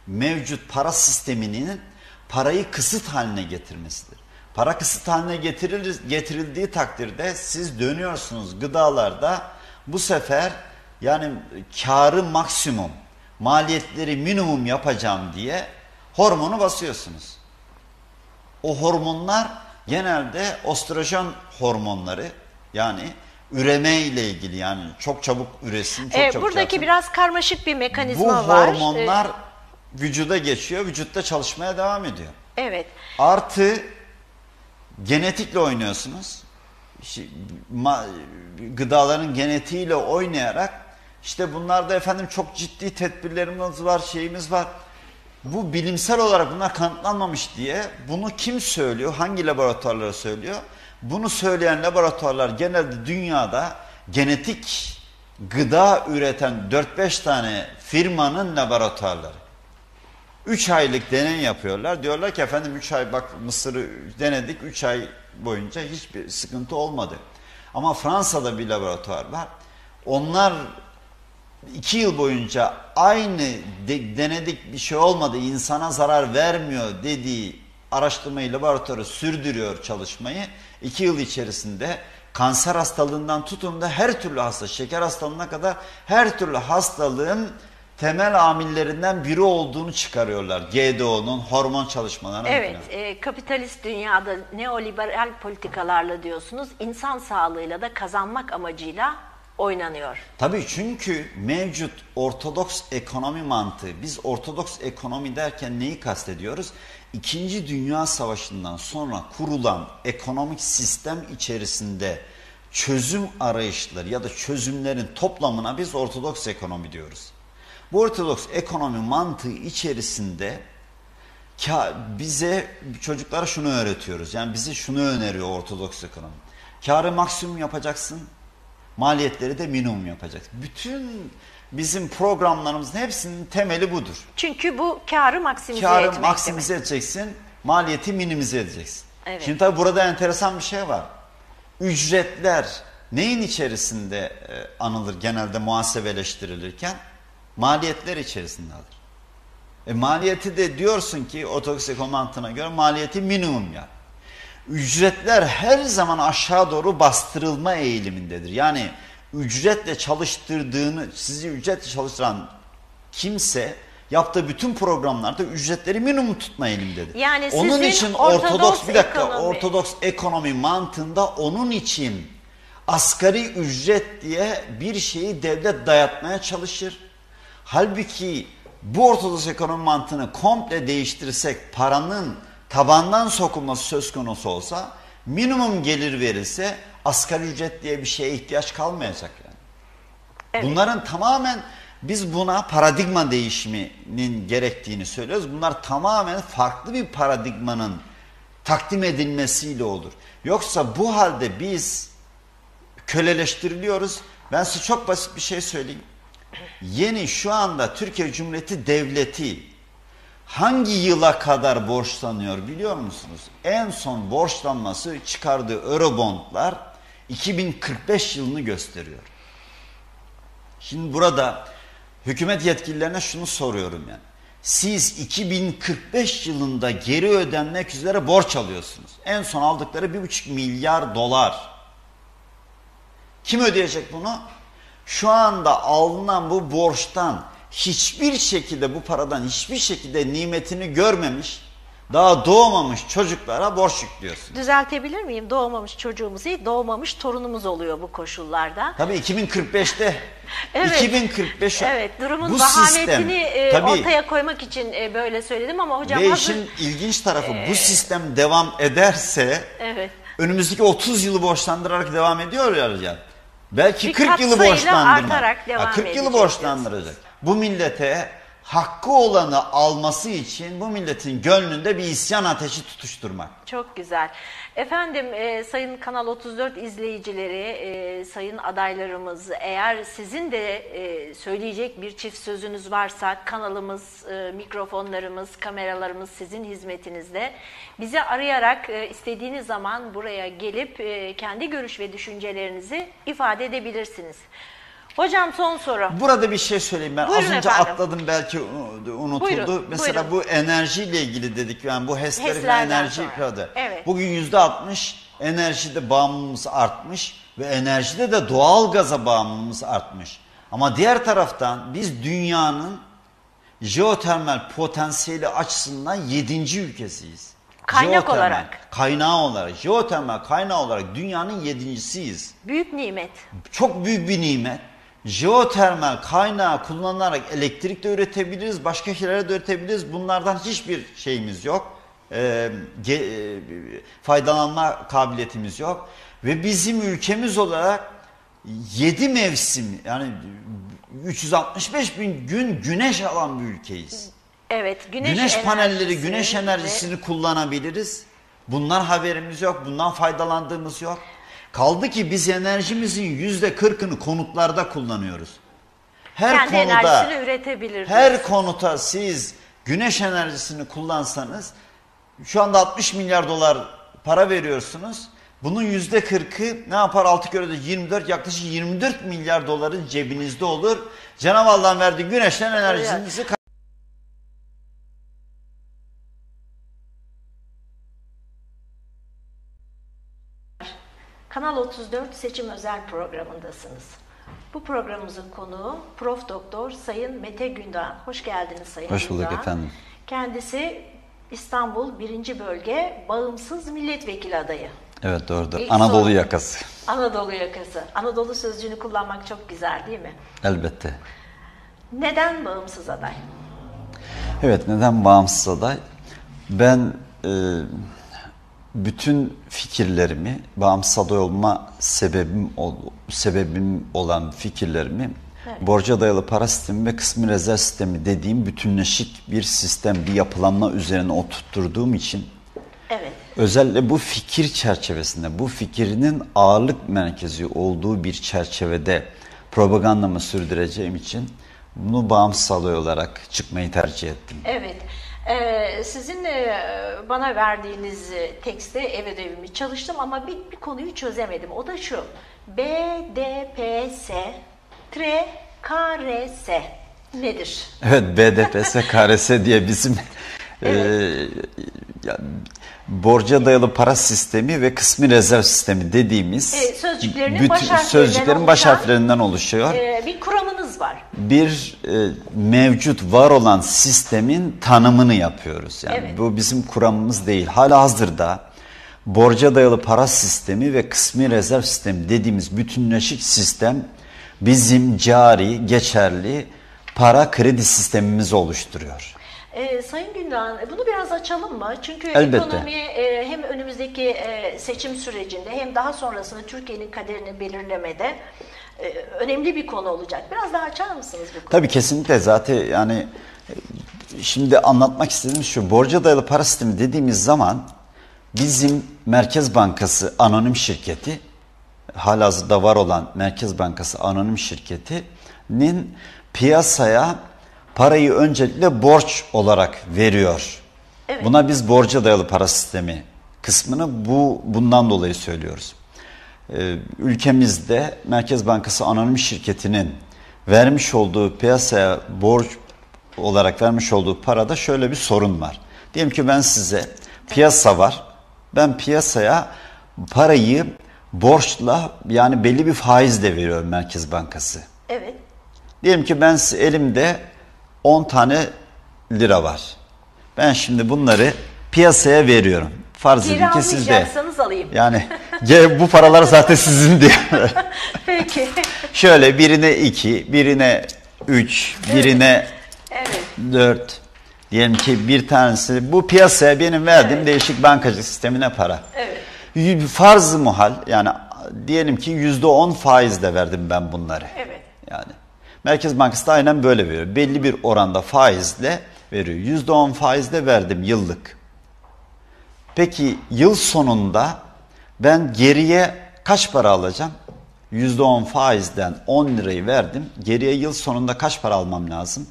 mevcut para sisteminin parayı kısıt haline getirmesidir. Para kısıt haline getirildiği takdirde siz dönüyorsunuz gıdalarda, bu sefer yani karı maksimum, maliyetleri minimum yapacağım diye hormonu basıyorsunuz. O hormonlar genelde östrojen hormonları, yani üreme ile ilgili, yani çok çabuk üresin, çok çabuk buradaki yapsın. biraz karmaşık bir mekanizma Bu var. Bu hormonlar vücuda geçiyor, vücutta çalışmaya devam ediyor. Evet. Artı genetikle oynuyorsunuz. Gıdaların genetiğiyle oynayarak, işte bunlarda efendim çok ciddi tedbirlerimiz var, şeyimiz var. Bu bilimsel olarak bunlar kanıtlanmamış diye, bunu kim söylüyor, hangi laboratuvarlara söylüyor? Bunu söyleyen laboratuvarlar genelde dünyada genetik gıda üreten 4-5 tane firmanın laboratuvarları. 3 aylık deney yapıyorlar. Diyorlar ki efendim 3 ay bak mısırı denedik, 3 ay boyunca hiçbir sıkıntı olmadı. Ama Fransa'da bir laboratuvar var. Onlar 2 yıl boyunca aynı denedik, bir şey olmadı, insana zarar vermiyor dediği araştırmayı, laboratuvarı sürdürüyor çalışmayı. 2 yıl içerisinde kanser hastalığından tutun da her türlü hasta, şeker hastalığına kadar her türlü hastalığın temel amillerinden biri olduğunu çıkarıyorlar. GDO'nun hormon çalışmalarına. Evet, kapitalist dünyada neoliberal politikalarla diyorsunuz, insan sağlığıyla da kazanmak amacıyla oynanıyor. Tabii, çünkü mevcut ortodoks ekonomi mantığı, biz ortodoks ekonomi derken neyi kastediyoruz? İkinci Dünya Savaşı'ndan sonra kurulan ekonomik sistem içerisinde çözüm arayışları ya da çözümlerin toplamına biz ortodoks ekonomi diyoruz. Bu ortodoks ekonomi mantığı içerisinde bize, çocuklara şunu öğretiyoruz. Yani bize şunu öneriyor ortodoks ekonomi. Kârı maksimum yapacaksın, maliyetleri de minimum yapacaksın. Bütün bizim programlarımızın hepsinin temeli budur. Çünkü bu kârı maksimize etmek demek. Kârı maksimize edeceksin, maliyeti minimize edeceksin. Evet. Şimdi tabii burada enteresan bir şey var. Ücretler neyin içerisinde anılır genelde muhasebeleştirilirken? Maliyetler içerisindedir. Maliyeti de diyorsun ki ortodoks ekonomi mantığına göre maliyeti minimum yap. Ücretler her zaman aşağı doğru bastırılma eğilimindedir. Yani ücretle çalıştırdığını, sizi ücretle çalıştıran kimse yaptığı bütün programlarda ücretleri minimum tutma eğilimindedir. Yani onun için ortodoks ekonomi mantığında onun için asgari ücret diye bir şeyi devlet dayatmaya çalışır. Halbuki bu ortodoks ekonomi mantığını komple değiştirirsek, paranın tabandan sokulması söz konusu olsa, minimum gelir verilse asgari ücret diye bir şeye ihtiyaç kalmayacak yani. Evet. Bunların tamamen, biz buna paradigma değişiminin gerektiğini söylüyoruz. Bunlar tamamen farklı bir paradigmanın takdim edilmesiyle olur. Yoksa bu halde biz köleleştiriliyoruz. Ben size çok basit bir şey söyleyeyim. Yeni şu anda Türkiye Cumhuriyeti Devleti hangi yıla kadar borçlanıyor biliyor musunuz? En son borçlanması çıkardığı Eurobondlar 2045 yılını gösteriyor. Şimdi burada hükümet yetkililerine şunu soruyorum yani. Siz 2045 yılında geri ödenmek üzere borç alıyorsunuz. En son aldıkları 1,5 milyar dolar. Kim ödeyecek bunu? Şu anda alınan bu borçtan hiçbir şekilde, bu paradan hiçbir şekilde nimetini görmemiş, daha doğmamış çocuklara borç yüklüyorsunuz. Düzeltebilir miyim? Doğmamış çocuğumuz değil, doğmamış torunumuz oluyor bu koşullarda. Tabii 2045'te. Evet. 2045. Evet, durumun bu vahametini sistem, ortaya koymak için böyle söyledim ama hocam ve hazır... işin ilginç tarafı, bu sistem devam ederse evet, önümüzdeki 30 yılı borçlandırarak devam ediyor ya. Belki 40 yılı borçlandırmak. 40 yılı borçlandıracak. Bu millete hakkı olanı alması için bu milletin gönlünde bir isyan ateşi tutuşturmak. Çok güzel. Efendim sayın Kanal 34 izleyicileri, sayın adaylarımız, eğer sizin de söyleyecek bir çift sözünüz varsa kanalımız, mikrofonlarımız, kameralarımız sizin hizmetinizde. Bizi arayarak istediğiniz zaman buraya gelip kendi görüş ve düşüncelerinizi ifade edebilirsiniz. Hocam son soru. Burada bir şey söyleyeyim ben. Buyurun Az önce efendim. atladım, belki unutuldu. Buyurun, Mesela buyurun. bu enerjiyle ilgili dedik. Yani bu HES'leri falan HES'lerden enerji sonra. ifade. Evet. Bugün %60 enerjide bağımlılığımız artmış ve enerjide de doğal gaza bağımlılığımız artmış. Ama diğer taraftan biz dünyanın jeotermal potansiyeli açısından 7. ülkesiyiz. Kaynak Jeotermal, olarak. kaynağı olarak, jeotermal kaynağı olarak dünyanın 7.siyiz. Büyük nimet. Çok büyük bir nimet. Jeotermal kaynağı kullanarak elektrik de üretebiliriz, başka şeyler de üretebiliriz. Bunlardan hiçbir şeyimiz yok. Faydalanma kabiliyetimiz yok. Ve bizim ülkemiz olarak 7 mevsim, yani 365 bin gün güneş alan bir ülkeyiz. Evet, Güneş panelleri, enerjisi güneş ve- enerjisini kullanabiliriz. Bundan haberimiz yok, bundan faydalandığımız yok. Kaldı ki biz enerjimizin %40'ını konutlarda kullanıyoruz. kendi enerjisini üretebilir. Her konuta siz güneş enerjisini kullansanız, şu anda 60 milyar dolar para veriyorsunuz. Bunun %40'ı ne yapar? 6 kere de 24, yaklaşık 24 milyar doların cebinizde olur. Cenab-ı Allah'ın verdiği güneşten enerjinizi Kanal 34 seçim özel programındasınız. Bu programımızın konuğu Prof. Doktor Sayın Mete Gündoğan. Hoş geldiniz Sayın Hoş bulduk Gündoğan. efendim. Kendisi İstanbul 1. Bölge Bağımsız Milletvekili adayı. Evet, doğrudur. İlk Anadolu soru. yakası. Anadolu yakası. Anadolu sözcüğünü kullanmak çok güzel değil mi? Elbette. Neden bağımsız aday? Evet, neden bağımsız aday? Ben bütün fikirlerimi, bağımsız aday olma sebebim olan fikirlerimi, Evet. borca dayalı para sistemi ve kısmi rezerv sistemi dediğim bütünleşik bir sistem, bir yapılanma üzerine oturtturduğum için, Evet. özellikle bu fikir çerçevesinde, bu fikrinin ağırlık merkezi olduğu bir çerçevede propagandamı sürdüreceğim için bunu bağımsız aday olarak çıkmayı tercih ettim. Evet. Sizin bana verdiğiniz tekste ev ödevimi çalıştım ama bir konuyu çözemedim. O da şu. BDPS KRS nedir? Evet, BDPS, KRS diye bizim ya, borca dayalı para sistemi ve kısmi rezerv sistemi dediğimiz Sözcüklerinin baş harflerinden oluşuyor. Bir kuramınız var. Bir mevcut var olan sistemin tanımını yapıyoruz. Yani Evet. bu bizim kuramımız değil. Halihazırda borca dayalı para sistemi ve kısmi rezerv sistemi dediğimiz bütünleşik sistem bizim cari, geçerli para kredi sistemimizi oluşturuyor. Sayın Gündoğan, bunu biraz açalım mı? Çünkü Elbette. ekonomi hem önümüzdeki seçim sürecinde hem daha sonrasında Türkiye'nin kaderini belirlemede önemli bir konu olacak. Biraz daha açar mısınız bu konuyu? Tabii, kesinlikle. Zaten yani şimdi anlatmak istediğim şu: borca dayalı para sistemi dediğimiz zaman bizim Merkez Bankası Anonim Şirketi, halihazırda var olan Merkez Bankası Anonim Şirketi'nin piyasaya parayı öncelikle borç olarak veriyor. Evet. Buna biz borca dayalı para sistemi kısmını bundan dolayı söylüyoruz. Ülkemizde Merkez Bankası Anonim Şirketi'nin vermiş olduğu, piyasaya borç olarak vermiş olduğu parada şöyle bir sorun var. Diyelim ki ben size, piyasa var. Ben piyasaya parayı borçla, yani belli bir faizle veriyorum Merkez Bankası. Evet. Diyelim ki ben elimde 10 tane lira var. Ben şimdi bunları piyasaya veriyorum. Farz edin ki sizde. almayacaksanız alayım. Yani bu paralar zaten sizin diye. Peki. Şöyle birine 2, birine 3, birine Evet. 4. Diyelim ki bir tanesi bu piyasaya benim verdiğim değişik bankacılık sistemine para. Evet. Farz-ı muhal, yani diyelim ki %10 faizle verdim ben bunları. Evet. Yani Merkez Bankası da aynen böyle veriyor. Belli bir oranda faizle veriyor. %10 faizle verdim yıllık. Peki yıl sonunda ben geriye kaç para alacağım? %10 faizden 10 lirayı verdim. Geriye yıl sonunda kaç para almam lazım?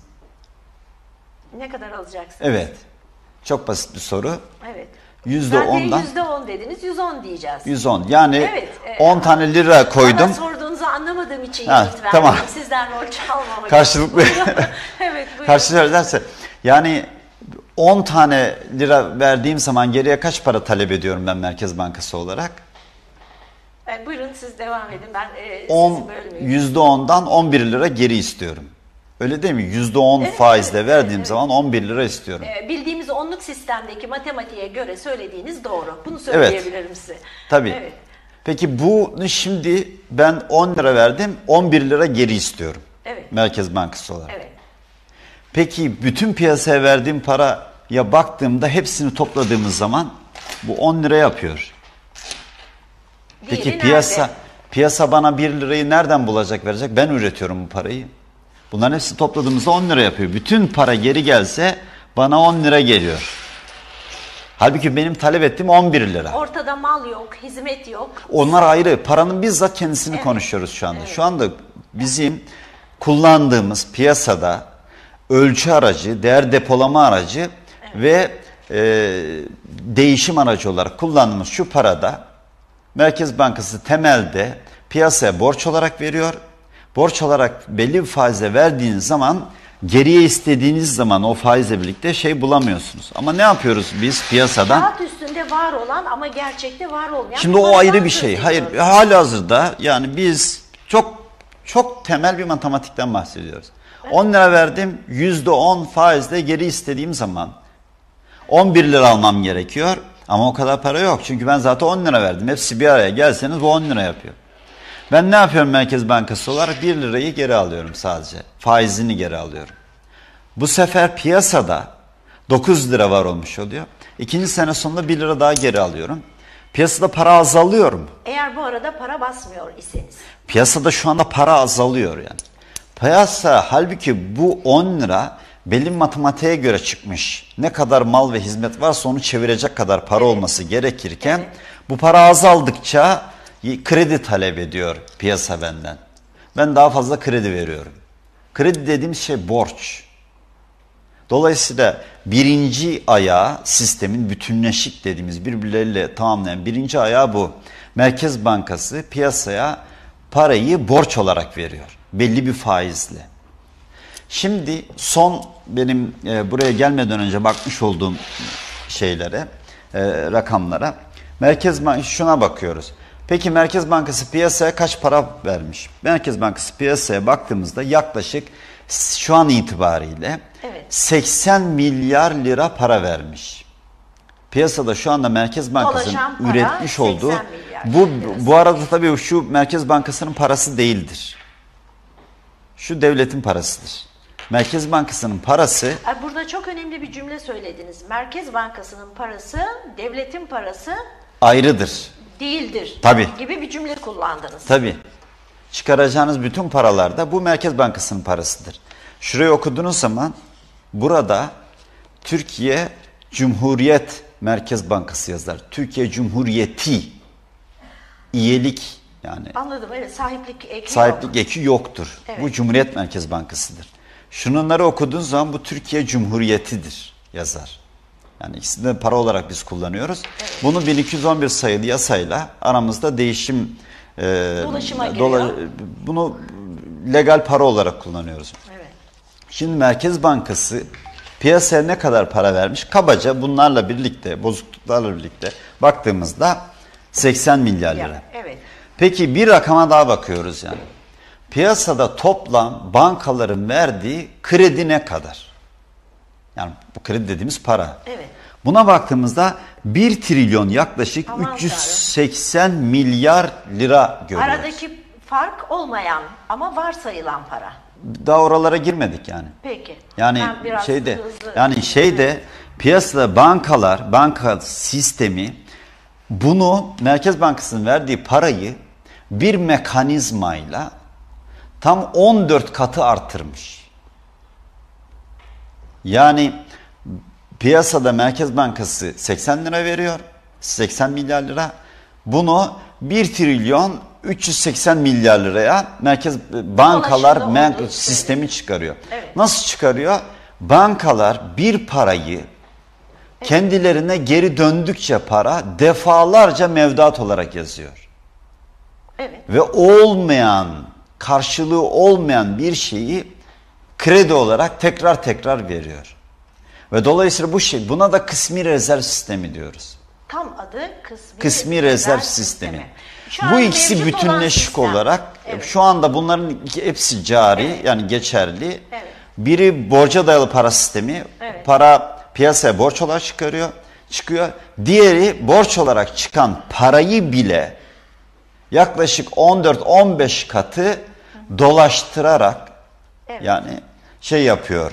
Ne kadar alacaksınız? Evet. Çok basit bir soru. Evet. %10'dan %10 dediniz, 110 diyeceğiz. 110. Yani Evet, 10 tane lira koydum. Bana sorduğunuzu anlamadığım için Ha, yanıt verdim. tamam. Sizden rol çalmamak Karşılıklı. için. Evet, buyurun. Karşılıklı ederse yani 10 tane lira verdiğim zaman geriye kaç para talep ediyorum ben Merkez Bankası olarak? Buyurun siz devam edin. Ben 10, sizi bölmeyeyim. %10'dan 11 lira geri istiyorum. Öyle değil mi? %10 faizle verdiğim zaman 11 lira istiyorum. Bildiğimiz onluk sistemdeki matematiğe göre söylediğiniz doğru. Bunu söyleyebilirim size. Tabii. Evet. Peki bunu şimdi ben 10 lira verdim, 11 lira geri istiyorum. Evet. Merkez Bankası olarak. Evet. Peki bütün piyasaya verdiğim paraya baktığımda hepsini topladığımız zaman bu 10 lira yapıyor. Peki Diğeri piyasa nerede? bana 1 lirayı nereden bulacak, verecek? Ben üretiyorum bu parayı. Bunların hepsi topladığımızda 10 lira yapıyor. Bütün para geri gelse bana 10 lira geliyor. Halbuki benim talep ettiğim 11 lira. Ortada mal yok, hizmet yok. Onlar ayrı. Paranın bizzat kendisini konuşuyoruz şu anda. Şu anda bizim kullandığımız piyasada ölçü aracı, değer depolama aracı ve değişim aracı olarak kullandığımız şu parada Merkez Bankası temelde piyasaya borç olarak veriyor. Borç olarak belli bir faizle verdiğiniz zaman geriye istediğiniz zaman o faizle birlikte şey bulamıyorsunuz. Ama ne yapıyoruz biz piyasadan? Kağıt üstünde var olan ama gerçekte var olmayan. Şimdi o ayrı bir şey. Hayır, halihazırda yani biz çok temel bir matematikten bahsediyoruz. 10 lira verdim, %10 faizle geri istediğim zaman 11 lira almam gerekiyor. Ama o kadar para yok. Çünkü ben zaten 10 lira verdim. Hepsi bir araya gelseniz bu 10 lira yapıyor. Ben ne yapıyorum Merkez Bankası olarak? 1 lirayı geri alıyorum sadece. Faizini geri alıyorum. Bu sefer piyasada 9 lira var olmuş oluyor. İkinci sene sonunda 1 lira daha geri alıyorum. Piyasada para azalıyor mu? Eğer bu arada para basmıyor iseniz. Piyasada şu anda para azalıyor yani. Piyasa halbuki bu 10 lira belli bir matematiğe göre çıkmış. Ne kadar mal ve hizmet varsa onu çevirecek kadar para olması gerekirken bu para azaldıkça kredi talep ediyor piyasa benden. Ben daha fazla kredi veriyorum. Kredi dediğimiz şey borç. Dolayısıyla birinci ayağı sistemin bütünleşik dediğimiz birbirleriyle tamamlayan birinci ayağı bu. Merkez Bankası piyasaya parayı borç olarak veriyor. Belli bir faizle. Şimdi son benim buraya gelmeden önce bakmış olduğum şeylere, rakamlara. Merkez Bankası şuna bakıyoruz. Peki Merkez Bankası piyasaya kaç para vermiş? Merkez Bankası piyasaya baktığımızda yaklaşık şu an itibariyle 80 milyar lira para vermiş. Piyasada şu anda Merkez Bankası'nın üretmiş olduğu bu arada tabii şu Merkez Bankası'nın parası değildir. Şu devletin parasıdır. Merkez Bankası'nın parası... Burada çok önemli bir cümle söylediniz. Merkez Bankası'nın parası, devletin parası ayrıdır. Değildir. Tabii. Gibi bir cümle kullandınız. Tabii. Çıkaracağınız bütün paralar da bu Merkez Bankası'nın parasıdır. Şurayı okuduğunuz zaman burada Türkiye Cumhuriyet Merkez Bankası yazar. Türkiye Cumhuriyeti üyelik yani. Anladım, evet, sahiplik eki yoktur. Evet. Bu Cumhuriyet Merkez Bankası'dır. Şunları okuduğunuz zaman bu Türkiye Cumhuriyeti'dir yazar. Yani ikisini de para olarak biz kullanıyoruz. Evet. Bunu 1211 sayılı yasayla aramızda değişim dolaşıma giriyor. Bunu legal para olarak kullanıyoruz. Evet. Şimdi Merkez Bankası piyasaya ne kadar para vermiş? Kabaca bunlarla birlikte, bozukluklarla birlikte baktığımızda 80 milyar lira. Evet. Peki bir rakama daha bakıyoruz yani. Piyasada toplam bankaların verdiği kredi ne kadar? Yani bu kredi dediğimiz para. Evet. Buna baktığımızda 1 trilyon yaklaşık 380 milyar lira görüyoruz. Aradaki fark olmayan ama varsayılan para. Daha oralara girmedik yani. Peki. Yani piyasada banka sistemi bunu Merkez Bankası'nın verdiği parayı bir mekanizmayla tam 14 katı artırmış. Yani piyasada Merkez Bankası 80 lira veriyor. 80 milyar lira. Bunu 1 trilyon 380 milyar liraya bankalar sistemi çıkarıyor. Evet. Nasıl çıkarıyor? Bankalar bir parayı kendilerine geri döndükçe para defalarca mevduat olarak yazıyor. Evet. Ve olmayan, karşılığı olmayan bir şeyi kredi olarak tekrar tekrar veriyor. Ve dolayısıyla buna da kısmi rezerv sistemi diyoruz. Tam adı kısmi rezerv sistemi. Şu Bu an ikisi mevcut olan bütünleşik sistem. olarak Evet. şu anda bunların hepsi cari, Evet. yani geçerli. Evet. Biri borca dayalı para sistemi. Evet. Para piyasaya borç olarak çıkıyor. Diğeri borç olarak çıkan parayı bile yaklaşık 14-15 katı dolaştırarak, Evet. yani yapıyor.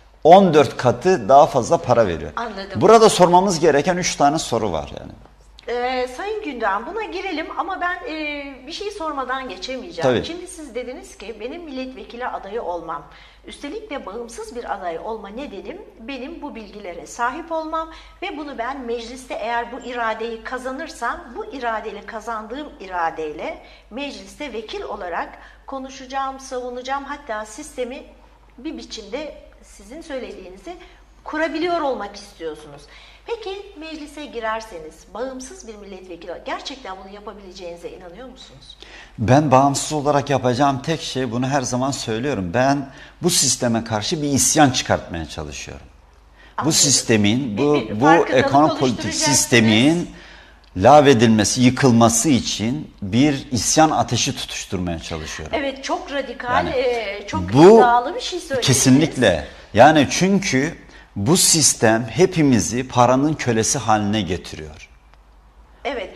14 katı daha fazla para veriyor. Anladım. Burada sormamız gereken 3 tane soru var yani. Sayın Gündoğan, buna girelim ama ben bir şey sormadan geçemeyeceğim. Tabii. Şimdi siz dediniz ki benim milletvekili adayı olmam, üstelik de bağımsız bir aday olma nedenim benim bu bilgilere sahip olmam ve bunu ben mecliste eğer bu iradeyi kazanırsam, bu iradeyle kazandığım iradeyle mecliste vekil olarak konuşacağım, savunacağım, hatta sistemi bir biçimde sizin söylediğinizi kurabiliyor olmak istiyorsunuz. Peki meclise girerseniz bağımsız bir milletvekili gerçekten bunu yapabileceğinize inanıyor musunuz? Ben bağımsız olarak yapacağım tek şey, bunu her zaman söylüyorum. Ben bu sisteme karşı bir isyan çıkartmaya çalışıyorum. Anladım. Bu sistemin, bu farkındalık ekonomi politik oluşturacaksınız. sistemin lağvedilmesi, yıkılması için bir isyan ateşi tutuşturmaya çalışıyorum. Evet, çok radikal, çok Bu iddialı bir şey söylediniz. kesinlikle. Yani çünkü bu sistem hepimizi paranın kölesi haline getiriyor. Evet.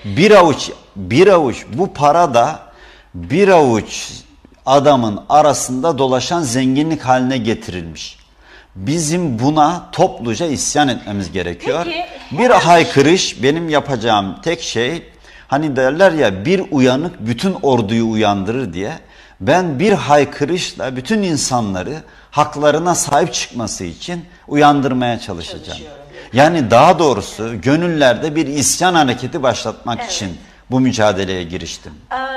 Bir avuç bu para da bir avuç adamın arasında dolaşan zenginlik haline getirilmiş. Bizim buna topluca isyan etmemiz gerekiyor. Peki, Bir haykırış, benim yapacağım tek şey, hani derler ya bir uyanık bütün orduyu uyandırır diye, ben bir haykırışla bütün insanları haklarına sahip çıkması için uyandırmaya çalışacağım. Yani daha doğrusu gönüllerde bir isyan hareketi başlatmak için bu mücadeleye giriştim.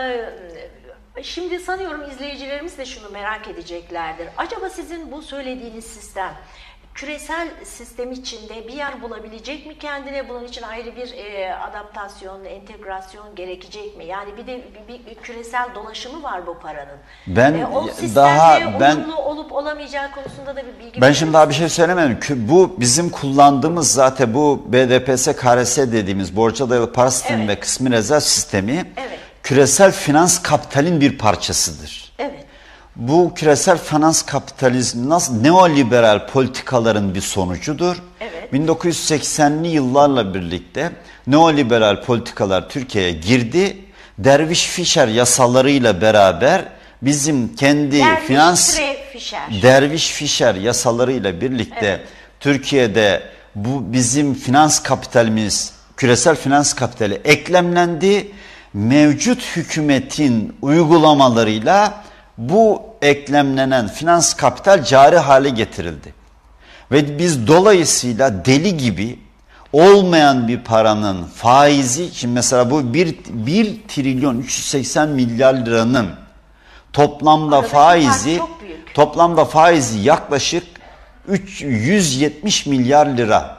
Şimdi sanıyorum izleyicilerimiz de şunu merak edeceklerdir. Acaba sizin bu söylediğiniz sistem küresel sistem içinde bir yer bulabilecek mi kendine? Bunun için ayrı bir adaptasyon, entegrasyon gerekecek mi? Yani bir de bir küresel dolaşımı var bu paranın. O sistemde uyumlu olup olamayacağı konusunda da bir bilgi. Ben şimdi daha bir şey söylemedim. Bu bizim kullandığımız zaten bu BDPS, KRS dediğimiz borca dayalı para sistemi ve kısmi rezerv sistemi küresel finans kapitalin bir parçasıdır. Evet. Bu küresel finans kapitalizm neoliberal politikaların bir sonucudur. Evet. 1980'li yıllarla birlikte neoliberal politikalar Türkiye'ye girdi. Derviş Fischer yasalarıyla beraber bizim kendi Derviş Fischer yasalarıyla birlikte Türkiye'de bu bizim finans kapitalimiz, küresel finans kapitali eklemlendi. Mevcut hükümetin uygulamalarıyla bu eklemlenen finans kapital cari hale getirildi. Ve biz dolayısıyla deli gibi olmayan bir paranın faizi, şimdi mesela bu 1 trilyon 380 milyar liranın toplamda faizi yaklaşık 170 milyar lira.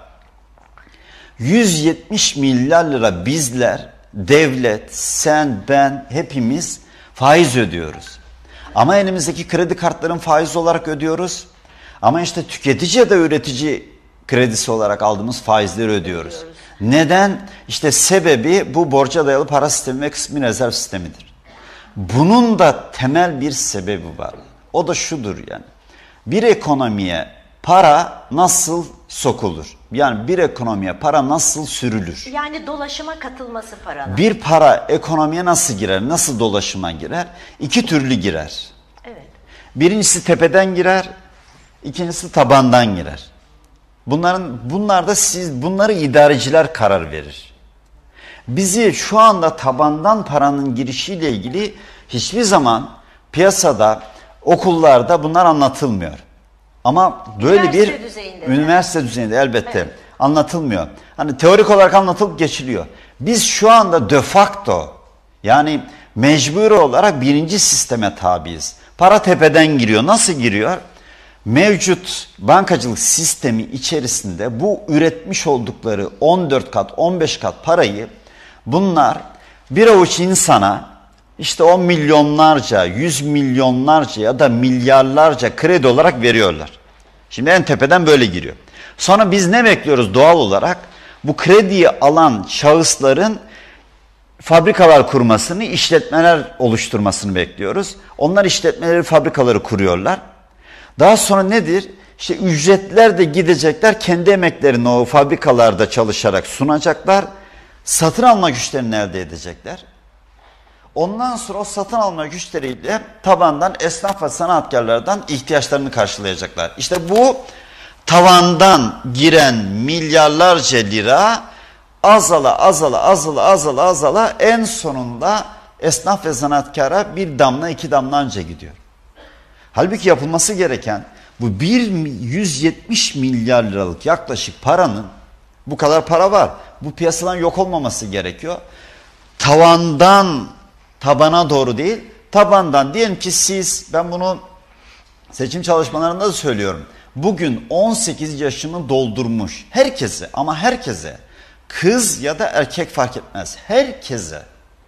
170 milyar lira bizler, devlet, sen, ben hepimiz faiz ödüyoruz. Ama elimizdeki kredi kartların faiz olarak ödüyoruz. Ama işte tüketici ya da üretici kredisi olarak aldığımız faizleri ödüyoruz. Neden? İşte sebebi bu borca dayalı para sistemi ve kısmi rezerv sistemidir. Bunun da temel bir sebebi var. O da şudur yani. Bir ekonomiye para nasıl sokulur? Yani bir ekonomiye para nasıl sürülür? Yani dolaşıma katılması paranın. Bir para ekonomiye nasıl girer? Nasıl dolaşıma girer? İki türlü girer. Evet. Birincisi tepeden girer, ikincisi tabandan girer. Bunları idareciler karar verir. Bizi şu anda tabandan paranın girişiyle ilgili hiçbir zaman piyasada, okullarda bunlar anlatılmıyor. Ama böyle üniversite düzeyinde elbette anlatılmıyor. Hani teorik olarak anlatılıp geçiliyor. Biz şu anda de facto, yani mecburi olarak birinci sisteme tabiiz. Para tepeden giriyor. Nasıl giriyor? Mevcut bankacılık sistemi içerisinde bu üretmiş oldukları 14 kat, 15 kat parayı bunlar bir avuç insana İşte o milyonlarca, 100 milyonlarca ya da milyarlarca kredi olarak veriyorlar. Şimdi en tepeden böyle giriyor. Sonra biz ne bekliyoruz doğal olarak? Bu krediyi alan şahısların fabrikalar kurmasını, işletmeler oluşturmasını bekliyoruz. Onlar işletmeleri, fabrikaları kuruyorlar. Daha sonra nedir? İşte ücretler de gidecekler, kendi emeklerini o fabrikalarda çalışarak sunacaklar. Satın alma güçlerini elde edecekler. Ondan sonra o satın alma güçleriyle tabandan esnaf ve sanatkarlardan ihtiyaçlarını karşılayacaklar. İşte bu tavandan giren milyarlarca lira azala en sonunda esnaf ve sanatkara bir damla iki damla anca gidiyor. Halbuki yapılması gereken bu 170 milyar liralık yaklaşık paranın, bu kadar para var, bu piyasadan yok olmaması gerekiyor. Tavandan tabana doğru değil, tabandan, diyelim ki siz, ben bunu seçim çalışmalarında da söylüyorum. Bugün 18 yaşını doldurmuş herkese, ama herkese, kız ya da erkek fark etmez, herkese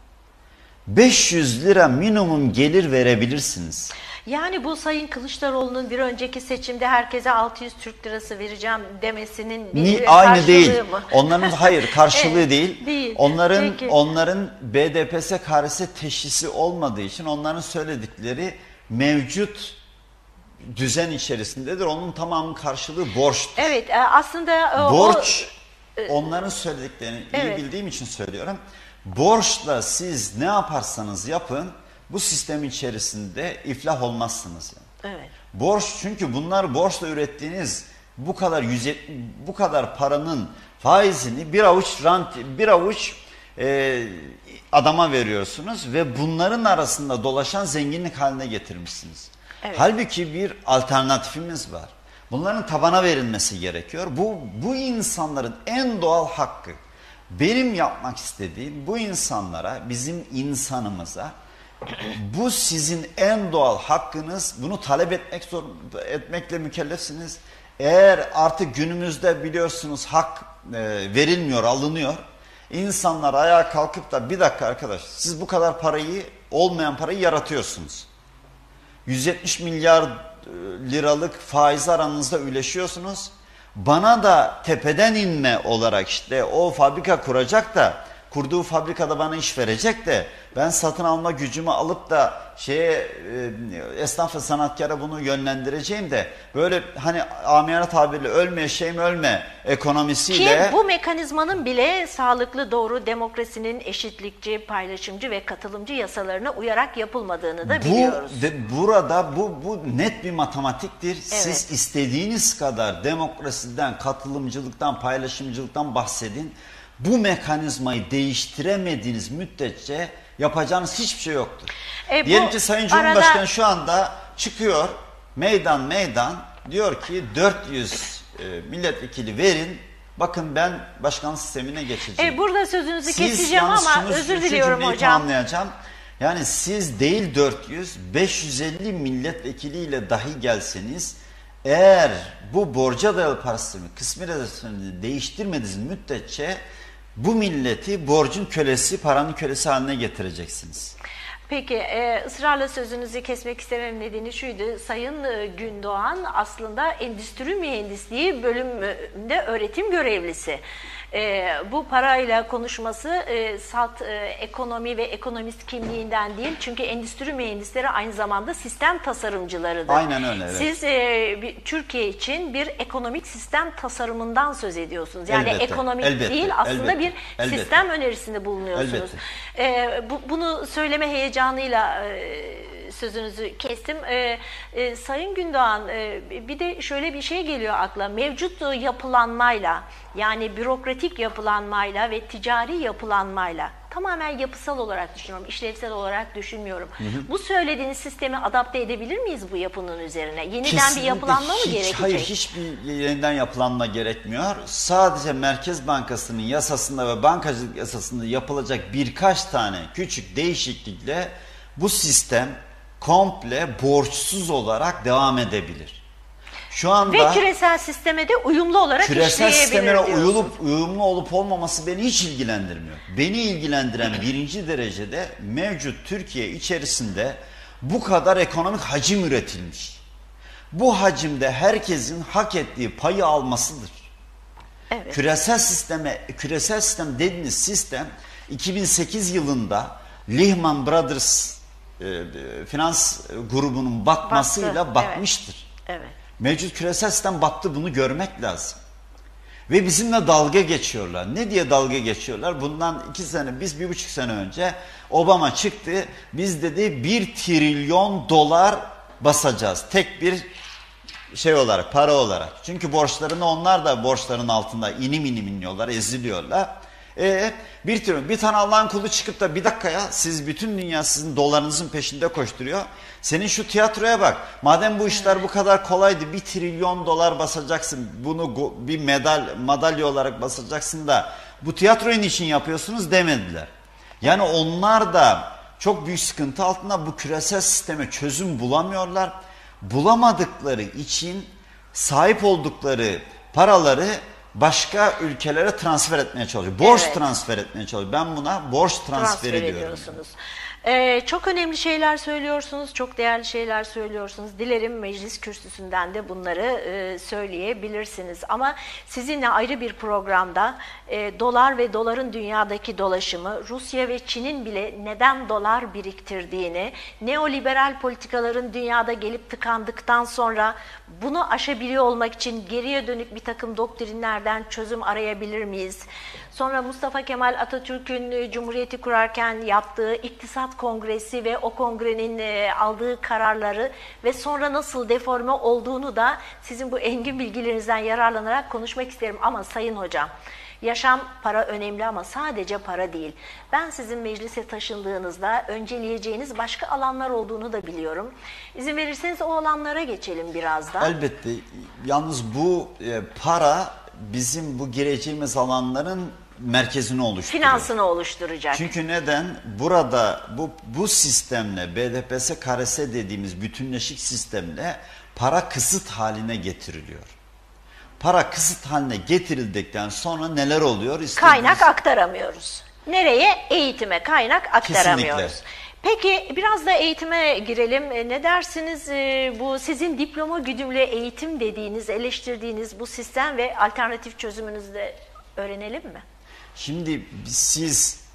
500 lira minimum gelir verebilirsiniz. Yani bu Sayın Kılıçdaroğlu'nun bir önceki seçimde herkese 600 Türk lirası vereceğim demesinin bir aynı karşılığı değil. mı? Onların hayır karşılığı değil. Değil. Onların BDPS KRS teşhisi olmadığı için onların söyledikleri mevcut düzen içerisindedir. Onun tamamının karşılığı borçtur. Evet, aslında borç, onların söylediklerini iyi evet, bildiğim için söylüyorum. Borçla siz ne yaparsanız yapın, bu sistem içerisinde iflah olmazsınız. Yani. Evet. Borç, çünkü bunlar borçla ürettiğiniz bu kadar paranın faizini bir avuç adama veriyorsunuz ve bunların arasında dolaşan zenginlik haline getirmişsiniz. Evet. Halbuki bir alternatifimiz var. Bunların tabana verilmesi gerekiyor. Bu insanların en doğal hakkı. Benim yapmak istediğim bu insanlara, bizim insanımıza, bu sizin en doğal hakkınız, bunu talep etmekle mükellefsiniz. Eğer artık günümüzde biliyorsunuz hak verilmiyor, alınıyor. İnsanlar ayağa kalkıp da bir dakika arkadaş, siz bu kadar olmayan parayı yaratıyorsunuz. 170 milyar liralık faiz aranızda üleşiyorsunuz. Bana da tepeden inme olarak işte o fabrika kuracak da, kurduğu fabrikada bana iş verecek de ben satın alma gücümü alıp da esnaf ve sanatkara bunu yönlendireceğim de, böyle hani amiyane tabirle ölme şeyim ölme ekonomisiyle. Ki bu mekanizmanın bile sağlıklı, doğru, demokrasinin eşitlikçi, paylaşımcı ve katılımcı yasalarına uyarak yapılmadığını da biliyoruz. Burada bu net bir matematiktir. Evet. Siz istediğiniz kadar demokrasiden, katılımcılıktan, paylaşımcılıktan bahsedin. Bu mekanizmayı değiştiremediğiniz müddetçe yapacağınız hiçbir şey yoktur. Diyelim ki Sayın Cumhurbaşkanı şu anda çıkıyor meydan diyor ki 400 milletvekili verin, bakın ben başkanlık sistemine geçeceğim. Burada sözünüzü keseceğim ama özür diliyorum hocam. Tamamlayacağım. Yani siz değil 550 milletvekiliyle dahi gelseniz, eğer bu borca dayalı para sistemi, kısmi rezervasyonu değiştirmediğiniz müddetçe bu milleti borcun kölesi, paranın kölesi haline getireceksiniz. Peki, ısrarla sözünüzü kesmek istemem nedeni şuydu. Sayın Gündoğan aslında endüstri mühendisliği bölümünde öğretim görevlisi. Bu parayla konuşması salt ekonomi ve ekonomist kimliğinden değil. Çünkü endüstri mühendisleri aynı zamanda sistem tasarımcılarıdır. Aynen öyle. Evet. Siz Türkiye için bir ekonomik sistem tasarımından söz ediyorsunuz. Yani ekonomik değil, aslında bir sistem önerisinde bulunuyorsunuz. Bunu söyleme heyecanıyla sözünüzü kestim. Sayın Gündoğan, bir de şöyle bir şey geliyor akla. Mevcut yapılanmayla, yani bürokratik yapılanmayla ve ticari yapılanmayla, tamamen yapısal olarak düşünüyorum, işlevsel olarak düşünmüyorum. Bu söylediğiniz sistemi adapte edebilir miyiz bu yapının üzerine? Yeniden Kesinlikle bir yapılanma mı gerekecek? Hayır, hiçbir yeniden yapılanma gerekmiyor. Sadece Merkez Bankası'nın yasasında ve bankacılık yasasında yapılacak birkaç tane küçük değişiklikle bu sistem komple borçsuz olarak devam edebilir. Şu anda Ve küresel sisteme de uyumlu olarak küresel işleyebilir sistemine diyorsunuz. uyumlu olup olmaması beni hiç ilgilendirmiyor. Beni ilgilendiren birinci derecede mevcut Türkiye içerisinde bu kadar ekonomik hacim üretilmiş. Bu hacimde herkesin hak ettiği payı almasıdır. Evet. Küresel sistem dediğiniz sistem 2008 yılında Lehman Brothers finans grubunun batmasıyla batmıştır. Evet. Mevcut küresel sistem battı, bunu görmek lazım. Ve bizimle dalga geçiyorlar. Ne diye dalga geçiyorlar? Bundan 1,5 sene önce Obama çıktı. Biz dedi 1 trilyon dolar basacağız. Tek bir şey olarak, para olarak. Çünkü borçlarını, onlar da borçların altında inim inim iniyorlar, eziliyorlar. 1 trilyon. Bir tane Allah'ın kulu çıkıp da bir dakika ya, siz bütün dünya sizin dolarınızın peşinde koşturuyor. Senin şu tiyatroya bak. Madem bu işler bu kadar kolaydı, 1 trilyon dolar basacaksın. Bunu bir madalya olarak basacaksın da bu tiyatroyu niçin yapıyorsunuz demediler. Yani onlar da çok büyük sıkıntı altında, bu küresel sisteme çözüm bulamıyorlar. Bulamadıkları için sahip oldukları paraları başka ülkelere transfer etmeye çalışıyor. Borç transfer etmeye çalışıyor. Ben buna borç transferi diyorum. Ediyorsunuz. Çok önemli şeyler söylüyorsunuz, çok değerli şeyler söylüyorsunuz. Dilerim meclis kürsüsünden de bunları söyleyebilirsiniz. Ama sizinle ayrı bir programda dolar ve doların dünyadaki dolaşımı, Rusya ve Çin'in bile neden dolar biriktirdiğini, neoliberal politikaların dünyada gelip tıkandıktan sonra bunu aşabiliyor olmak için geriye dönük bir takım doktrinlerden çözüm arayabilir miyiz? Sonra Mustafa Kemal Atatürk'ün Cumhuriyeti kurarken yaptığı İktisat Kongresi ve o kongrenin aldığı kararları ve sonra nasıl deforme olduğunu da sizin bu engin bilgilerinizden yararlanarak konuşmak isterim. Ama Sayın Hocam, yaşam, para önemli ama sadece para değil. Ben sizin meclise taşındığınızda önceleyeceğiniz başka alanlar olduğunu da biliyorum. İzin verirseniz o alanlara geçelim biraz da. Elbette. Yalnız bu para bizim bu gireceğimiz alanların merkezini oluşturuyor. Finansını oluşturacak. Çünkü neden? Burada bu sistemle, BDPS KRS dediğimiz bütünleşik sistemle para kısıt haline getiriliyor. Para kısıt haline getirildikten sonra neler oluyor? Kaynak aktaramıyoruz. Nereye? Eğitime kaynak aktaramıyoruz. Kesinlikle. Peki biraz da eğitime girelim. Ne dersiniz bu sizin diploma güdümlü eğitim dediğiniz, eleştirdiğiniz bu sistem ve alternatif çözümünüzü de öğrenelim mi? Şimdi siz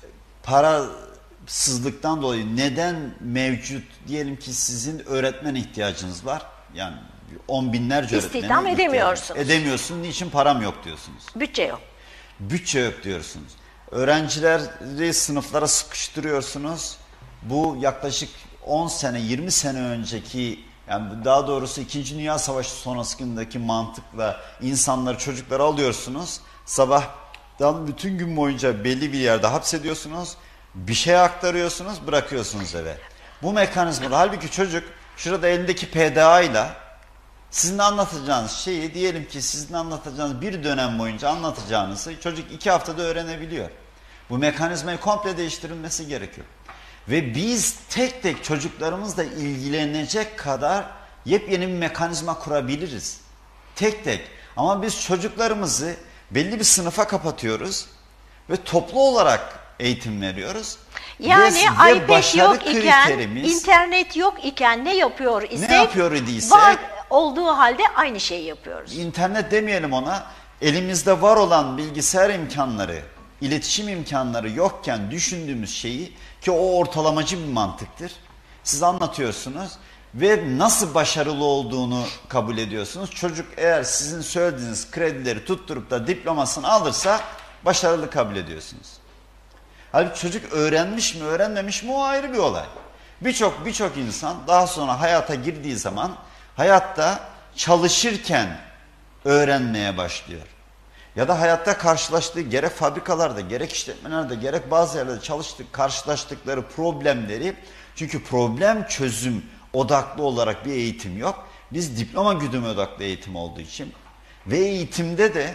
parasızlıktan dolayı neden mevcut, diyelim ki sizin öğretmen ihtiyacınız var. Yani 10 binlerce öğretmene İstihdam edemiyorsunuz. Edemiyorsunuz. Niçin? Param yok diyorsunuz. Bütçe yok. Bütçe yok diyorsunuz. Öğrencileri sınıflara sıkıştırıyorsunuz. Bu yaklaşık 10 sene, 20 sene önceki, yani daha doğrusu 2. Dünya Savaşı sonrasındaki mantıkla insanları, çocukları alıyorsunuz. Sabahtan bütün gün boyunca belli bir yerde hapsediyorsunuz. Bir şey aktarıyorsunuz, bırakıyorsunuz eve. Bu mekanizmada halbuki çocuk şurada elindeki PDA ile sizin anlatacağınız şeyi, diyelim ki sizin anlatacağınız bir dönem boyunca anlatacağınızı çocuk 2 haftada öğrenebiliyor. Bu mekanizmayı komple değiştirilmesi gerekiyor. Ve biz tek tek çocuklarımızla ilgilenecek kadar yepyeni bir mekanizma kurabiliriz. Tek tek. Ama biz çocuklarımızı belli bir sınıfa kapatıyoruz ve toplu olarak eğitim veriyoruz. Yani ve iPad yok iken, kriterimiz, internet yok iken ne yapıyor isek, ne yapıyor idiyse, var olduğu halde aynı şeyi yapıyoruz. İnternet demeyelim ona, elimizde var olan bilgisayar imkanları, iletişim imkanları yokken düşündüğümüz şeyi, ki o ortalamacı bir mantıktır, siz anlatıyorsunuz ve nasıl başarılı olduğunu kabul ediyorsunuz. Çocuk eğer sizin söylediğiniz kredileri tutturup da diplomasını alırsa başarılı kabul ediyorsunuz. Halbuki çocuk öğrenmiş mi öğrenmemiş mi o ayrı bir olay. Birçok insan daha sonra hayata girdiği zaman hayatta çalışırken öğrenmeye başlıyor. Ya da hayatta karşılaştığı, gerek fabrikalarda, gerek işletmelerde, gerek bazı yerlerde karşılaştıkları problemleri, çünkü problem çözüm odaklı olarak bir eğitim yok. Biz diploma güdümü odaklı eğitim olduğu için ve eğitimde de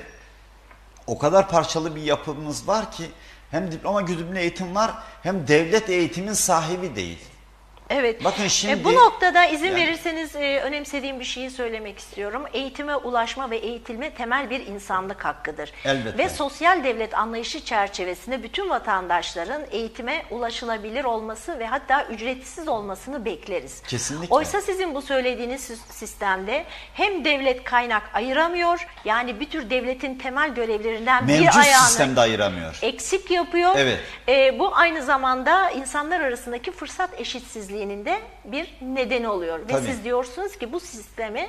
o kadar parçalı bir yapımız var ki hem diploma güdümlü eğitim var hem devlet eğitimin sahibi değil. Evet. Bakın şimdi bu noktada izin yani- verirseniz önemsediğim bir şeyi söylemek istiyorum. Eğitime ulaşma ve eğitilme temel bir insanlık hakkıdır. Elbette. Ve sosyal devlet anlayışı çerçevesinde bütün vatandaşların eğitime ulaşılabilir olması ve hatta ücretsiz olmasını bekleriz. Kesinlikle. Oysa sizin bu söylediğiniz sistemde hem devlet kaynak ayıramıyor, yani bir tür devletin temel görevlerinden bir mevcut ayağını sistemde ayıramıyor. eksik yapıyor. Evet. Bu aynı zamanda insanlar arasındaki fırsat eşitsizliğinin de bir nedeni oluyor. Ve Tabii. siz diyorsunuz ki bu sistemi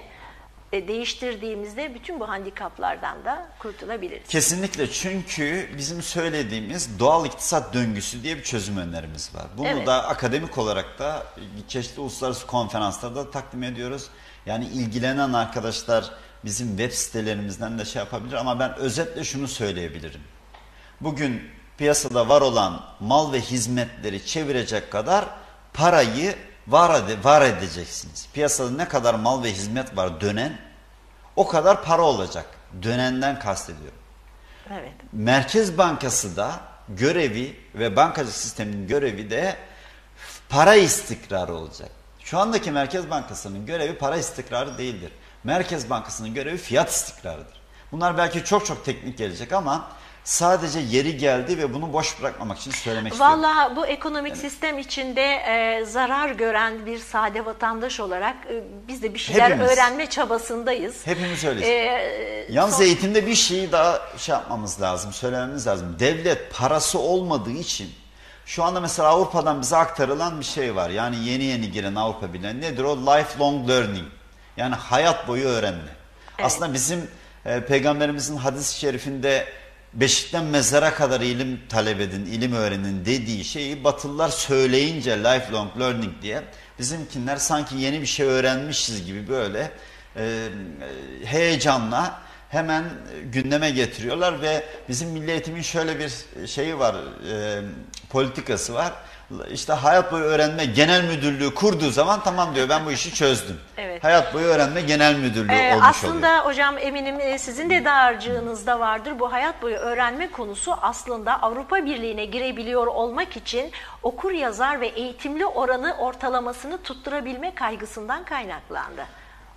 değiştirdiğimizde bütün bu handikaplardan da kurtulabiliriz. Kesinlikle, çünkü bizim söylediğimiz doğal iktisat döngüsü diye bir çözüm önerimiz var. Bunu Evet. da akademik olarak da çeşitli uluslararası konferanslarda takdim ediyoruz. Yani ilgilenen arkadaşlar bizim web sitelerimizden de şey yapabilir, ama ben özetle şunu söyleyebilirim. Bugün piyasada var olan mal ve hizmetleri çevirecek kadar parayı var edeceksiniz. Piyasada ne kadar mal ve hizmet var dönen, o kadar para olacak. Dönenden kastediyorum. Evet. Merkez Bankası da görevi ve bankacılık sisteminin görevi de para istikrarı olacak. Şu andaki Merkez Bankası'nın görevi para istikrarı değildir. Merkez Bankası'nın görevi fiyat istikrarıdır. Bunlar belki çok çok teknik gelecek ama sadece yeri geldi ve bunu boş bırakmamak için söylemek istiyorum. Vallahi bu ekonomik sistem içinde zarar gören bir sade vatandaş olarak biz de bir şeyler Hepimiz. öğrenme çabasındayız. Hepimiz öyleyiz. Yalnız eğitimde bir şeyi daha şey yapmamız lazım, söylememiz lazım. Devlet parası olmadığı için şu anda mesela Avrupa'dan bize aktarılan bir şey var. Yani yeni giren Avrupa Birliği, nedir o? Lifelong learning. Yani hayat boyu öğrenme. Evet. Aslında bizim Peygamberimizin hadis-i şerifinde beşikten mezara kadar ilim talep edin, ilim öğrenin dediği şeyi Batılılar söyleyince lifelong learning diye, bizimkiler sanki yeni bir şey öğrenmişiz gibi böyle heyecanla hemen gündeme getiriyorlar ve bizim milli eğitimin şöyle bir şeyi var, politikası var. İşte hayat boyu öğrenme genel müdürlüğü kurduğu zaman tamam diyor, ben bu işi çözdüm. Evet. Hayat boyu öğrenme genel müdürlüğü olmuş aslında oluyor. hocam eminim sizin de dağarcığınızda vardır. Bu hayat boyu öğrenme konusu aslında Avrupa Birliği'ne girebiliyor olmak için okur yazar ve eğitimli oranı ortalamasını tutturabilme kaygısından kaynaklandı.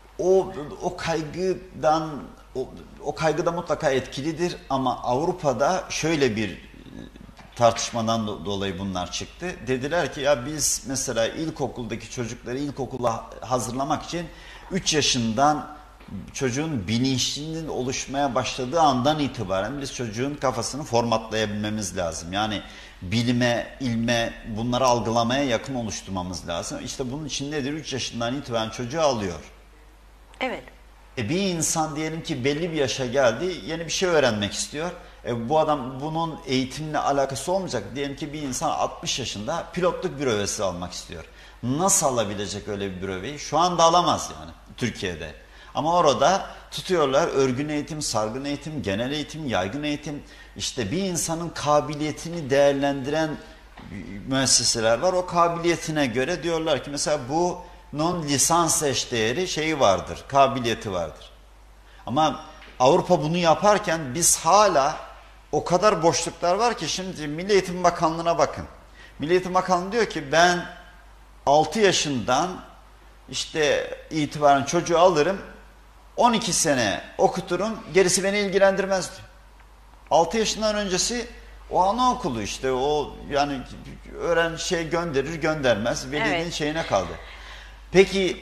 O kaygıdan o kaygıda mutlaka etkilidir, ama Avrupa'da şöyle bir tartışmadan dolayı bunlar çıktı. Dediler ki ya biz mesela ilkokuldaki çocukları ilkokula hazırlamak için 3 yaşından çocuğun bilinçliliğinin oluşmaya başladığı andan itibaren biz çocuğun kafasını formatlayabilmemiz lazım. Yani bilime, ilme, bunları algılamaya yakın oluşturmamız lazım. İşte bunun için nedir? 3 yaşından itibaren çocuğu alıyor. Evet. Bir insan diyelim ki belli bir yaşa geldi, yeni bir şey öğrenmek istiyor. Bu adam bunun eğitimle alakası olmayacak. Diyelim ki bir insan 60 yaşında pilotluk bürövesi almak istiyor. Nasıl alabilecek öyle bir büroveyi? Şu anda alamaz yani Türkiye'de. Ama orada tutuyorlar örgün eğitim, sargın eğitim, genel eğitim, yaygın eğitim. İşte bir insanın kabiliyetini değerlendiren müesseseler var. O kabiliyetine göre diyorlar ki mesela bunun lisans eşdeğeri şeyi vardır, kabiliyeti vardır. Ama Avrupa bunu yaparken biz hala o kadar boşluklar var ki, şimdi Milli Eğitim Bakanlığı'na bakın. Milli Eğitim Bakanlığı diyor ki ben 6 yaşından işte itibaren çocuğu alırım, 12 sene okuturum, gerisi beni ilgilendirmez diyor. 6 yaşından öncesi o anaokulu, işte o yani gönderir göndermez, velinin Evet. şeyine kaldı. Peki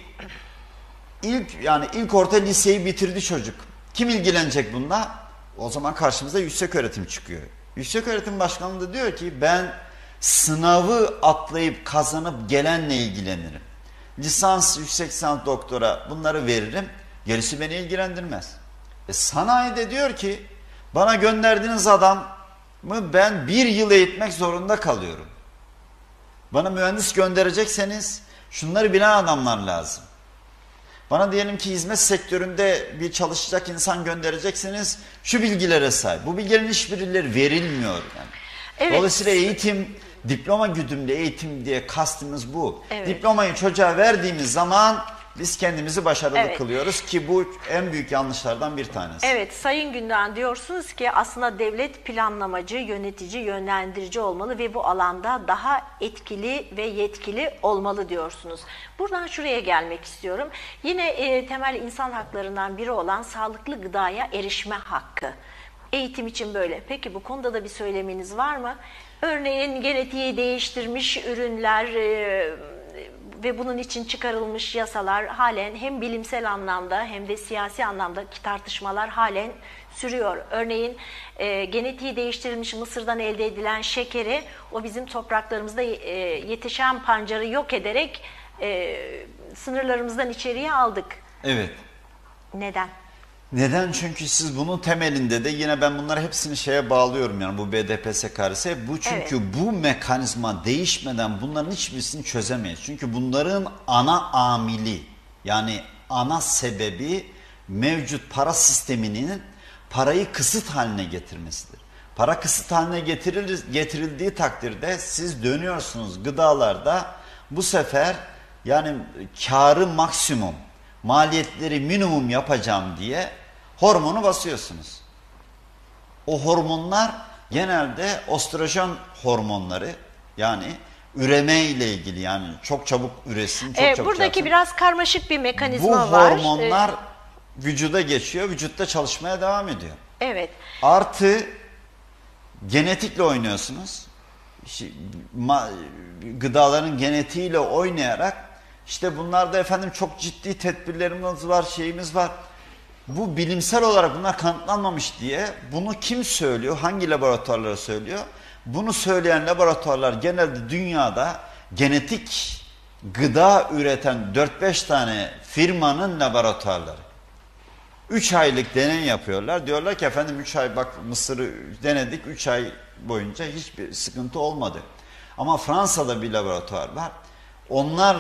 ilk orta liseyi bitirdi çocuk. Kim ilgilenecek bununla? O zaman karşımıza yükseköğretim çıkıyor. Yükseköğretim Başkanlığı da diyor ki ben sınavı atlayıp kazanıp gelenle ilgilenirim. Lisans, yüksek lisans, doktora bunları veririm. Gerisi beni ilgilendirmez. Sanayi de diyor ki bana gönderdiğiniz adamı ben 1 yıl eğitmek zorunda kalıyorum. Bana mühendis gönderecekseniz şunları bilen adamlar lazım. Bana diyelim ki hizmet sektöründe bir çalışacak insan göndereceksiniz, şu bilgilere sahip. Bu bilgilerin hiçbirileri verilmiyor. Yani. Evet. Dolayısıyla eğitim, diploma güdümlü eğitim diye kastımız bu. Evet. Diplomayı çocuğa verdiğimiz zaman Biz kendimizi başarılı Evet. kılıyoruz ki bu en büyük yanlışlardan bir tanesi. Evet, Sayın Gündoğan, diyorsunuz ki aslında devlet planlamacı, yönetici, yönlendirici olmalı ve bu alanda daha etkili ve yetkili olmalı diyorsunuz. Buradan şuraya gelmek istiyorum. Yine temel insan haklarından biri olan sağlıklı gıdaya erişme hakkı. Eğitim için böyle. Peki bu konuda da bir söyleminiz var mı? Örneğin genetiği değiştirmiş ürünler ve bunun için çıkarılmış yasalar halen hem bilimsel anlamda hem de siyasi anlamdaki tartışmalar halen sürüyor. Örneğin genetiği değiştirilmiş Mısır'dan elde edilen şekeri o bizim topraklarımızda yetişen pancarı yok ederek sınırlarımızdan içeriye aldık. Evet. Neden? Neden? Çünkü siz bunun temelinde de yine ben bunları hepsini şeye bağlıyorum, yani bu BDPS karesi. Bu çünkü bu mekanizma değişmeden bunların hiçbirisini çözemeyiz. Çünkü bunların ana amili, yani ana sebebi mevcut para sisteminin parayı kısıt haline getirmesidir. Para kısıt haline getirildiği takdirde siz dönüyorsunuz gıdalarda, bu sefer yani karı maksimum, maliyetleri minimum yapacağım diye hormonu basıyorsunuz. O hormonlar genelde östrojen hormonları, yani üreme ile ilgili, yani çok çabuk üresin, çok çabuk buradaki yapsın. biraz karmaşık bir mekanizma Bu var. hormonlar vücuda geçiyor, vücutta çalışmaya devam ediyor. Evet. Artı genetikle oynuyorsunuz. Gıdaların genetiğiyle oynayarak, işte bunlarda efendim çok ciddi tedbirlerimiz var, şeyimiz var. Bu bilimsel olarak bunlar kanıtlanmamış diye bunu kim söylüyor? Hangi laboratuvarlara söylüyor? Bunu söyleyen laboratuvarlar genelde dünyada genetik gıda üreten 4-5 tane firmanın laboratuvarları. 3 aylık deney yapıyorlar. Diyorlar ki efendim 3 ay bak Mısır'ı denedik, 3 ay boyunca hiçbir sıkıntı olmadı. Ama Fransa'da bir laboratuvar var. Onlar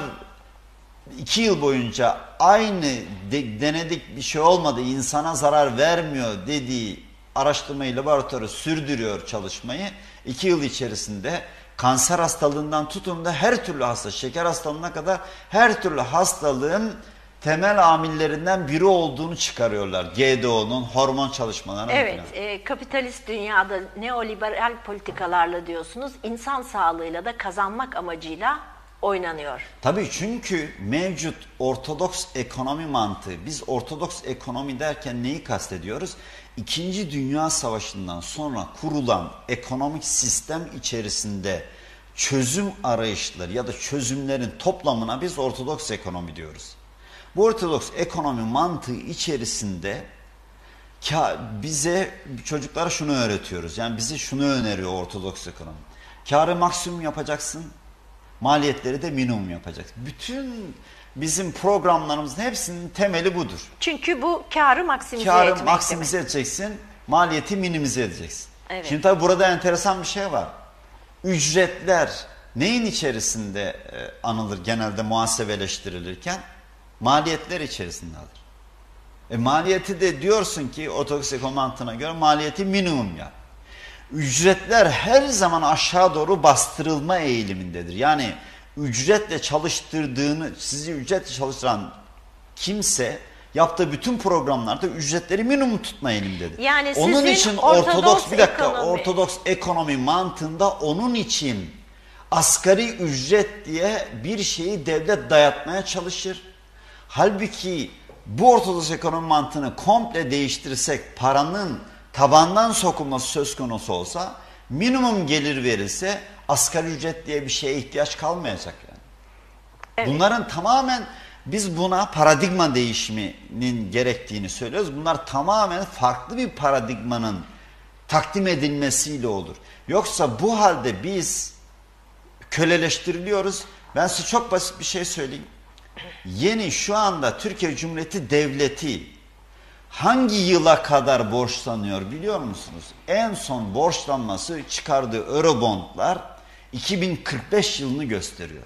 2 yıl boyunca aynı denedik, bir şey olmadı, insana zarar vermiyor dediği araştırmayı, laboratuvarı sürdürüyor çalışmayı. 2 yıl içerisinde kanser hastalığından tutun da her türlü hasta, şeker hastalığına kadar her türlü hastalığın temel amillerinden biri olduğunu çıkarıyorlar. GDO'nun hormon çalışmalarına. Evet, kapitalist dünyada neoliberal politikalarla diyorsunuz, insan sağlığıyla da kazanmak amacıyla oynanıyor. Tabii, çünkü mevcut ortodoks ekonomi mantığı, biz ortodoks ekonomi derken neyi kastediyoruz? İkinci Dünya Savaşı'ndan sonra kurulan ekonomik sistem içerisinde çözüm arayışları ya da çözümlerin toplamına biz ortodoks ekonomi diyoruz. Bu ortodoks ekonomi mantığı içerisinde bize, çocuklara şunu öğretiyoruz. Yani bize şunu öneriyor ortodoks ekonomi. Kârı maksimum yapacaksın, maliyetleri de minimum yapacaksın. Bütün bizim programlarımızın hepsinin temeli budur. Çünkü bu kârı maksimize Kârı etmek maksimize demek. edeceksin, maliyeti minimize edeceksin. Evet. Şimdi tabii burada enteresan bir şey var. Ücretler neyin içerisinde anılır genelde muhasebeleştirilirken? Maliyetler içerisinde alır. Maliyeti de diyorsun ki ortodoks ekonomi mantığına göre maliyeti minimum yap. Ücretler her zaman aşağı doğru bastırılma eğilimindedir. Yani ücretle çalıştırdığını, sizi ücretle çalıştıran kimse yaptığı bütün programlarda ücretleri minimum tutma eğilimindedir. Yani onun sizin için ortodoks ortodoks ekonomi mantığında onun için asgari ücret diye bir şeyi devlet dayatmaya çalışır. Halbuki bu ortodoks ekonomi mantığını komple değiştirsek, paranın tabandan sokulması söz konusu olsa, minimum gelir verilse asgari ücret diye bir şeye ihtiyaç kalmayacak yani. Evet. Bunların tamamen, biz buna paradigma değişiminin gerektiğini söylüyoruz. Bunlar tamamen farklı bir paradigmanın takdim edilmesiyle olur. Yoksa bu halde biz köleleştiriliyoruz. Ben size çok basit bir şey söyleyeyim. Yeni şu anda Türkiye Cumhuriyeti Devleti hangi yıla kadar borçlanıyor biliyor musunuz? En son borçlanması çıkardığı Eurobondlar 2045 yılını gösteriyor.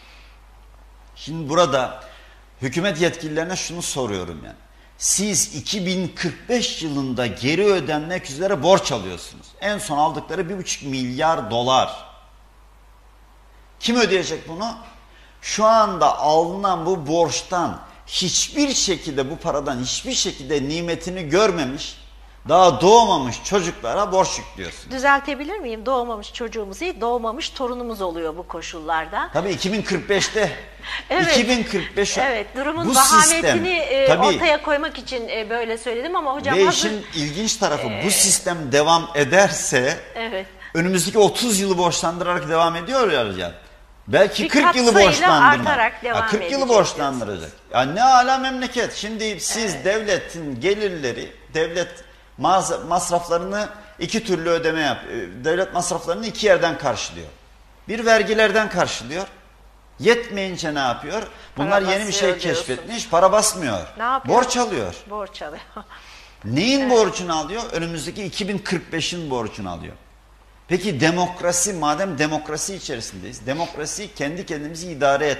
Şimdi burada hükümet yetkililerine şunu soruyorum yani. Siz 2045 yılında geri ödenmek üzere borç alıyorsunuz. En son aldıkları 1,5 milyar dolar. Kim ödeyecek bunu? Şu anda alınan bu borçtan hiçbir şekilde bu paradan hiçbir şekilde nimetini görmemiş, daha doğmamış çocuklara borç yüklüyorsun. Düzeltebilir miyim? Doğmamış çocuğumuz değil, doğmamış torunumuz oluyor bu koşullarda. Tabii 2045'te Evet. 2045 Evet, durumun bu vahametini sistem, tabii, ortaya koymak için böyle söyledim ama hocam ve hazır. işin ilginç tarafı bu sistem devam ederse Evet. önümüzdeki 30 yılı borçlandırarak devam ediyor ya. Belki Bir 40 yılı katsayıyla borçlandırma. artarak devam 40 yılı edecek borçlandıracak. Ya ne ala memleket. Şimdi siz devletin gelirleri, devlet masraflarını iki türlü ödeme yap. Devlet masraflarını iki yerden karşılıyor. Bir vergilerden karşılıyor. Yetmeyince ne yapıyor? Bunlar Para yeni bir şey basıyor diyorsun. keşfetmiş. Para basmıyor. Ne yapıyor? Borç alıyor. Borç alıyor. Neyin borcunu alıyor? Önümüzdeki 2045'in borcunu alıyor. Peki demokrasi, madem demokrasi içerisindeyiz, demokrasi kendi kendimizi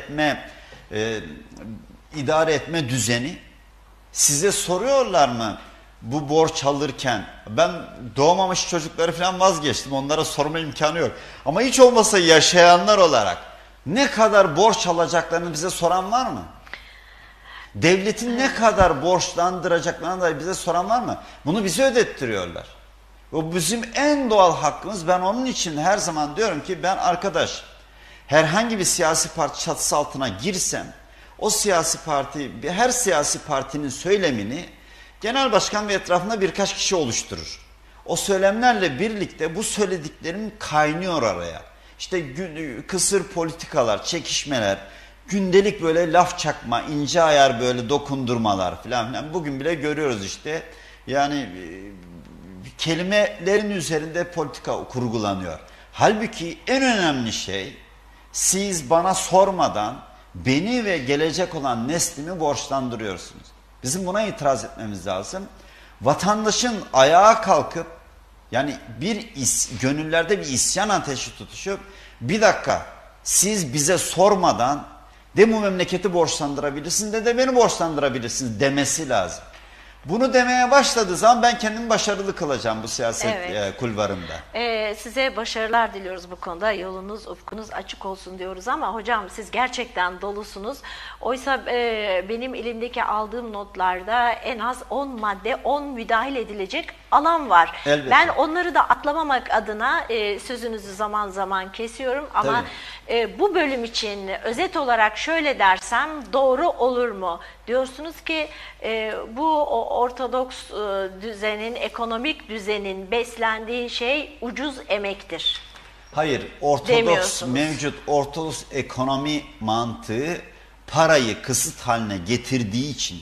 idare etme düzeni, size soruyorlar mı bu borç alırken? Ben doğmamış çocukları falan vazgeçtim, onlara sorma imkanı yok. Ama hiç olmasa yaşayanlar olarak ne kadar borç alacaklarını bize soran var mı? Devletin ne kadar borçlandıracaklarını da bize soran var mı? Bunu bize ödettiriyorlar. O bizim en doğal hakkımız. Ben onun için her zaman diyorum ki ben arkadaş herhangi bir siyasi parti çatısı altına girsem o siyasi parti, her siyasi partinin söylemini genel başkan ve etrafında birkaç kişi oluşturur. O söylemlerle birlikte bu söylediklerim kaynıyor araya. İşte kısır politikalar, çekişmeler, gündelik böyle laf çakma, ince ayar böyle dokundurmalar falan filan. Bugün bile görüyoruz işte. Yani kelimelerin üzerinde politika kurgulanıyor. Halbuki en önemli şey siz bana sormadan beni ve gelecek olan neslimi borçlandırıyorsunuz. Bizim buna itiraz etmemiz lazım. Vatandaşın ayağa kalkıp yani gönüllerde bir isyan ateşi tutuşup bir dakika siz bize sormadan de bu memleketi borçlandırabilirsiniz de beni borçlandırabilirsiniz demesi lazım. Bunu demeye başladığı zaman ben kendimi başarılı kılacağım bu siyaset kulvarında. Size başarılar diliyoruz bu konuda. Yolunuz, ufkunuz açık olsun diyoruz ama hocam siz gerçekten dolusunuz. Oysa benim elimdeki aldığım notlarda en az 10 madde, 10 müdahale edilecek alan var. Elbette. Ben onları da atlamamak adına sözünüzü zaman zaman kesiyorum ama bu bölüm için özet olarak şöyle dersem doğru olur mu? Diyorsunuz ki bu ortodoks düzenin, ekonomik düzenin beslendiği şey ucuz emektir. Hayır, mevcut ortodoks ekonomi mantığı parayı kısıt haline getirdiği için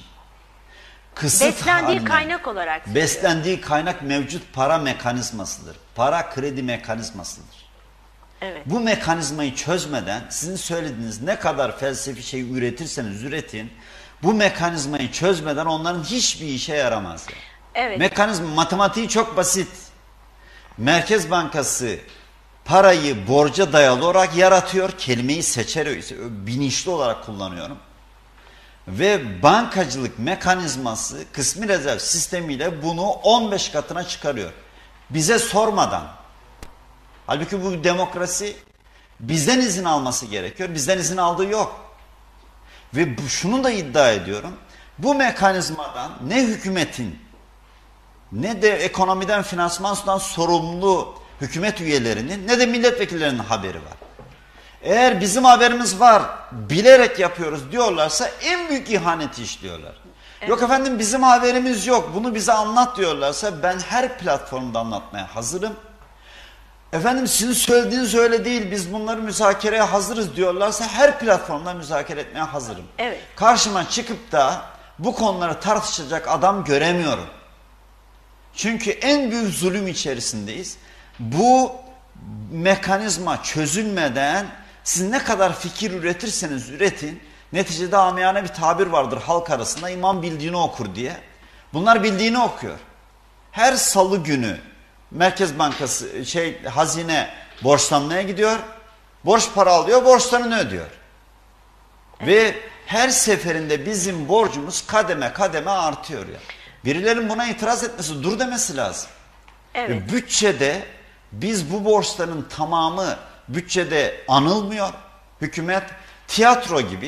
beslendiği kaynak mevcut para mekanizmasıdır. Para kredi mekanizmasıdır. Evet. Bu mekanizmayı çözmeden sizin söylediğiniz ne kadar felsefi şey üretirseniz üretin, bu mekanizmayı çözmeden onların hiçbir işe yaramaz. Evet. Mekanizma, matematiği çok basit. Merkez Bankası parayı borca dayalı olarak yaratıyor. Kelimeyi bilinçli olarak kullanıyorum. Ve bankacılık mekanizması kısmi rezerv sistemiyle bunu 15 katına çıkarıyor. Bize sormadan. Halbuki bu demokrasi bizden izin alması gerekiyor. Bizden izin aldığı yok. Ve şunu da iddia ediyorum. Bu mekanizmadan ne hükümetin ne de ekonomiden, finansmandan sorumlu hükümet üyelerinin ne de milletvekillerinin haberi var. Eğer bizim haberimiz var, bilerek yapıyoruz diyorlarsa en büyük ihaneti işliyorlar. Evet. Yok efendim bizim haberimiz yok, bunu bize anlat diyorlarsa ben her platformda anlatmaya hazırım. Efendim sizin söylediğiniz öyle değil, biz bunları müzakereye hazırız diyorlarsa her platformda müzakere etmeye hazırım. Evet. Karşıma çıkıp da bu konuları tartışacak adam göremiyorum. Çünkü en büyük zulüm içerisindeyiz. Bu mekanizma çözülmeden siz ne kadar fikir üretirseniz üretin, neticede amiyane bir tabir vardır halk arasında, imam bildiğini okur diye. Bunlar bildiğini okuyor. Her salı günü Merkez Bankası hazine borçlanmaya gidiyor. Borç para alıyor, borçlarını ödüyor. Evet. Ve her seferinde bizim borcumuz kademe kademe artıyor ya. Birilerinin buna itiraz etmesi, dur demesi lazım. Evet. Bütçede biz bu borçların tamamı bütçede anılmıyor. Hükümet tiyatro gibi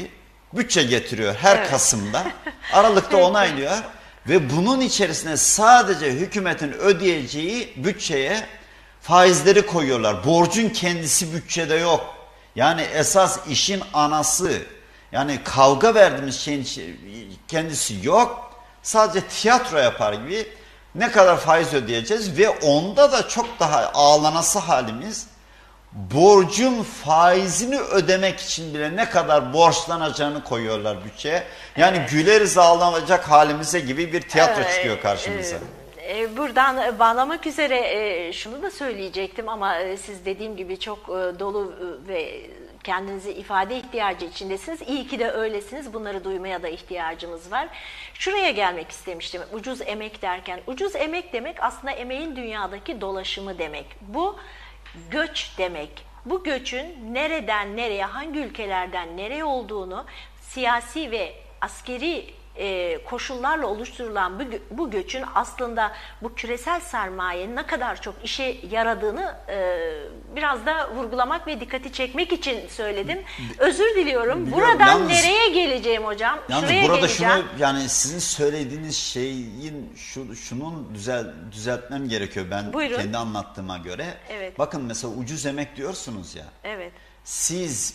bütçe getiriyor her Evet. Kasım'da. Aralık'ta onaylıyor ve bunun içerisine sadece hükümetin ödeyeceği bütçeye faizleri koyuyorlar. Borcun kendisi bütçede yok. Yani esas işin anası, yani kavga verdiğimiz şeyin kendisi yok. Sadece tiyatro yapar gibi ne kadar faiz ödeyeceğiz ve onda da çok daha ağlanası halimiz, borcun faizini ödemek için bile ne kadar borçlanacağını koyuyorlar bütçeye. Yani güleriz ağlanacak halimize gibi bir tiyatro çıkıyor karşımıza. Buradan bağlamak üzere şunu da söyleyecektim ama siz dediğim gibi çok dolu ve kendinizi ifade ihtiyacı içindesiniz. İyi ki de öylesiniz. Bunları duymaya da ihtiyacımız var. Şuraya gelmek istemiştim. Ucuz emek derken, ucuz emek demek aslında emeğin dünyadaki dolaşımı demek. Bu göç demek. Bu göçün nereden nereye, hangi ülkelerden nereye olduğunu siyasi ve askeri koşullarla oluşturulan bu göçün aslında bu küresel sermayenin ne kadar çok işe yaradığını biraz da vurgulamak ve dikkati çekmek için söyledim. Özür diliyorum. Biliyorum, Buradan yalnız, nereye geleceğim hocam? Yalnız Şuraya burada geleceğim. şunu, yani sizin söylediğiniz şeyin şunun düzeltmem gerekiyor ben. Buyurun. Kendi anlattığıma göre. Evet. Bakın mesela ucuz emek diyorsunuz ya. Evet. Siz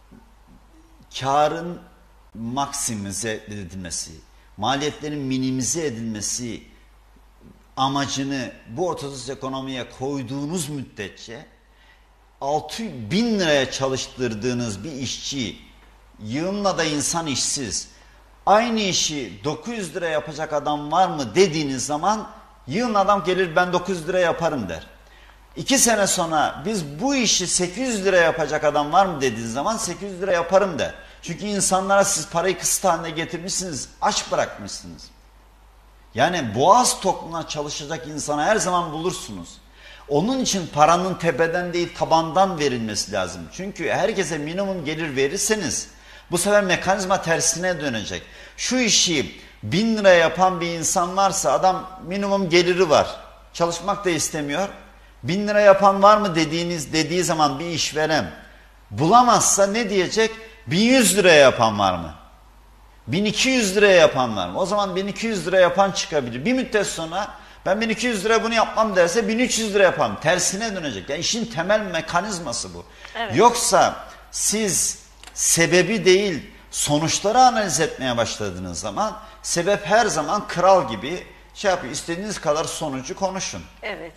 karın maksimize edilmesi, maliyetlerin minimize edilmesi amacını bu ortodoks ekonomiye koyduğunuz müddetçe 6.000 liraya çalıştırdığınız bir işçi, yığınla da insan işsiz, aynı işi 900 lira yapacak adam var mı dediğiniz zaman yığın adam gelir ben 900 lira yaparım der. 2 sene sonra biz bu işi 800 lira yapacak adam var mı dediğiniz zaman 800 lira yaparım der. Çünkü insanlara siz parayı kısıt haline getirmişsiniz, aç bırakmışsınız. Yani boğaz tokluğuna çalışacak insanı her zaman bulursunuz. Onun için paranın tepeden değil tabandan verilmesi lazım. Çünkü herkese minimum gelir verirseniz bu sefer mekanizma tersine dönecek. Şu işi 1000 liraya yapan bir insan varsa adam minimum geliri var. Çalışmak da istemiyor. 1000 lira yapan var mı dediği zaman bir işveren bulamazsa ne diyecek? 1100 liraya yapan var mı? 1200 liraya yapan var mı? O zaman 1200 lira yapan çıkabilir. Bir müddet sonra ben 1200 liraya bunu yapmam derse 1300 lira yapalım. Tersine dönecek. Yani işin temel mekanizması bu. Evet. Yoksa siz sebebi değil sonuçları analiz etmeye başladığınız zaman sebep her zaman kral gibi şey yapıyor. İstediğiniz kadar sonucu konuşun. Evet.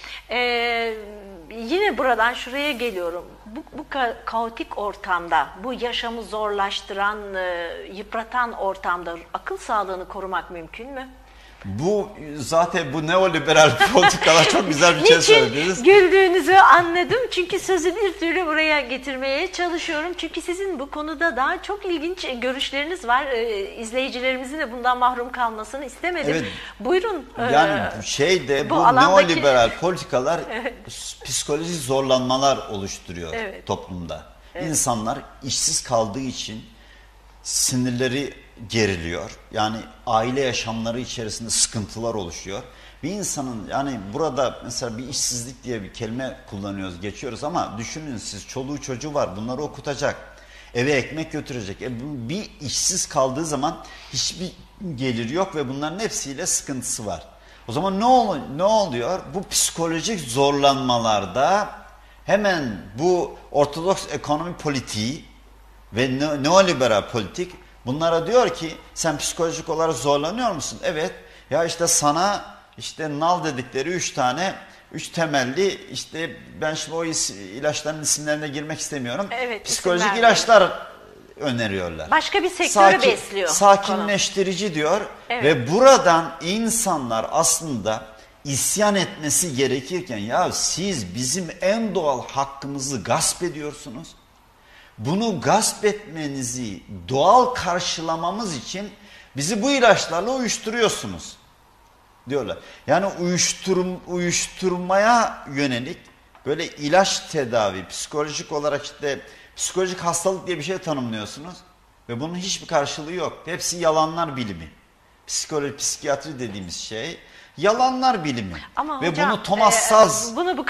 Yine buradan şuraya geliyorum. Bu kaotik ortamda, bu yaşamı zorlaştıran, yıpratan ortamda akıl sağlığını korumak mümkün mü? Bu zaten bu neoliberal politikalar çok güzel bir şey söylediniz. Niçin güldüğünüzü anladım. Çünkü sözü bir türlü buraya getirmeye çalışıyorum. Çünkü sizin bu konuda daha çok ilginç görüşleriniz var. İzleyicilerimizin de bundan mahrum kalmasını istemedim. Evet. Buyurun. Yani bu alandaki... neoliberal politikalar psikolojik zorlanmalar oluşturuyor Evet. toplumda. Evet. İnsanlar işsiz kaldığı için sinirleri geriliyor. Yani aile yaşamları içerisinde sıkıntılar oluşuyor. Bir insanın yani burada mesela bir işsizlik diye bir kelime kullanıyoruz, geçiyoruz ama düşünün siz çoluğu çocuğu var, bunları okutacak, eve ekmek götürecek. Bir işsiz kaldığı zaman hiçbir gelir yok ve bunların hepsiyle sıkıntısı var. O zaman ne oluyor? Bu psikolojik zorlanmalarda hemen bu ortodoks ekonomi politiği ve neoliberal politik bunlara diyor ki sen psikolojik olarak zorlanıyor musun? Evet. Ya işte sana işte nal dedikleri 3 temelli işte ben şimdi o ilaçların isimlerine girmek istemiyorum. Evet, psikolojik ilaçlar öneriyorlar. Başka bir sektörü besliyor. Sakinleştirici konu diyor. Evet. Ve buradan insanlar aslında isyan etmesi gerekirken ya siz bizim en doğal hakkımızı gasp ediyorsunuz. Bunu gasp etmenizi doğal karşılamamız için bizi bu ilaçlarla uyuşturuyorsunuz diyorlar. Yani uyuşturmaya yönelik böyle ilaç tedavi, psikolojik olarak işte psikolojik hastalık diye bir şey tanımlıyorsunuz ve bunun hiçbir karşılığı yok. Hepsi yalanlar bilimi. Psikoloji, psikiyatri dediğimiz şey yalanlar bilimi. Ama ve hocam, bunu Thomas Saz, bunu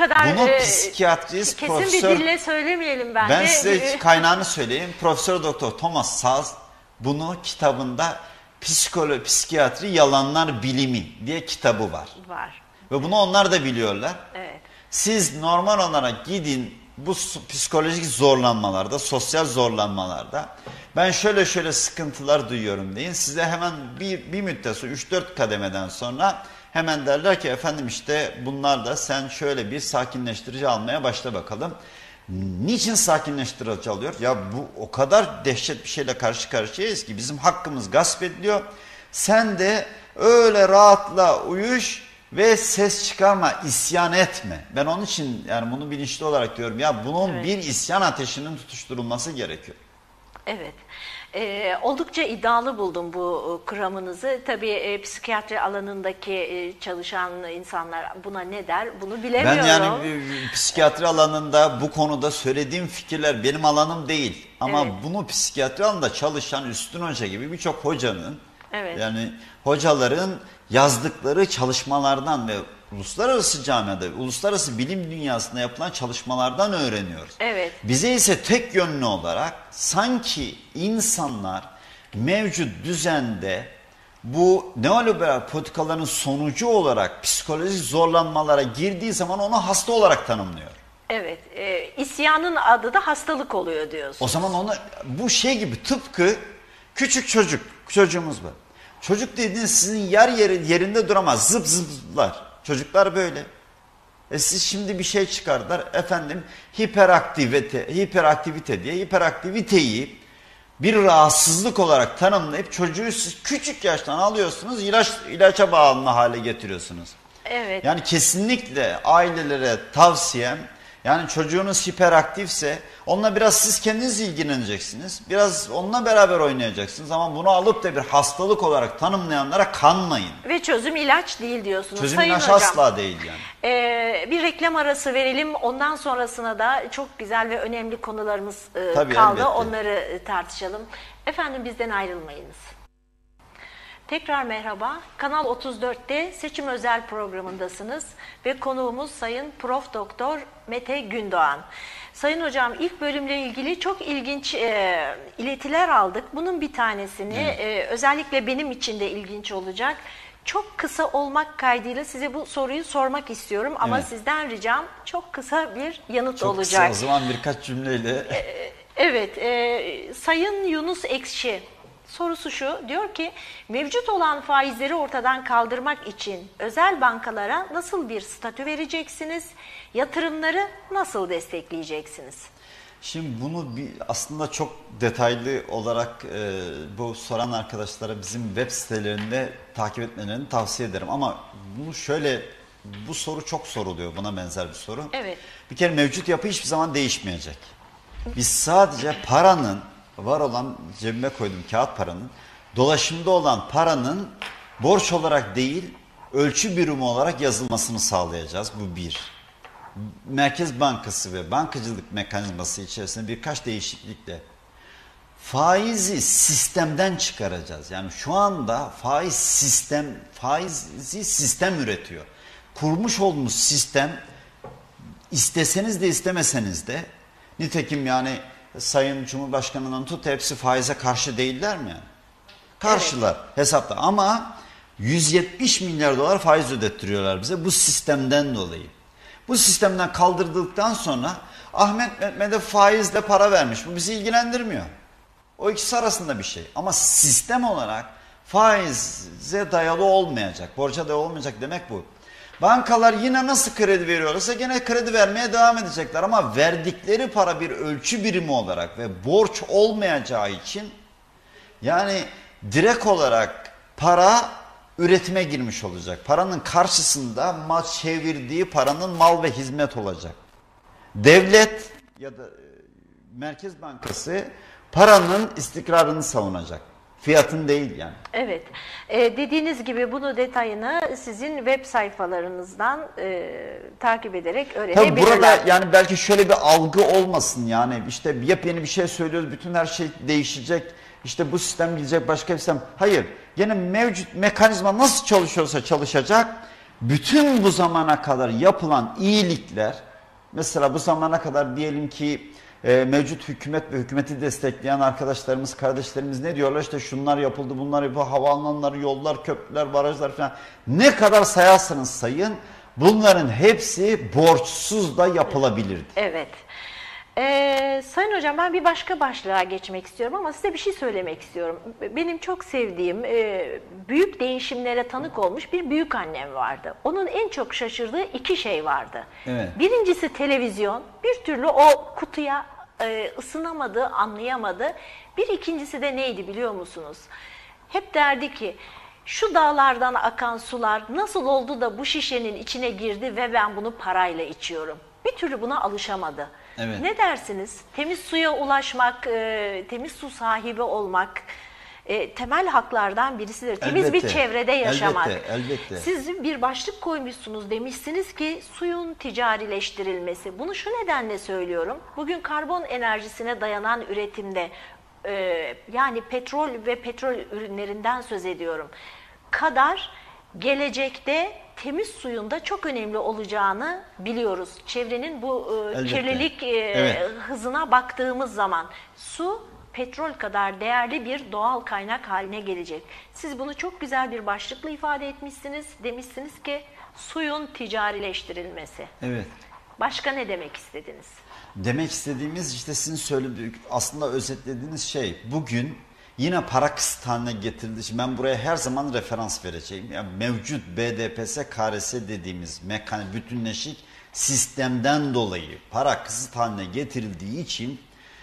psikiyatrist kesin profesör, bir dille söylemeyelim bence. ben size kaynağını söyleyeyim. Profesör Doktor Thomas Saz bunu kitabında Psikiyatri Yalanlar Bilimi diye kitabı var. Var. Ve bunu onlar da biliyorlar. Evet. Siz normal olarak gidin bu psikolojik zorlanmalarda, sosyal zorlanmalarda ben şöyle sıkıntılar duyuyorum deyin. Size hemen bir müddet sonra 3-4 kademeden sonra hemen derler ki efendim işte bunlar da sen şöyle bir sakinleştirici almaya başla bakalım. Niçin sakinleştirici alıyor? Ya bu o kadar dehşet bir şeyle karşı karşıyayız ki bizim hakkımız gasp ediliyor. Sen de öyle rahatla uyuş ve ses çıkarma, isyan etme. Ben onun için yani bunu bilinçli olarak diyorum. Ya bunun bir isyan ateşinin tutuşturulması gerekiyor. Evet. Oldukça iddialı buldum bu kuramınızı. Tabii psikiyatri alanındaki çalışan insanlar buna ne der bunu bilemiyorum. Ben yani psikiyatri alanında bu konuda söylediğim fikirler benim alanım değil. Ama bunu psikiyatri alanında çalışan Üstün Hoca gibi birçok hocanın yani hocaların yazdıkları çalışmalardan ve uluslararası camiada, uluslararası bilim dünyasında yapılan çalışmalardan öğreniyoruz. Evet. Bize ise tek yönlü olarak sanki insanlar mevcut düzende bu neoliberal politikaların sonucu olarak psikolojik zorlanmalara girdiği zaman onu hasta olarak tanımlıyor. Evet. İsyanın adı da hastalık oluyor diyorsun. O zaman onu bu şey gibi tıpkı küçük çocuğumuz var. Çocuk dediğiniz sizin yerinde duramaz. Zıp zıplar. Çocuklar böyle. Siz şimdi bir şey çıkardılar. Efendim hiperaktivite diye hiperaktiviteyi bir rahatsızlık olarak tanımlayıp çocuğu siz küçük yaştan alıyorsunuz. İlaça bağımlı hale getiriyorsunuz. Evet. Yani kesinlikle ailelere tavsiyem yani çocuğunuz hiperaktifse onunla biraz siz kendiniz ilgileneceksiniz. Biraz onunla beraber oynayacaksınız ama bunu alıp da bir hastalık olarak tanımlayanlara kanmayın. Ve çözüm ilaç değil diyorsunuz. Çözüm Sayın ilaç hocam, asla değil yani. Bir reklam arası verelim. Ondan sonrasına da çok güzel ve önemli konularımız Tabii, kaldı. elbette. Onları tartışalım. Efendim bizden ayrılmayınız. Tekrar merhaba. Kanal 34'te seçim özel programındasınız ve konuğumuz Sayın Prof. Doktor Mete Gündoğan. Sayın hocam ilk bölümle ilgili çok ilginç iletiler aldık. Bunun bir tanesini özellikle benim için de ilginç olacak. Çok kısa olmak kaydıyla size bu soruyu sormak istiyorum ama sizden ricam çok kısa bir yanıt Çok olacak. kısa o zaman birkaç cümleyle. Evet, Sayın Yunus Ekşi sorusu şu, diyor ki mevcut olan faizleri ortadan kaldırmak için özel bankalara nasıl bir statü vereceksiniz, yatırımları nasıl destekleyeceksiniz? Şimdi bunu aslında çok detaylı olarak bu soran arkadaşlara bizim web sitelerinde takip etmelerini tavsiye ederim. Ama bunu bu soru çok soruluyor, buna benzer bir soru. Evet. Bir kere mevcut yapı hiçbir zaman değişmeyecek. Biz sadece paranın, var olan cebime koydum kağıt paranın, dolaşımda olan paranın borç olarak değil, ölçü birimi olarak yazılmasını sağlayacağız. Bu bir. Merkez Bankası ve bankacılık mekanizması içerisinde birkaç değişiklikle faizi sistemden çıkaracağız. Yani şu anda faizi sistem üretiyor. Kurmuş olduğumuz sistem isteseniz de istemeseniz de nitekim yani Sayın Cumhurbaşkanı'ndan tut hepsi faize karşı değiller mi? Yani? Karşılar hesapta ama 170 milyar dolar faiz ödettiriyorlar bize bu sistemden dolayı. Bu sistemden kaldırıldıktan sonra Ahmet Mehmet'e faizle para vermiş. Bu bizi ilgilendirmiyor. O ikisi arasında bir şey. Ama sistem olarak faize dayalı olmayacak, borca dayalı olmayacak demek bu. Bankalar yine nasıl kredi veriyorlarsa gene kredi vermeye devam edecekler. Ama verdikleri para bir ölçü birimi olarak ve borç olmayacağı için yani direkt olarak para üretime girmiş olacak. Paranın karşısında çevirdiği paranın mal ve hizmet olacak. Devlet ya da Merkez Bankası paranın istikrarını savunacak. Fiyatın değil yani. Evet. Dediğiniz gibi bunu detayını sizin web sayfalarınızdan takip ederek öğrenebilirler. Tabii burada yani belki şöyle bir algı olmasın yani işte yepyeni bir şey söylüyoruz, bütün her şey değişecek. İşte bu sistem gidecek başka bir sistem. Hayır. Gene mevcut mekanizma nasıl çalışıyorsa çalışacak. Bütün bu zamana kadar yapılan iyilikler, mesela bu zamana kadar diyelim ki mevcut hükümet ve hükümeti destekleyen arkadaşlarımız, kardeşlerimiz ne diyorlar? İşte şunlar yapıldı, bunlar yapıldı, havaalanları, yollar, köprüler, barajlar falan. Ne kadar sayarsanız sayın, bunların hepsi borçsuz da yapılabilirdi. Evet. Sayın Hocam, ben bir başka başlığa geçmek istiyorum ama size bir şey söylemek istiyorum. Benim çok sevdiğim, büyük değişimlere tanık olmuş bir büyük annem vardı. Onun en çok şaşırdığı iki şey vardı. Evet. Birincisi televizyon. Bir türlü o kutuya ısınamadı, anlayamadı. Bir ikincisi de neydi biliyor musunuz? Hep derdi ki, şu dağlardan akan sular nasıl oldu da bu şişenin içine girdi ve ben bunu parayla içiyorum. Bir türlü buna alışamadı. Evet. Ne dersiniz? Temiz suya ulaşmak, temiz su sahibi olmak temel haklardan birisidir. Temiz Elbette, bir çevrede yaşamak. elbette. Siz bir başlık koymuşsunuz, demişsiniz ki suyun ticarileştirilmesi. Bunu şu nedenle söylüyorum. Bugün karbon enerjisine dayanan üretimde, yani petrol ve petrol ürünlerinden söz ediyorum, kadar gelecekte temiz suyun da çok önemli olacağını biliyoruz. Çevrenin bu kirlilik Evet. hızına baktığımız zaman su petrol kadar değerli bir doğal kaynak haline gelecek. Siz bunu çok güzel bir başlıkla ifade etmişsiniz. Demişsiniz ki suyun ticarileştirilmesi. Evet. Başka ne demek istediniz? Demek istediğimiz işte sizin söylediğiniz, aslında özetlediğiniz şey, bugün yine para kısıt haline getirildi. Şimdi ben buraya her zaman referans vereceğim. Yani mevcut BDPS, KRS dediğimiz bütünleşik sistemden dolayı para kısıt haline getirildiği için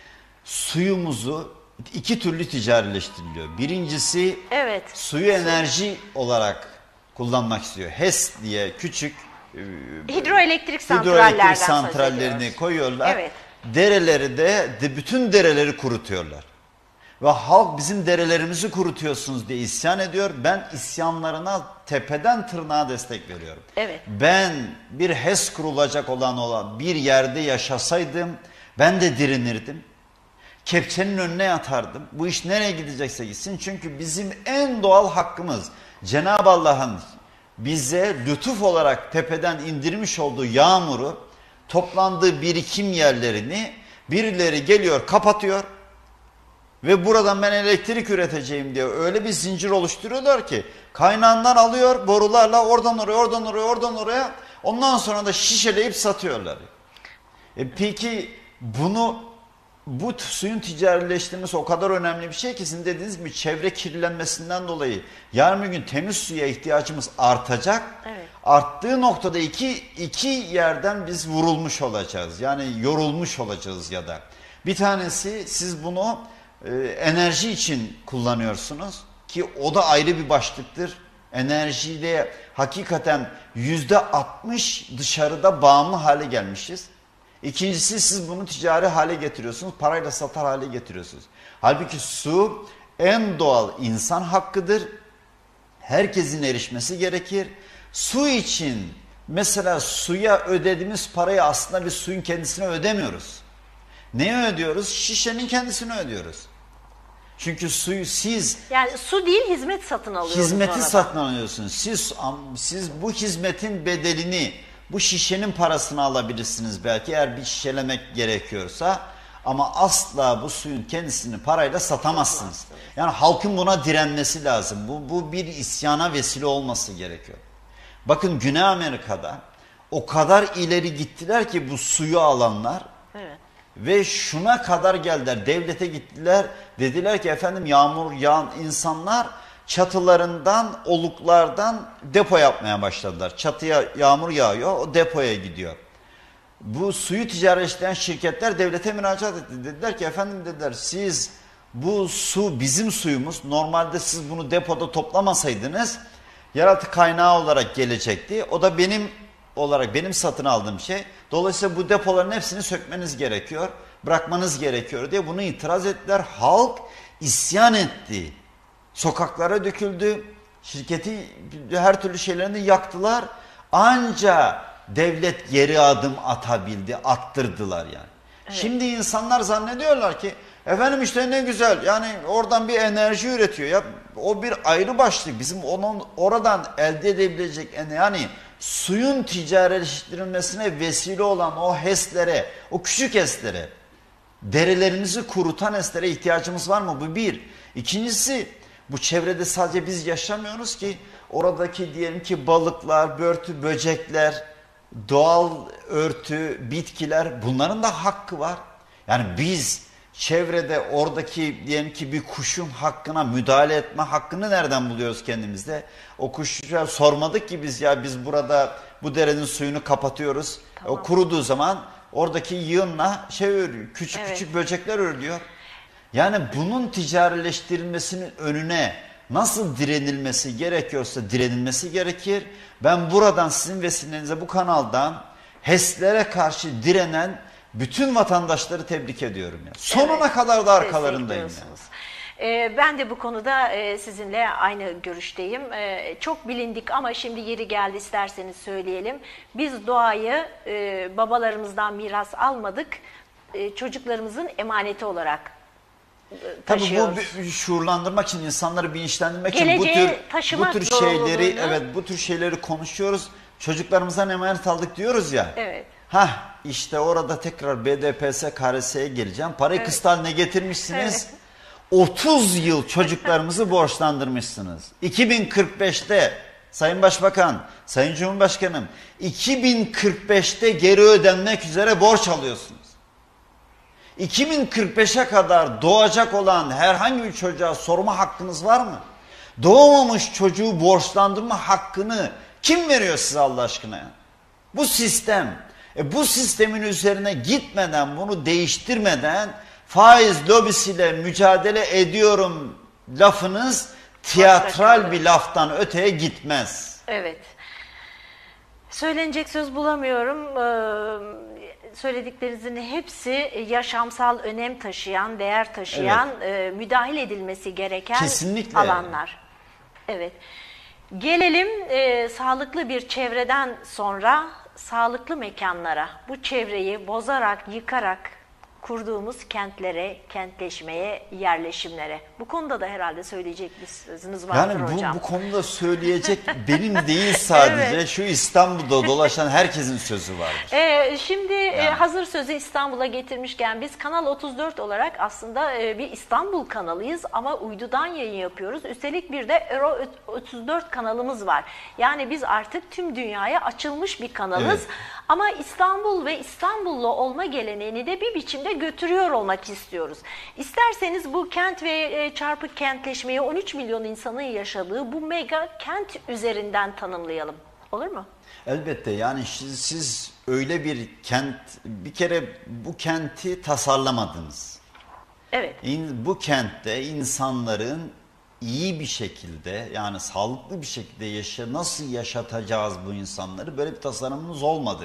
suyumuzu iki türlü ticarileştiriliyor. Birincisi, Evet. suyu enerji olarak kullanmak istiyor. HES diye küçük Hidroelektrik santrallerden söz santrallerini ediyoruz. koyuyorlar. Evet. Dereleri de bütün dereleri kurutuyorlar. Ve halk bizim derelerimizi kurutuyorsunuz diye isyan ediyor. Ben isyanlarına tepeden tırnağa destek veriyorum. Evet. Ben bir HES kurulacak olan bir yerde yaşasaydım ben de direnirdim. Kepçenin önüne yatardım. Bu iş nereye gidecekse gitsin. Çünkü bizim en doğal hakkımız, Cenab-ı Allah'ın bize lütuf olarak tepeden indirmiş olduğu yağmuru, toplandığı birikim yerlerini birileri geliyor, kapatıyor ve buradan ben elektrik üreteceğim diye öyle bir zincir oluşturuyorlar ki kaynağından alıyor borularla, oradan oraya, oradan oraya, oradan oraya, ondan sonra da şişeleyip satıyorlar. Peki bu suyun ticarileştirilmesi o kadar önemli bir şey ki, sizin dediğiniz gibi çevre kirlenmesinden dolayı yarın bir gün temiz suya ihtiyacımız artacak. Evet. Arttığı noktada iki yerden biz vurulmuş olacağız. Yani yorulmuş olacağız ya da. Bir tanesi, siz bunu enerji için kullanıyorsunuz ki o da ayrı bir başlıktır. Enerjiyle hakikaten %60 dışarıda bağımlı hale gelmişiz. İkincisi, siz bunu ticari hale getiriyorsunuz, parayla satar hale getiriyorsunuz. Halbuki su en doğal insan hakkıdır. Herkesin erişmesi gerekir. Su için mesela suya ödediğimiz parayı aslında biz suyun kendisine ödemiyoruz. Neye ödüyoruz? Şişenin kendisine ödüyoruz. Çünkü suyu siz... Yani su değil, hizmet satın alıyoruz. Hizmeti orada satın alıyorsunuz. Siz bu hizmetin bedelini, bu şişenin parasını alabilirsiniz belki, eğer bir şişelemek gerekiyorsa, ama asla bu suyun kendisini parayla satamazsınız. Yani halkın buna direnmesi lazım. Bu bir isyana vesile olması gerekiyor. Bakın Güney Amerika'da o kadar ileri gittiler ki bu suyu alanlar, Evet. ve şuna kadar geldiler, devlete gittiler, dediler ki efendim yağmur yağan insanlar çatılarından, oluklardan depo yapmaya başladılar. Çatıya yağmur yağıyor, o depoya gidiyor. Bu suyu ticaretleyen şirketler devlete müracaat etti. Dediler ki efendim, dediler, siz bu su bizim suyumuz, normalde siz bunu depoda toplamasaydınız yeraltı kaynağı olarak gelecekti. O da benim satın aldığım şey. Dolayısıyla bu depoların hepsini sökmeniz gerekiyor, bırakmanız gerekiyor diye bunu itiraz ettiler. Halk isyan etti. Sokaklara döküldü. Şirketi, her türlü şeylerini yaktılar. Anca devlet geri adım atabildi, attırdılar yani. Evet. Şimdi insanlar zannediyorlar ki efendim işte ne güzel, yani oradan bir enerji üretiyor. Ya o bir ayrı başlık. Bizim oradan elde edebilecek, yani suyun ticaretleştirilmesine vesile olan o HES'lere, o küçük HES'lere Derelerimizi kurutan eslere ihtiyacımız var mı? Bu bir. İkincisi, bu çevrede sadece biz yaşamıyoruz ki, oradaki diyelim ki balıklar, börtü, böcekler, doğal örtü, bitkiler, bunların da hakkı var. Yani biz çevrede oradaki diyelim ki bir kuşun hakkına müdahale etme hakkını nereden buluyoruz kendimizde? O kuşa sormadık ki biz, ya biz burada bu derenin suyunu kapatıyoruz. Tamam. O kuruduğu zaman oradaki yığınla ölüyor. Küçük Evet. küçük böcekler ölüyor. Yani bunun ticarileştirilmesinin önüne nasıl direnilmesi gerekiyorsa direnilmesi gerekir. Ben buradan sizin vesilenize bu kanaldan HES'lere karşı direnen bütün vatandaşları tebrik ediyorum. Yani. Sonuna Evet, kadar da arkalarındayım. destekliyorsunuz. Ben de bu konuda sizinle aynı görüşteyim. Çok bilindik ama şimdi yeri geldi, isterseniz söyleyelim. Biz doğayı babalarımızdan miras almadık. Çocuklarımızın emaneti olarak taşıyoruz. Tabii bu şuurlandırmak için, insanları bilinçlendirmek için Geleceğe bu taşımak tür şeyleri, zorunluluğunu- evet, bu tür şeyleri konuşuyoruz. Çocuklarımızdan emanet aldık diyoruz ya. Evet. İşte orada tekrar BDPS, KRS'ye geleceğim. Parayı kısıt haline getirmişsiniz. Evet. 30 yıl çocuklarımızı borçlandırmışsınız. 2045'te Sayın Başbakan, Sayın Cumhurbaşkanım, 2045'te geri ödenmek üzere borç alıyorsunuz. 2045'e kadar doğacak olan herhangi bir çocuğa sorma hakkınız var mı? Doğmamış çocuğu borçlandırma hakkını kim veriyor size Allah aşkına? Bu sistem. Bu sistemin üzerine gitmeden, bunu değiştirmeden faiz lobisiyle mücadele ediyorum lafınız tiyatral bir laftan öteye gitmez. Evet. Söylenecek söz bulamıyorum. Söylediklerinizin hepsi yaşamsal önem taşıyan, değer taşıyan, müdahale edilmesi gereken Kesinlikle. alanlar. Evet. Gelelim sağlıklı bir çevreden sonra sağlıklı mekanlara. Bu çevreyi bozarak, yıkarak kurduğumuz kentlere, kentleşmeye, yerleşimlere. Bu konuda da herhalde söyleyecek bir sözünüz vardır Yani hocam. bu konuda söyleyecek benim değil sadece, Evet. şu İstanbul'da dolaşan herkesin sözü vardır. Şimdi hazır sözü İstanbul'a getirmişken biz Kanal 34 olarak aslında bir İstanbul kanalıyız ama uydudan yayın yapıyoruz. Üstelik bir de Euro 34 kanalımız var. Yani biz artık tüm dünyaya açılmış bir kanalız. Evet. Ama İstanbul ve İstanbullu olma geleneğini de bir biçimde götürüyor olmak istiyoruz. İsterseniz bu kent ve çarpık kentleşmeyi 13 milyon insanın yaşadığı bu mega kent üzerinden tanımlayalım. Olur mu? Elbette, yani siz öyle bir kent, bir kere bu kenti tasarlamadınız. Evet. Bu kentte insanların iyi bir şekilde, yani sağlıklı bir şekilde nasıl yaşatacağız bu insanları, böyle bir tasarımınız olmadı.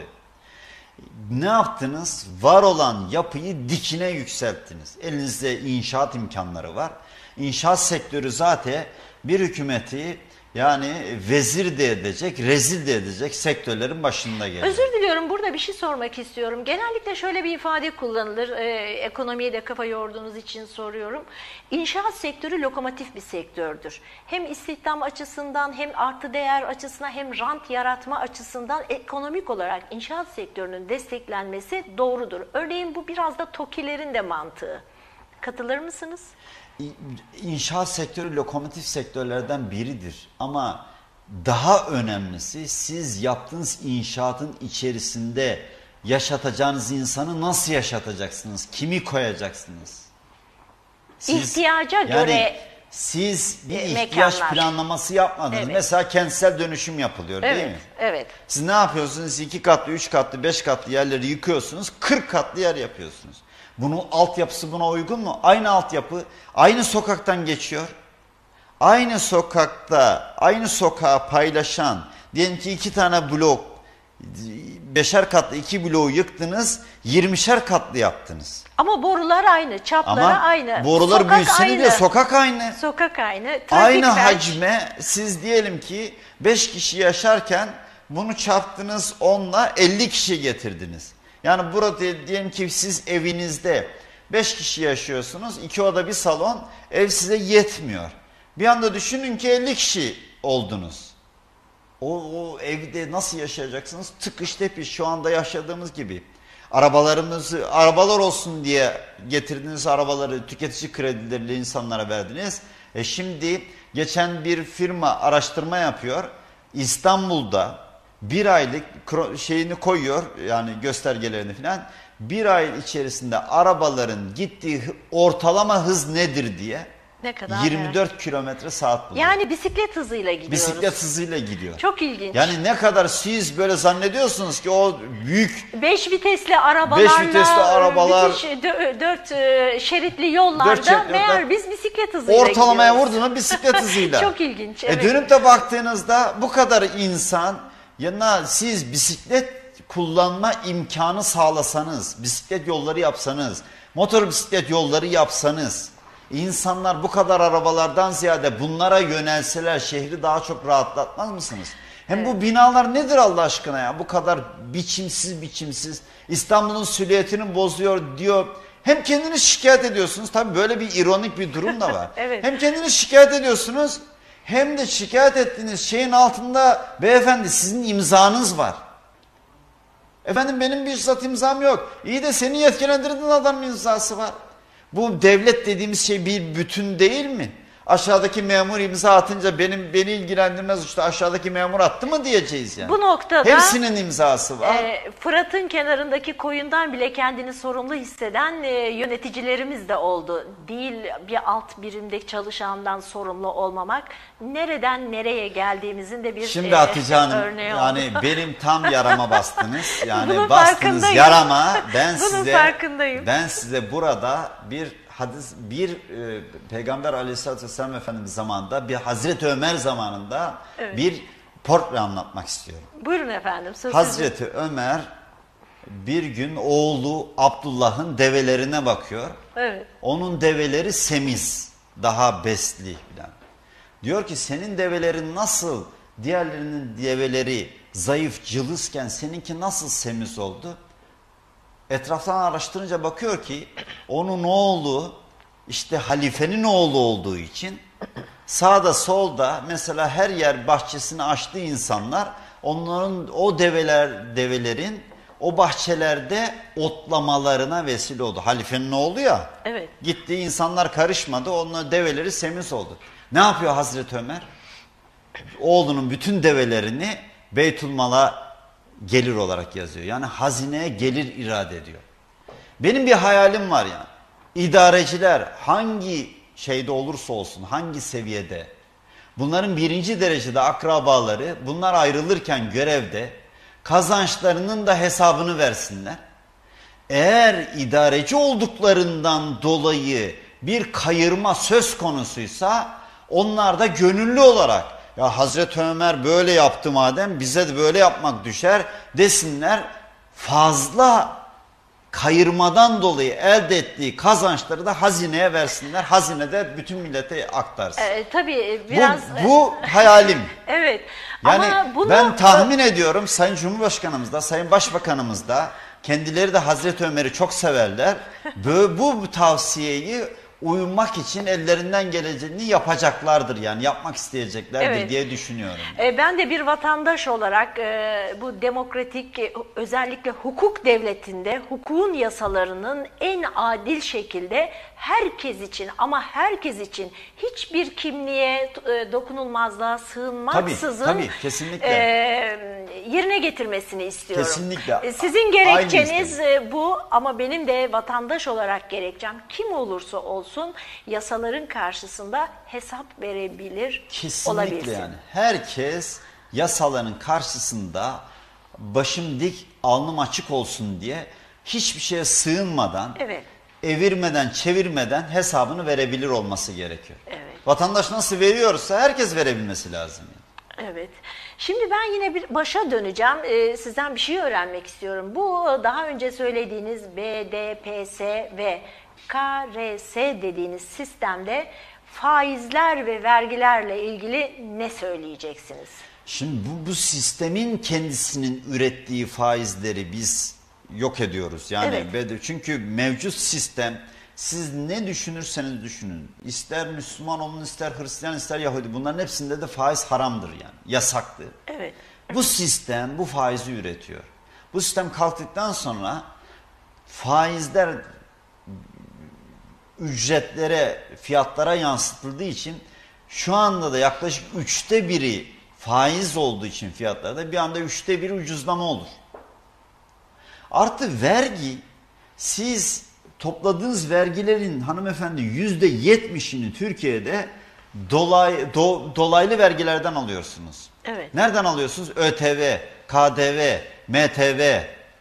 Ne yaptınız? Var olan yapıyı dikine yükselttiniz. Elinizde inşaat imkanları var. İnşaat sektörü zaten bir hükümeti yani vezir de edecek, rezil de edecek sektörlerin başında geliyor. Özür diliyorum, burada bir şey sormak istiyorum. Genellikle şöyle bir ifade kullanılır. Ekonomiye de kafa yorduğunuz için soruyorum. İnşaat sektörü lokomotif bir sektördür. Hem istihdam açısından hem artı değer açısından hem rant yaratma açısından ekonomik olarak inşaat sektörünün desteklenmesi doğrudur. Örneğin bu biraz da TOKİ'lerin de mantığı. Katılır mısınız? İnşaat sektörü lokomotif sektörlerden biridir. Ama daha önemlisi, siz yaptığınız inşaatın içerisinde yaşatacağınız insanı nasıl yaşatacaksınız? Kimi koyacaksınız? İhtiyaca göre siz bir ihtiyaç mekanlar. planlaması yapmadınız. Evet. Mesela kentsel dönüşüm yapılıyor değil mi? Evet. Siz ne yapıyorsunuz? 2 katlı, 3 katlı, 5 katlı yerleri yıkıyorsunuz. 40 katlı yer yapıyorsunuz. Bunun altyapısı buna uygun mu? Aynı altyapı, aynı sokaktan geçiyor. Aynı sokakta, aynı sokağı paylaşan, diyelim ki 2 tane blok, 5'er katlı 2 bloğu yıktınız, 20'şer katlı yaptınız. Ama borular aynı, çapları Ama aynı. borular Sokak büyüsün aynı. diye sokak aynı. Sokak aynı. Trafik Aynı felç. hacme siz diyelim ki 5 kişi yaşarken bunu çarptınız 10'la 50 kişi getirdiniz. Yani burada diyelim ki siz evinizde 5 kişi yaşıyorsunuz, 2 oda bir salon, ev size yetmiyor. Bir anda düşünün ki 50 kişi oldunuz. O evde nasıl yaşayacaksınız? Tıkış tepiş şu anda yaşadığımız gibi. arabalar olsun diye getirdiğiniz arabaları tüketici kredileriyle insanlara verdiniz. Şimdi geçen bir firma araştırma yapıyor. İstanbul'da bir aylık şeyini koyuyor, yani göstergelerini falan. Bir ay içerisinde arabaların gittiği ortalama hız nedir diye. Ne kadar 24 kilometre saat buluyor. Yani bisiklet hızıyla gidiyoruz. Bisiklet hızıyla gidiyor. Çok ilginç. Yani ne kadar siz böyle zannediyorsunuz ki o büyük 5 vitesli arabalarla, 5 vitesli arabalar, müthiş 4 şeritli yollarda meğer biz bisiklet hızıyla ortalamaya gidiyoruz. vurdu mu bisiklet hızıyla. Çok ilginç. Evet. Dönüp de baktığınızda bu kadar insan, yanına siz bisiklet kullanma imkanı sağlasanız, bisiklet yolları yapsanız, motor bisiklet yolları yapsanız, insanlar bu kadar arabalardan ziyade bunlara yönelseler şehri daha çok rahatlatmaz mısınız? Hem bu binalar nedir Allah aşkına ya? Bu kadar biçimsiz. İstanbul'un silüetini bozuyor diyor. Hem kendiniz şikayet ediyorsunuz. Tabii böyle bir ironik bir durum da var. Evet. Hem kendiniz şikayet ediyorsunuz, hem de şikayet ettiğiniz şeyin altında beyefendi sizin imzanız var. Efendim benim bizzat imzam yok. İyi de seni yetkilendirdiğin adamın imzası var. Bu devlet dediğimiz şey bir bütün değil mi? Aşağıdaki memur imza atınca beni ilgilendirmez, işte aşağıdaki memur attı mı diyeceğiz yani. Bu noktada hepsinin imzası var. Fırat'ın kenarındaki koyundan bile kendini sorumlu hisseden yöneticilerimiz de oldu. Değil bir alt birimde çalışandan sorumlu olmamak. Nereden nereye geldiğimizin de bir Şimdi Hatice Hanım, örneği yani oldu. benim tam yarama bastınız. Yani Bunun bastınız farkındayım. yarama. Bunun farkındayım. Ben size burada bir Peygamber Aleyhisselatü Vesselam Efendimiz zamanında, bir Hazreti Ömer zamanında bir portre anlatmak istiyorum. Buyurun efendim. Hazreti Ömer bir gün oğlu Abdullah'ın develerine bakıyor. Evet. Onun develeri semiz, daha besli falan. Diyor ki senin develerin nasıl, diğerlerinin develeri zayıf, cılızken seninki nasıl semiz oldu? Etraftan araştırınca bakıyor ki onun oğlu işte halifenin oğlu olduğu için sağda solda mesela her yer bahçesini açtığı insanlar onların o develerin o bahçelerde otlamalarına vesile oldu. Halifenin oğlu ya. Evet. Gitti, insanlar karışmadı, onun develeri semiz oldu. Ne yapıyor Hazreti Ömer? Oğlunun bütün develerini Beytülmal'a gelir olarak yazıyor. Yani hazineye gelir irade ediyor. Benim bir hayalim var yani. İdareciler hangi şeyde olursa olsun, hangi seviyede, bunların birinci derecede akrabaları, bunlar ayrılırken görevde kazançlarının da hesabını versinler. Eğer idareci olduklarından dolayı bir kayırma söz konusuysa onlar da gönüllü olarak ya Hazreti Ömer böyle yaptı madem bize de böyle yapmak düşer desinler, fazla kayırmadan dolayı elde ettiği kazançları da hazineye versinler. Hazinede bütün millete aktarsın. Tabii biraz... Bu hayalim. Evet. Yani ama bunu... ben tahmin ediyorum Sayın Cumhurbaşkanımız da Sayın Başbakanımız da kendileri de Hazreti Ömer'i çok severler. Bu tavsiyeyi uymak için ellerinden geleceğini yapacaklardır, yani yapmak isteyeceklerdir diye düşünüyorum. Ben de bir vatandaş olarak bu demokratik, özellikle hukuk devletinde hukukun yasalarının en adil şekilde herkes için, ama herkes için hiçbir kimliğe dokunulmazlığa sığınmaksızın Tabii, kesinlikle. Yerine getirmesini istiyorum. Kesinlikle. Sizin gerekçeniz bu, ama benim de vatandaş olarak gerekçem kim olursa olsun yasaların karşısında hesap verebilir olabilsin. Kesinlikle yani. Herkes yasaların karşısında başım dik, alnım açık olsun diye hiçbir şeye sığınmadan, evirmeden, çevirmeden hesabını verebilir olması gerekiyor. Evet. Vatandaş nasıl veriyorsa herkes verebilmesi lazım. Yani. Evet. Şimdi ben yine bir başa döneceğim. Sizden bir şey öğrenmek istiyorum. Bu daha önce söylediğiniz BDPS ve KRS dediğiniz sistemde faizler ve vergilerle ilgili ne söyleyeceksiniz? Şimdi bu sistemin kendisinin ürettiği faizleri biz yok ediyoruz. Yani çünkü mevcut sistem, siz ne düşünürseniz düşünün, ister Müslüman olun, ister Hristiyan, ister Yahudi, bunların hepsinde de faiz haramdır, yani yasaktır. Evet. Bu sistem bu faizi üretiyor. Bu sistem kalktıktan sonra faizler ücretlere, fiyatlara yansıtıldığı için şu anda da yaklaşık 1/3 faiz olduğu için fiyatlarda bir anda 1/3 ucuzlama olur. Artı vergi, siz topladığınız vergilerin hanımefendi %70'ini Türkiye'de dolaylı vergilerden alıyorsunuz. Evet. Nereden alıyorsunuz? ÖTV, KDV, MTV.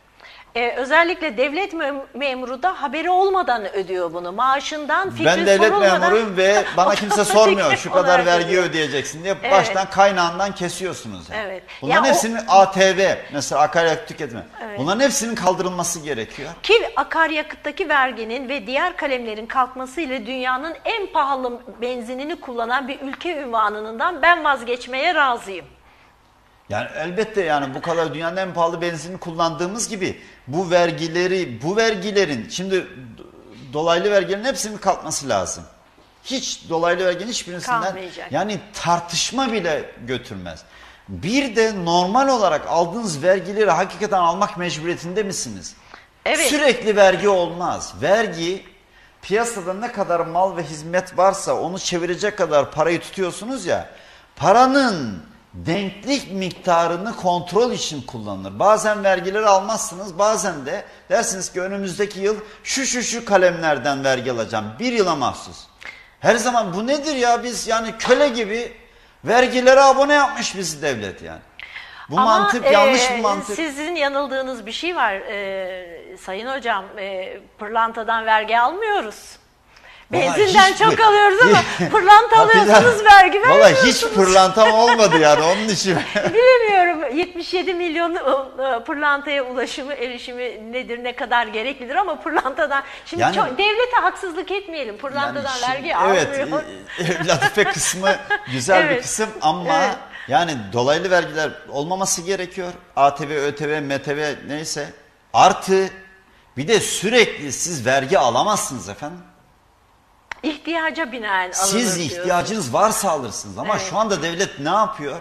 Özellikle devlet memuru da haberi olmadan ödüyor bunu. Maaşından fikri Ben devlet sorulmadan... memuruyum ve bana kimse sormuyor şu kadar olarak vergi ödüyor. ödeyeceksin diye Evet. baştan kaynağından kesiyorsunuz. Yani. Evet. Bunların Ya hepsinin ATV, mesela akaryakıt tüketimi. Evet. Bunların hepsinin kaldırılması gerekiyor. Ki akaryakıttaki verginin ve diğer kalemlerin kalkmasıyla dünyanın en pahalı benzinini kullanan bir ülke unvanından ben vazgeçmeye razıyım. Yani elbette, yani bu kadar dünyanın en pahalı benzinini kullandığımız gibi bu vergilerin şimdi dolaylı vergilerin hepsinin kalkması lazım. Hiç dolaylı verginin hiçbirisinden Kalmayacak. yani tartışma bile götürmez. Bir de normal olarak aldığınız vergileri hakikaten almak mecburiyetinde misiniz? Evet. Sürekli vergi olmaz. Vergi, piyasada ne kadar mal ve hizmet varsa onu çevirecek kadar parayı tutuyorsunuz ya, paranın denklik miktarını kontrol için kullanılır. Bazen vergileri almazsınız, bazen de dersiniz ki önümüzdeki yıl şu kalemlerden vergi alacağım. Bir yıla mahsus. Her zaman bu nedir ya, biz yani köle gibi vergilere abone yapmış bizi devlet yani. Bu Ama, mantık yanlış bir mantık. Sizin yanıldığınız bir şey var Sayın Hocam. Pırlantadan vergi almıyoruz. Benzinden çok alıyoruz ama pırlanta alıyorsunuz, vergi vermiyorsunuz. Valla hiç pırlantam olmadı yani onun için. Bilemiyorum 77 milyon pırlantaya erişimi nedir, ne kadar gereklidir ama pırlantadan şimdi Yani, devlete haksızlık etmeyelim, pırlantadan yani vergi evet, almıyor. latife kısmı güzel bir Evet, kısım ama evet. yani dolaylı vergiler olmaması gerekiyor. ATV, ÖTV, MTV neyse. Artı bir de sürekli siz vergi alamazsınız efendim. İhtiyaca binaen alınır Siz diyorsunuz. ihtiyacınız varsa alırsınız ama Evet. şu anda devlet ne yapıyor?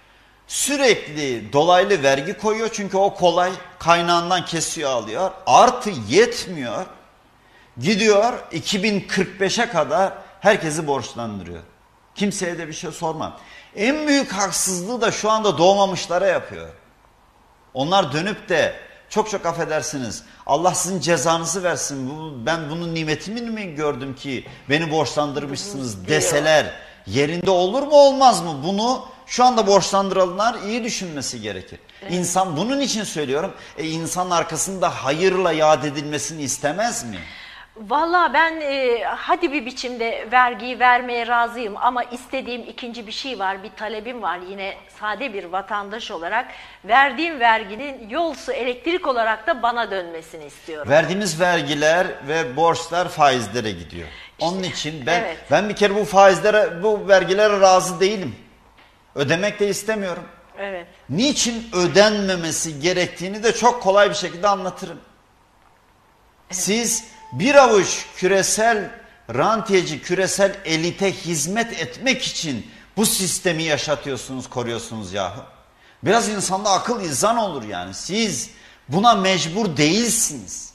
Sürekli dolaylı vergi koyuyor çünkü o kolay, kaynağından kesiyor, alıyor. Artı yetmiyor. Gidiyor 2045'e kadar herkesi borçlandırıyor. Kimseye de bir şey sormam. En büyük haksızlığı da şu anda doğmamışlara yapıyor. Onlar dönüp de çok affedersiniz, Allah sizin cezanızı versin, ben bunun nimetini mi gördüm ki beni borçlandırmışsınız deseler yerinde olur mu olmaz mı? Bunu şu anda borçlandıranlar iyi düşünmesi gerekir. Evet. İnsan, bunun için söylüyorum, insan arkasında hayırla yad edilmesini istemez mi? Valla ben hadi bir biçimde vergiyi vermeye razıyım ama istediğim ikinci bir şey var, bir talebim var yine sade bir vatandaş olarak. Verdiğim verginin yol, su, elektrik olarak da bana dönmesini istiyorum. Verdiğimiz vergiler ve borçlar faizlere gidiyor. Onun için evet. ben bir kere bu vergilere razı değilim. Ödemek de istemiyorum. Evet. Niçin ödenmemesi gerektiğini de çok kolay bir şekilde anlatırım. Evet. Siz bir avuç küresel rantiyeci, küresel elite hizmet etmek için bu sistemi yaşatıyorsunuz, koruyorsunuz yahu. Biraz insanda akıl izan olur yani. Siz buna mecbur değilsiniz.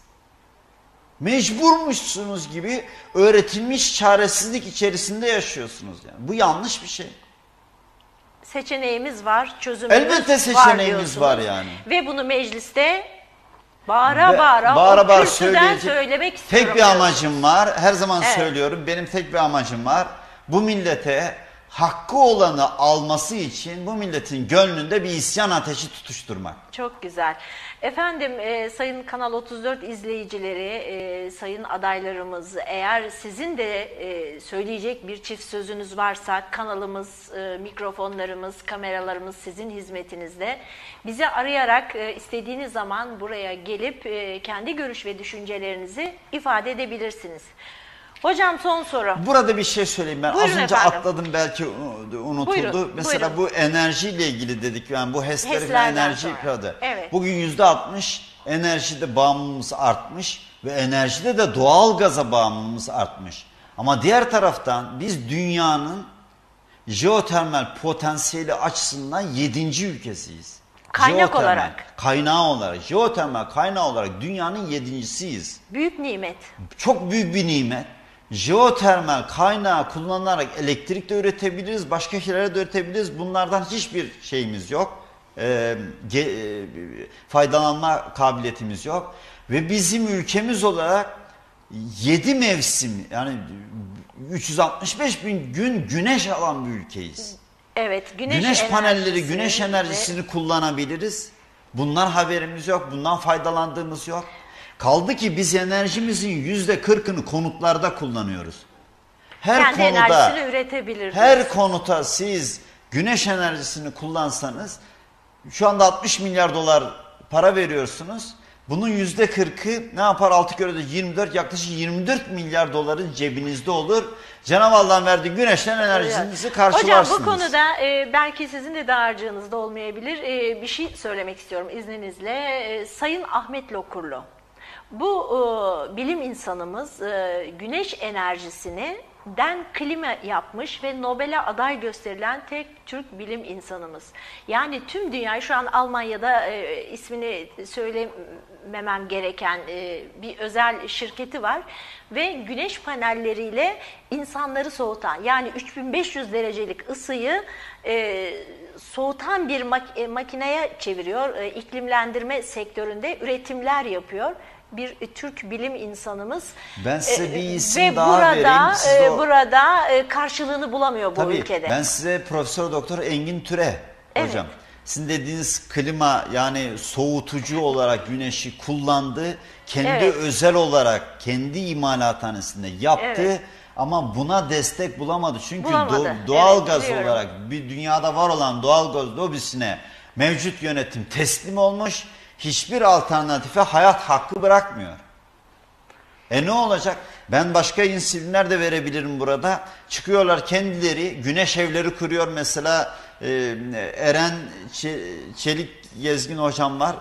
Mecburmuşsunuz gibi öğretilmiş çaresizlik içerisinde yaşıyorsunuz yani. Bu yanlış bir şey. Seçeneğimiz var, çözümümüz Elbette seçeneğimiz var yani. Ve bunu mecliste bağıra bağıra kürsüden söylemek istiyorum. Tek bir amacım var. Her zaman söylüyorum. Benim tek bir amacım var. Bu millete hakkı olanı alması için bu milletin gönlünde bir isyan ateşi tutuşturmak. Çok güzel. Efendim sayın Kanal 34 izleyicileri, sayın adaylarımız, eğer sizin de söyleyecek bir çift sözünüz varsa kanalımız, mikrofonlarımız, kameralarımız sizin hizmetinizde. Bizi arayarak istediğiniz zaman buraya gelip kendi görüş ve düşüncelerinizi ifade edebilirsiniz. Hocam son soru. Burada bir şey söyleyeyim ben. Buyurun az önce efendim. atladım, belki unutuldu. Buyurun, Mesela buyurun. bu enerjiyle ilgili dedik. Yani bu HES'leri ve HES'lerden enerji sonra. ifade. Evet. Bugün %60 enerjide bağımlılığımız artmış ve enerjide de doğal gaza bağımlılığımız artmış. Ama diğer taraftan biz dünyanın jeotermal potansiyeli açısından 7. ülkesiyiz. Kaynak Jeotermal olarak. kaynağı olarak, jeotermal kaynağı olarak dünyanın 7.'siyiz. Büyük nimet. Çok büyük bir nimet. Jeotermal kaynağı kullanarak elektrik de üretebiliriz, başka şeyler de üretebiliriz. Bunlardan hiçbir şeyimiz yok. Faydalanma kabiliyetimiz yok. Ve bizim ülkemiz olarak 7 mevsim, yani 365 bin gün güneş alan bir ülkeyiz. Evet, Güneş panelleri, enerjisi güneş ve- enerjisini kullanabiliriz. Bundan haberimiz yok, bundan faydalandığımız yok. Kaldı ki biz enerjimizin %40'ını konutlarda kullanıyoruz. kendi enerjisini üretebilir. her konuta siz güneş enerjisini kullansanız, şu anda 60 milyar dolar para veriyorsunuz. Bunun %40'ı ne yapar? 6 kere de 24, yaklaşık 24 milyar doların cebinizde olur. Cenab-ı Allah'ın verdiği güneşten enerjinizi karşılarsınız. Hocam bu konuda belki sizin de dağarcığınızda olmayabilir. Bir şey söylemek istiyorum izninizle. Sayın Ahmet Lokurlu. Bu bilim insanımız güneş enerjisini klima yapmış ve Nobel'e aday gösterilen tek Türk bilim insanımız. Yani tüm dünya, şu an Almanya'da ismini söylememem gereken bir özel şirketi var ve güneş panelleriyle insanları soğutan, yani 3500 derecelik ısıyı soğutan bir makineye çeviriyor. İklimlendirme sektöründe üretimler yapıyor. Bir Türk bilim insanımız. Ben size bir isim ve daha vereyim. Siz de burada karşılığını bulamıyor bu Tabii, ülkede. ben size Profesör Doktor Engin Türe hocam. Evet. Sizin dediğiniz klima, yani soğutucu olarak güneşi kullandı. Kendi Evet. özel olarak kendi imalathanesinde yaptı. Evet. Ama buna destek bulamadı. Çünkü Bulamadı. doğal Evet, gaz biliyorum. olarak bir dünyada var olan doğal gaz lobisine mevcut yönetim teslim olmuş. Hiçbir alternatife hayat hakkı bırakmıyor. Ne olacak? Ben başka isimler de verebilirim burada. Çıkıyorlar kendileri, güneş evleri kuruyor mesela. Eren Çelik Gezgin hocam var.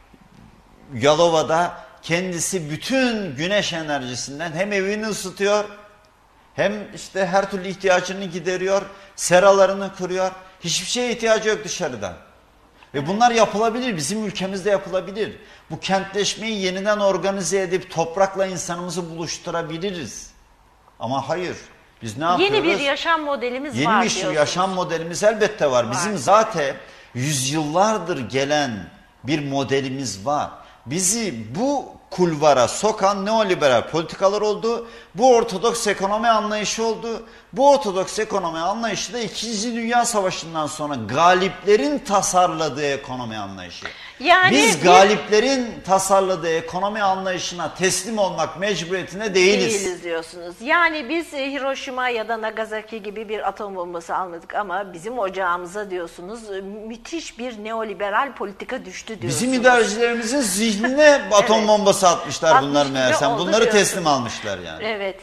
Yalova'da kendisi bütün güneş enerjisinden hem evini ısıtıyor, hem işte her türlü ihtiyacını gideriyor, seralarını kuruyor. Hiçbir şeye ihtiyacı yok dışarıdan. Ve bunlar yapılabilir, bizim ülkemizde yapılabilir. Bu kentleşmeyi yeniden organize edip toprakla insanımızı buluşturabiliriz. Ama hayır, biz ne yapıyoruz? Yeni bir yaşam modelimiz var Yeni bir diyorsunuz. yaşam modelimiz elbette var. Bizim zaten yüzyıllardır gelen bir modelimiz var. Bizi bu kulvara sokan neoliberal politikalar oldu. Bu ortodoks ekonomi anlayışı oldu. Bu ortodoks ekonomi anlayışı da 2. Dünya Savaşı'ndan sonra galiplerin tasarladığı ekonomi anlayışı. Yani biz galiplerin tasarladığı ekonomi anlayışına teslim olmak mecburiyetinde değiliz. diyorsunuz. Yani biz Hiroşima ya da Nagasaki gibi bir atom bombası almadık ama bizim ocağımıza diyorsunuz müthiş bir neoliberal politika düştü diyorsunuz. Bizim idarecilerimizin zihnine atom bombası atmışlar bunlar Atmış meğersem. gibi oldu Bunları diyorsun. teslim almışlar yani. Evet.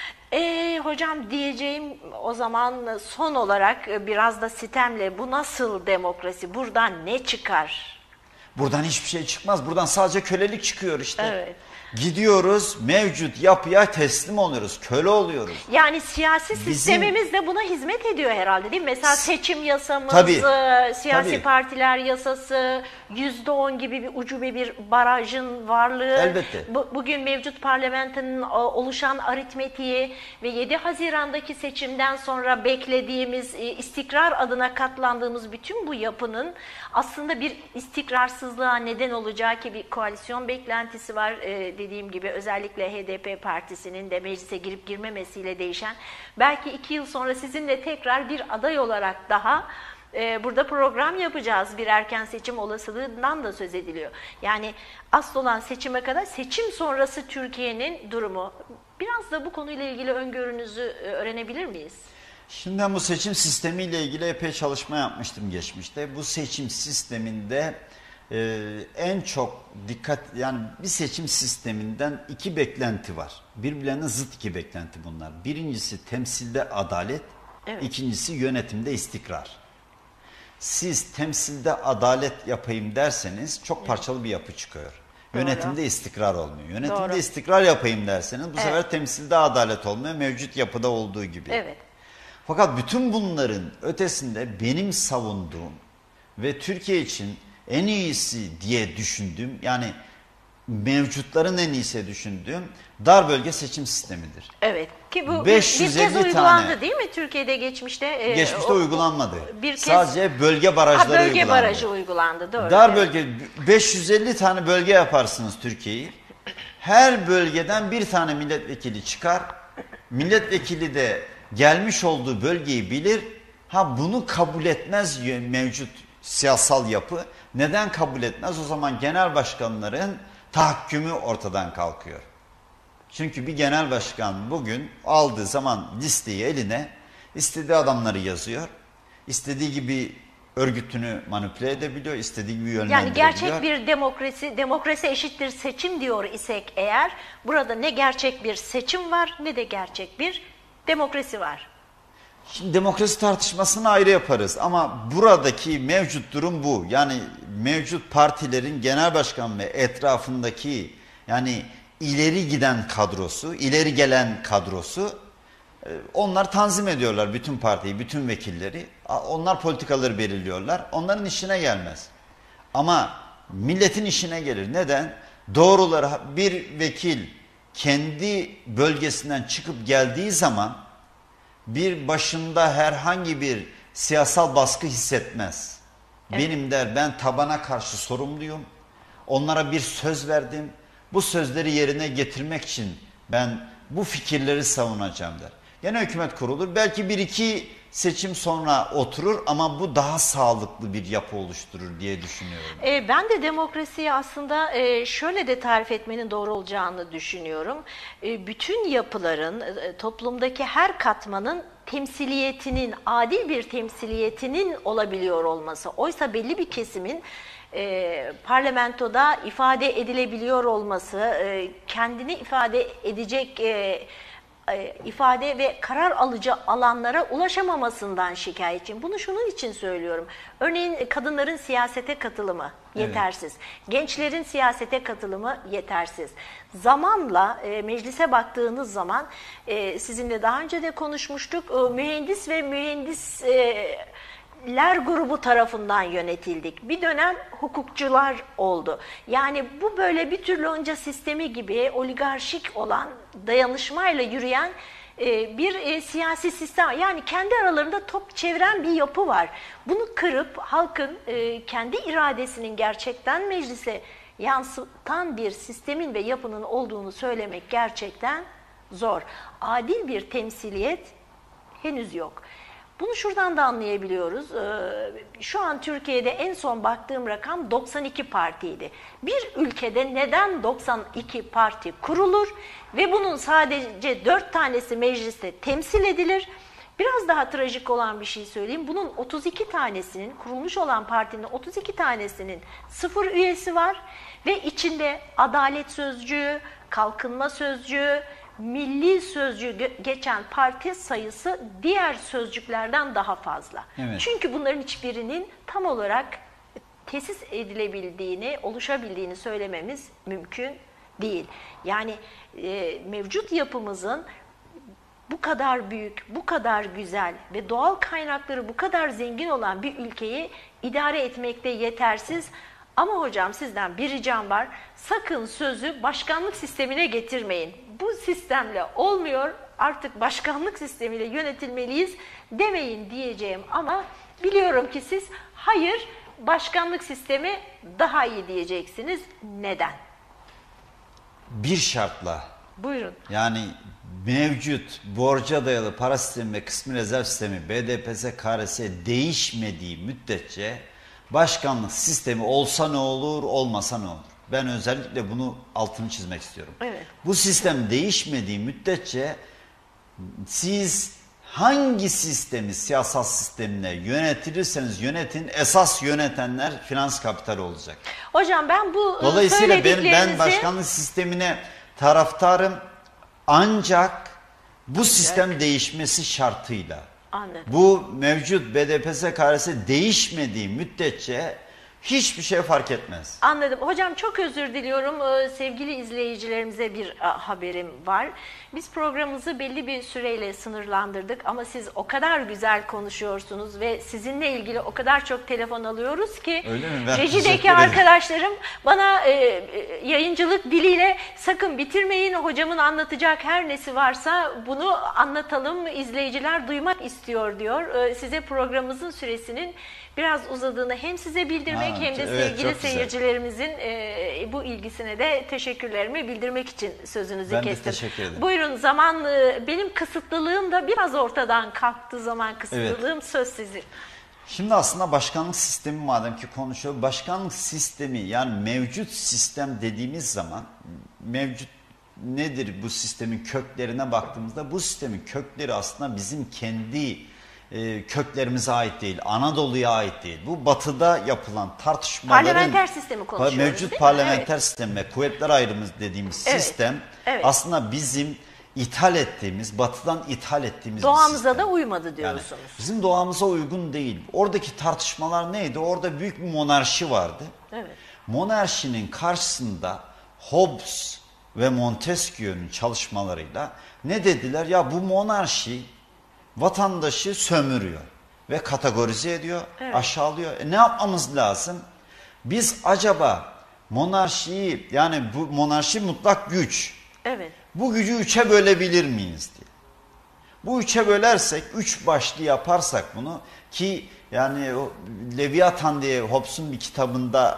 Hocam diyeceğim o zaman son olarak biraz da sitemle, bu nasıl demokrasi? Buradan ne çıkar? Buradan hiçbir şey çıkmaz. Buradan sadece kölelik çıkıyor işte. Evet. Gidiyoruz, mevcut yapıya teslim oluyoruz, köle oluyoruz. Yani siyasi sistemimiz de buna hizmet ediyor herhalde değil mi? Mesela seçim yasamız, Tabii. siyasi Tabii. partiler yasası, %10 gibi bir ucube bir barajın varlığı. Elbette. Bugün mevcut parlamentonun oluşan aritmetiği ve 7 Haziran'daki seçimden sonra beklediğimiz, istikrar adına katlandığımız bütün bu yapının aslında bir istikrarsızlığa neden olacağı ki bir koalisyon beklentisi var. Dediğim gibi özellikle HDP partisinin de meclise girip girmemesiyle değişen, belki 2 yıl sonra sizinle tekrar bir aday olarak daha burada program yapacağız. Bir erken seçim olasılığından da söz ediliyor. Yani asıl olan seçime kadar, seçim sonrası Türkiye'nin durumu. Biraz da bu konuyla ilgili öngörünüzü öğrenebilir miyiz? Şimdi ben bu seçim sistemiyle ilgili epey çalışma yapmıştım geçmişte. Bu seçim sisteminde en çok dikkat, yani bir seçim sisteminden 2 beklenti var. Birbirlerine zıt 2 beklenti bunlar. Birincisi temsilde adalet, Evet. ikincisi yönetimde istikrar. Siz temsilde adalet yapayım derseniz çok parçalı bir yapı çıkıyor. Doğru. Yönetimde istikrar olmuyor. Yönetimde Doğru. istikrar yapayım derseniz bu sefer temsilde adalet olmuyor, mevcut yapıda olduğu gibi. Evet. Fakat bütün bunların ötesinde benim savunduğum ve Türkiye için en iyisi diye düşündüğüm, yani mevcutların en iyisi düşündüğüm dar bölge seçim sistemidir. Evet. Ki bu 550 bir kez uygulandı tane. değil mi Türkiye'de geçmişte? Geçmişte uygulanmadı. Bir kez, Sadece bölge barajları bölge uygulandı. barajı uygulandı. Doğru. Dar evet. bölge 550 tane bölge yaparsınız Türkiye'yi. Her bölgeden bir tane milletvekili çıkar. Milletvekili de gelmiş olduğu bölgeyi bilir. Ha, bunu kabul etmez mevcut siyasal yapı. Neden kabul etmez? O zaman genel başkanların tahakkümü ortadan kalkıyor. Çünkü bir genel başkan bugün aldığı zaman listeyi eline istediği adamları yazıyor. İstediği gibi örgütünü manipüle edebiliyor, istediği gibi yönlendirebiliyor. Yani gerçek bir demokrasi eşittir seçim diyor isek eğer, burada ne gerçek bir seçim var ne de gerçek bir demokrasi var. Şimdi demokrasi tartışmasını ayrı yaparız ama buradaki mevcut durum bu. Yani mevcut partilerin genel başkan ve etrafındaki, yani ileri giden kadrosu, ileri gelen kadrosu, onlar tanzim ediyorlar bütün partiyi, bütün vekilleri. Onlar politikaları belirliyorlar. Onların işine gelmez. Ama milletin işine gelir. Neden? Doğruları, bir vekil kendi bölgesinden çıkıp geldiği zaman bir başında herhangi bir siyasal baskı hissetmez. Evet. Benim der, ben tabana karşı sorumluyum. Onlara bir söz verdim. Bu sözleri yerine getirmek için ben bu fikirleri savunacağım der. Gene hükümet kurulur. Belki bir iki seçim sonra oturur ama bu daha sağlıklı bir yapı oluşturur diye düşünüyorum. Ben de demokrasiyi aslında şöyle de tarif etmenin doğru olacağını düşünüyorum. Bütün yapıların, toplumdaki her katmanın temsiliyetinin, adil bir temsiliyetinin olabiliyor olması. Oysa belli bir kesimin parlamentoda ifade edilebiliyor olması, kendini ifade edecek ifade ve karar alıcı alanlara ulaşamamasından şikayetçiyim. Bunu şunun için söylüyorum. Örneğin kadınların siyasete katılımı yetersiz. Evet. Gençlerin siyasete katılımı yetersiz. Zamanla meclise baktığınız zaman sizinle daha önce de konuşmuştuk. Mühendis ve mühendisler grubu tarafından yönetildik. Bir dönem hukukçular oldu. Yani bu böyle bir tür lonca sistemi gibi oligarşik olan, dayanışmayla yürüyen bir siyasi sistem. Yani kendi aralarında top çeviren bir yapı var. Bunu kırıp halkın kendi iradesinin gerçekten meclise yansıtan bir sistemin ve yapının olduğunu söylemek gerçekten zor. Adil bir temsiliyet henüz yok. Bunu şuradan da anlayabiliyoruz. Şu an Türkiye'de en son baktığım rakam 92 partiydi. Bir ülkede neden 92 parti kurulur ve bunun sadece 4 tanesi mecliste temsil edilir? Biraz daha trajik olan bir şey söyleyeyim. Bunun 32 tanesinin, kurulmuş olan partinin 32 tanesinin 0 üyesi var ve içinde adalet sözcüğü, kalkınma sözcüğü, milli sözcüğü geçen parti sayısı diğer sözcüklerden daha fazla. Evet. Çünkü bunların hiçbirinin tam olarak tesis edilebildiğini, oluşabildiğini söylememiz mümkün değil. Yani mevcut yapımızın bu kadar büyük, bu kadar güzel ve doğal kaynakları bu kadar zengin olan bir ülkeyi idare etmekte yetersiz. Ama hocam sizden bir ricam var. Sakın sözü başkanlık sistemine getirmeyin. Bu sistemle olmuyor, artık başkanlık sistemiyle yönetilmeliyiz demeyin diyeceğim. Ama biliyorum ki siz hayır, başkanlık sistemi daha iyi diyeceksiniz. Neden? Bir şartla. Buyurun. Yani mevcut borca dayalı para sistemi ve kısmi rezerv sistemi BDPS, KRS değişmediği müddetçe başkanlık sistemi olsa ne olur, olmasa ne olur? Ben özellikle bunu altını çizmek istiyorum. Evet. Bu sistem değişmediği müddetçe siz hangi sistemi, siyasal sistemle yönetilirseniz yönetin, esas yönetenler finans kapitali olacak. Hocam ben bu dolayısıyla ben başkanlık sistemine taraftarım, ancak bu sistem değişmesi şartıyla. Anladım. Bu mevcut BDPS KRS değişmediği müddetçe Hiçbir şey fark etmez. Anladım. Hocam çok özür diliyorum. Sevgili izleyicilerimize bir haberim var. Biz programımızı belli bir süreyle sınırlandırdık ama siz o kadar güzel konuşuyorsunuz ve sizinle ilgili o kadar çok telefon alıyoruz ki Öyle mi? Ben teşekkür rejideki ederim. arkadaşlarım bana yayıncılık diliyle sakın bitirmeyin, hocamın anlatacak her nesi varsa bunu anlatalım, izleyiciler duymak istiyor diyor. Size programımızın süresinin biraz uzadığını hem size bildirmek hem de evet, sevgili çok güzel. seyircilerimizin bu ilgisine de teşekkürlerimi bildirmek için sözünüzü Ben de kestim. teşekkür ederim. Buyurun, benim kısıtlılığım da biraz ortadan kalktı, zaman kısıtlılığım, söz sizin. Şimdi aslında başkanlık sistemi madem ki konuşuyor, başkanlık sistemi yani mevcut sistem dediğimiz zaman mevcut nedir bu sistemin köklerine baktığımızda bu sistemin kökleri aslında bizim kendi köklerimize ait değil, Anadolu'ya ait değil. Bu batıda yapılan tartışmaların Parlamenter sistemi konuşuyoruz, mevcut değil mi? parlamenter Evet. sistem ve kuvvetler ayrımı dediğimiz Evet, sistem evet. aslında bizim ithal ettiğimiz, batıdan ithal ettiğimiz bir Doğamıza sistem. da uymadı Yani diyorsunuz. bizim doğamıza uygun değil. Oradaki tartışmalar neydi? Orada büyük bir monarşi vardı. Evet. Monarşinin karşısında Hobbes ve Montesquieu'nun çalışmalarıyla ne dediler? Ya bu monarşi vatandaşı sömürüyor ve kategorize ediyor, Evet. aşağılıyor. Ne yapmamız lazım? Biz acaba monarşiyi, yani bu monarşi mutlak güç, Evet. bu gücü üçe bölebilir miyiz diye. Bu üçe bölersek, üç başlı yaparsak bunu, ki yani o Leviathan diye Hobbes'un bir kitabında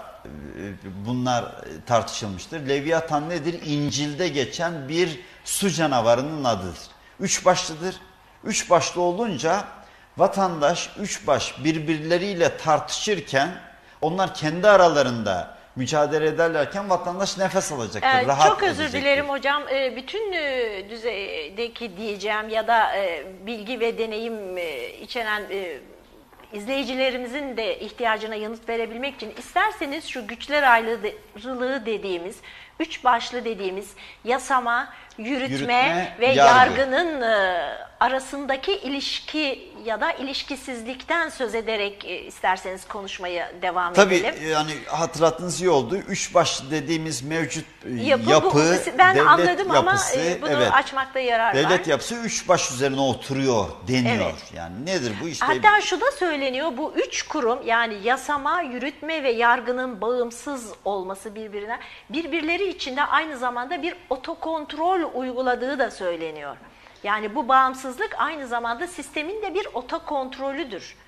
bunlar tartışılmıştır. Leviathan nedir? İncil'de geçen bir su canavarının adıdır. Üç başlıdır. Üç başlı olunca vatandaş üç baş birbirleriyle tartışırken onlar kendi aralarında mücadele ederlerken vatandaş nefes alacaktır, rahat Çok özür edecektir. dilerim hocam. Bütün düzeydeki diyeceğim ya da bilgi ve deneyim içeren izleyicilerimizin de ihtiyacına yanıt verebilmek için isterseniz şu güçler ayrılığı dediğimiz, üç başlı dediğimiz yasama, yürütme ve yargının arasındaki ilişki ya da ilişkisizlikten söz ederek isterseniz konuşmaya devam edelim. Tabii yani hatırlattığınız iyi oldu. Üç başlı dediğimiz mevcut Yapı, yapı, ben devlet anladım yapısı, ama bunu açmakta yarar var. devlet yapısı üç baş üzerine oturuyor deniyor. Evet. Yani nedir bu işte? Hatta şu da söyleniyor, bu üç kurum yani yasama, yürütme ve yargının bağımsız olması birbirleri içinde aynı zamanda bir otokontrol uyguladığı da söyleniyor. Yani bu bağımsızlık aynı zamanda sistemin de bir otokontrolüdür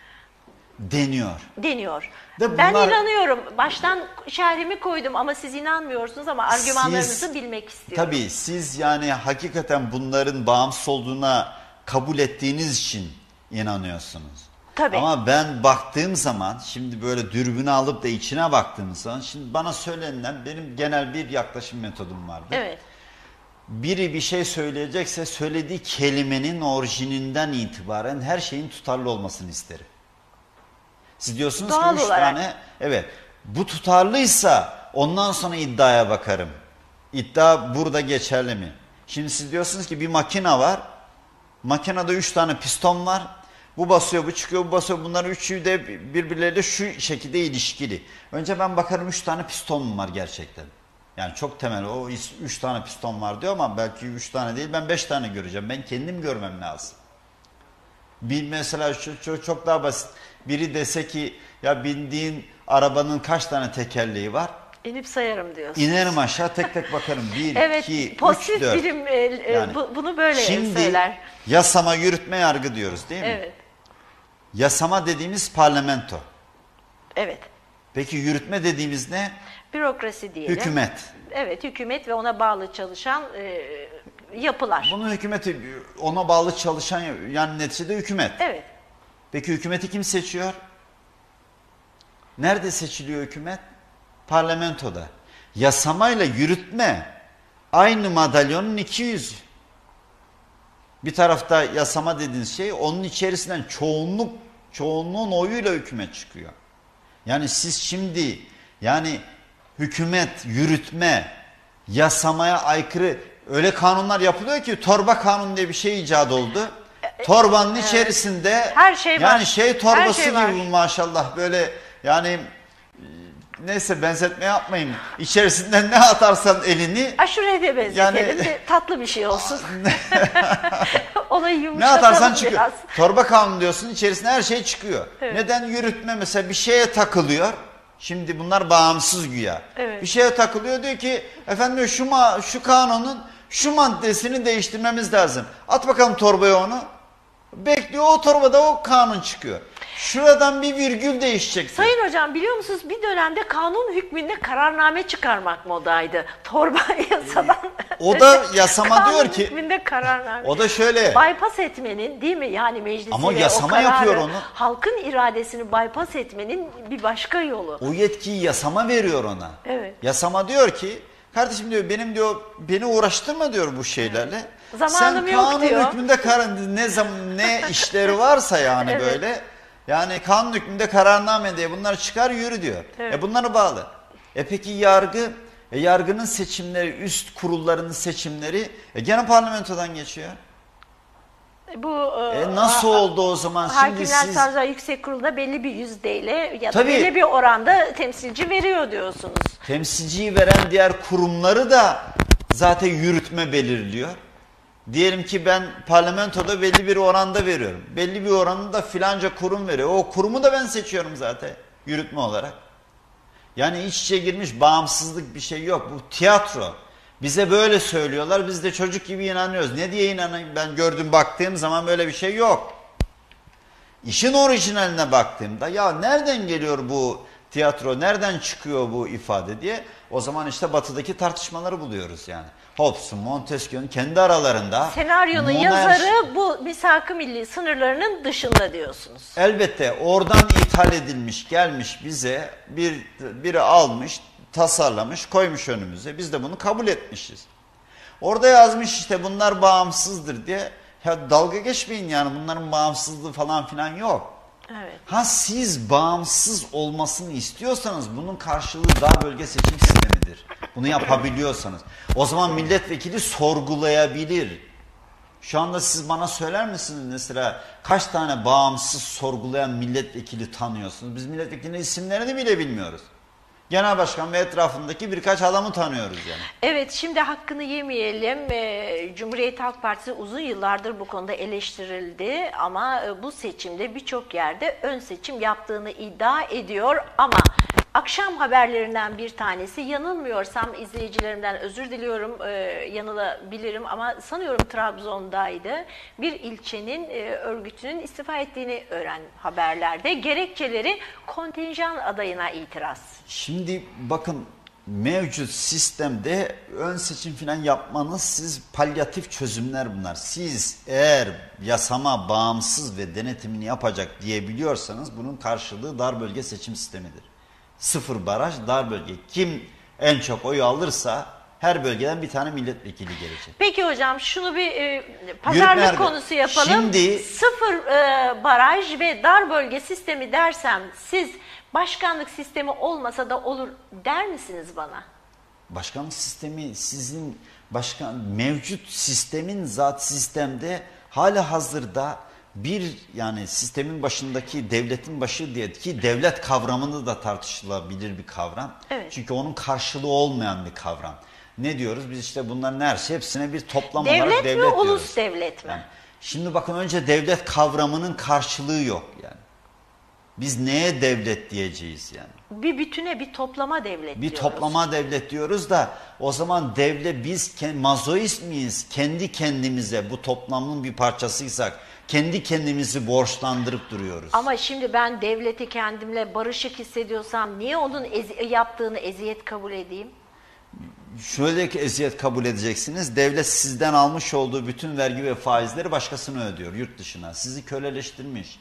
deniyor. Ben inanıyorum. Baştan şerhimi koydum ama siz inanmıyorsunuz ama argümanlarınızı bilmek istiyorum. Tabii siz yani hakikaten bunların bağımsız olduğuna kabul ettiğiniz için inanıyorsunuz. Tabii. Ama ben baktığım zaman, şimdi böyle dürbünü alıp da içine baktığım zaman, şimdi bana söylenilen, benim genel bir yaklaşım metodum vardı. Evet. Biri bir şey söyleyecekse söylediği kelimenin orijininden itibaren her şeyin tutarlı olmasını isterim. Siz diyorsunuz Doğal ki üç olarak. tane, evet, bu tutarlıysa ondan sonra iddiaya bakarım. İddia burada geçerli mi? Şimdi siz diyorsunuz ki bir makine var, makinede 3 tane piston var, bu basıyor, bu çıkıyor, bu basıyor, bunların üçü de birbirleriyle şu şekilde ilişkili. Önce ben bakarım 3 tane piston mu var gerçekten? Yani çok temel, o 3 tane piston var diyor ama belki 3 tane değil, ben 5 tane göreceğim. Ben kendim görmem lazım. Bir mesela çok daha basit. Biri dese ki ya bindiğin arabanın kaç tane tekerleği var? İnip sayarım diyorsunuz. İnerim aşağı, tek tek bakarım. 1, Evet, 2, 3, pozitif 4. bilim Yani bunu böyle şimdi söyler. yasama, yürütme, yargı diyoruz değil mi? Evet. Yasama dediğimiz parlamento. Evet. Peki yürütme dediğimiz ne? Bürokrasi diyelim. Hükümet. Evet, hükümet ve ona bağlı çalışan yapılar. Bunun hükümeti, ona bağlı çalışan, yani neticede hükümet. Evet. Peki hükümeti kim seçiyor? Nerede seçiliyor hükümet? Parlamentoda. Yasamayla yürütme aynı madalyonun iki yüzü. Bir tarafta yasama dediğiniz şey, onun içerisinden çoğunluğun oyuyla hükümet çıkıyor. Yani siz şimdi yani hükümet, yürütme, yasamaya aykırı öyle kanunlar yapılıyor ki torba kanun diye bir şey icat oldu. Torbanın içerisinde her şey var. yani şey torbası Her şey var. gibi maşallah, böyle yani neyse benzetme yapmayayım. İçerisinden ne atarsan elini Aşureye de benzetelim Yani- de tatlı bir şey olsun. Olayı ne yumuşatalım atarsan çıkıyor. biraz. Torba kanunu diyorsun, içerisinde her şey çıkıyor. Evet. Neden? Yürütme mesela bir şeye takılıyor. Şimdi bunlar bağımsız güya. Evet. Bir şeye takılıyor, diyor ki efendim diyor, şu kanunun şu maddesini değiştirmemiz lazım. At bakalım torbaya onu. Bekliyor, o torbada o kanun çıkıyor. Şuradan bir virgül değişecek diyor. Sayın hocam, biliyor musunuz, bir dönemde kanun hükmünde kararname çıkarmak modaydı. Torba yasadan. O da yasama kanun diyor ki, hükmünde kararname. o da şöyle. Bypass etmenin, değil mi? Yani meclisi Ama ve yasama o kararı, yapıyor onu. halkın iradesini bypass etmenin bir başka yolu. O yetkiyi yasama veriyor ona. Evet. Yasama diyor ki, kardeşim diyor, beni uğraştırma diyor bu şeylerle. Zamanım Sen yok kanun diyor. hükmünde ne işleri varsa yani Evet. böyle. Yani kanun hükmünde kararname diye bunları çıkar yürü diyor. Evet. Bunları bağlı. Peki yargı? Yargının seçimleri, üst kurullarının seçimleri gene parlamentodan geçiyor. Bu Nasıl oldu o zaman? Şimdi Hakimler siz Savcılar Yüksek Kurulu'da belli bir yüzdeyle ya da Tabii. belli bir oranda temsilci veriyor diyorsunuz. temsilciyi veren diğer kurumları da zaten yürütme belirliyor. Diyelim ki ben parlamentoda belli bir oranda veriyorum. Belli bir oranını da filanca kurum veriyor. O kurumu da ben seçiyorum zaten yürütme olarak. Yani iç içe girmiş bağımsızlık bir şey yok. Bu tiyatro. Bize böyle söylüyorlar. Biz de çocuk gibi inanıyoruz. Ne diye inanayım? Ben gördüm, baktığım zaman böyle bir şey yok. İşin orijinaline baktığımda ya nereden geliyor bu tiyatro, nereden çıkıyor bu ifade diye, o zaman işte batıdaki tartışmaları buluyoruz yani. Hobbes'un, Montesquieu'nun kendi aralarında. Senaryonun yazarı bu misak-ı milli sınırlarının dışında diyorsunuz. Elbette oradan ithal edilmiş, gelmiş bize, biri almış, tasarlamış, koymuş önümüze. Biz de bunu kabul etmişiz. Orada yazmış işte bunlar bağımsızdır diye. Ya dalga geçmeyin yani, bunların bağımsızlığı falan filan yok. Evet. Ha siz bağımsız olmasını istiyorsanız bunun karşılığı dar bölge seçim sistemidir. Bunu yapabiliyorsanız. O zaman milletvekili sorgulayabilir. Şu anda siz bana söyler misiniz mesela kaç tane bağımsız sorgulayan milletvekili tanıyorsunuz? Biz milletvekilinin isimlerini bile bilmiyoruz. Genel başkan ve etrafındaki birkaç adamı tanıyoruz yani. Evet, şimdi hakkını yemeyelim. Cumhuriyet Halk Partisi uzun yıllardır bu konuda eleştirildi ama bu seçimde birçok yerde ön seçim yaptığını iddia ediyor. Ama akşam haberlerinden bir tanesi, yanılmıyorsam izleyicilerimden özür diliyorum, yanılabilirim ama sanıyorum Trabzon'daydı. Bir ilçenin örgütünün istifa ettiğini öğren haberlerde. Gerekçeleri kontenjan adayına itiraz. Şimdi bakın, mevcut sistemde ön seçim falan yapmanız, siz palyatif çözümler bunlar. Siz eğer yasama bağımsız ve denetimini yapacak diyebiliyorsanız bunun karşılığı dar bölge seçim sistemidir. Sıfır baraj, dar bölge. Kim en çok oyu alırsa her bölgeden bir tane milletvekili gelecek. Peki hocam, şunu bir pazarlık Yürütme konusu yapalım. Şimdi- Sıfır baraj ve dar bölge sistemi dersem, siz başkanlık sistemi olmasa da olur der misiniz bana? Başkanlık sistemi sizin mevcut sistemin zat sistemde hala hazırda yani sistemin başındaki devletin başı diye ki devlet kavramını da tartışılabilir bir kavram. Evet. Çünkü onun karşılığı olmayan bir kavram. Ne diyoruz? Biz işte bunların hepsine bir toplam olarak Devlet devlet mi, diyoruz. ulus devlet mi? Yani şimdi bakın, önce devlet kavramının karşılığı yok yani. Biz neye devlet diyeceğiz yani? Bir bütüne, bir toplama devlet Bir diyoruz. toplama devlet diyoruz da o zaman biz mazoist miyiz? Kendi kendimize bu toplamın bir parçasıysak kendi kendimizi borçlandırıp duruyoruz. Ama şimdi ben devleti kendimle barışık hissediyorsam niye onun yaptığını eziyet kabul edeyim? Şöyle ki eziyet kabul edeceksiniz. Devlet sizden almış olduğu bütün vergi ve faizleri başkasına ödüyor, yurt dışına. Sizi köleleştirmiş.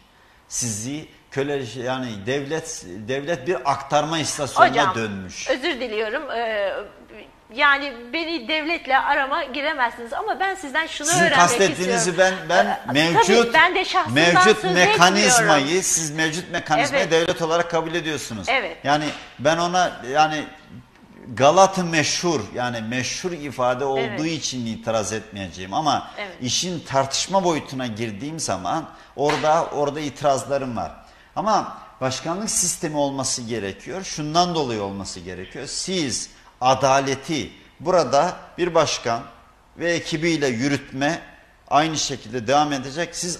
Yani devlet bir aktarma istasyonuna Hocam, dönmüş. özür diliyorum. Yani beni devletle arama giremezsiniz ama ben sizden şunu Sizin öğrenmek kastettiğinizi istiyorum. ben Tabii, ben de şahsımdan söz etmiyorum. siz mevcut mekanizmayı Evet. devlet olarak kabul ediyorsunuz. Evet. Yani ben ona Galat-ı meşhur, yani meşhur ifade olduğu Evet. için itiraz etmeyeceğim ama Evet. işin tartışma boyutuna girdiğim zaman orada itirazlarım var. Ama başkanlık sistemi olması gerekiyor. Şundan dolayı olması gerekiyor. Siz adaleti burada bir başkan ve ekibiyle yürütme aynı şekilde devam edecek. Siz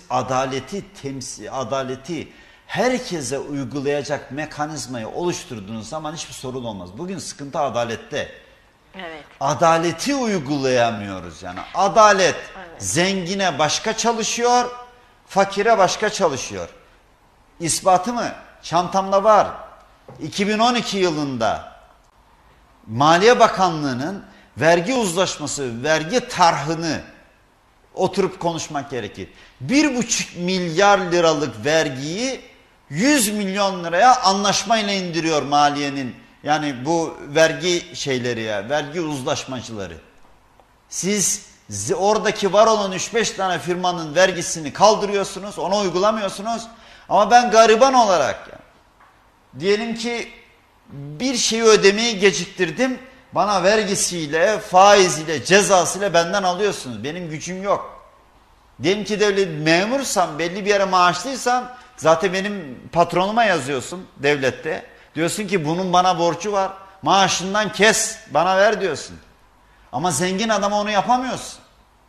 adaleti herkese uygulayacak mekanizmayı oluşturduğunuz zaman hiçbir sorun olmaz. Bugün sıkıntı adalette. Evet. Adaleti uygulayamıyoruz yani. Adalet zengine başka çalışıyor, fakire başka çalışıyor. İspatı mı? Çantamda var. 2012 yılında Maliye Bakanlığı'nın vergi uzlaşması, vergi tarhını oturup konuşmak gerekir. 1,5 milyar liralık vergiyi 100 milyon liraya anlaşmayla indiriyor maliyenin. Yani bu vergi şeyleri ya, vergi uzlaşmacıları. Siz oradaki var olan 3-5 tane firmanın vergisini kaldırıyorsunuz, onu uygulamıyorsunuz. Ama ben gariban olarak diyelim ki bir şeyi ödemeyi geciktirdim. Bana vergisiyle, faiziyle, cezasıyla benden alıyorsunuz. Benim gücüm yok. Diyelim ki devlet memursam, belli bir yere maaşlıysam zaten benim patronuma yazıyorsun devlette. Diyorsun ki bunun bana borcu var. Maaşından kes, bana ver diyorsun. Ama zengin adama onu yapamıyorsun.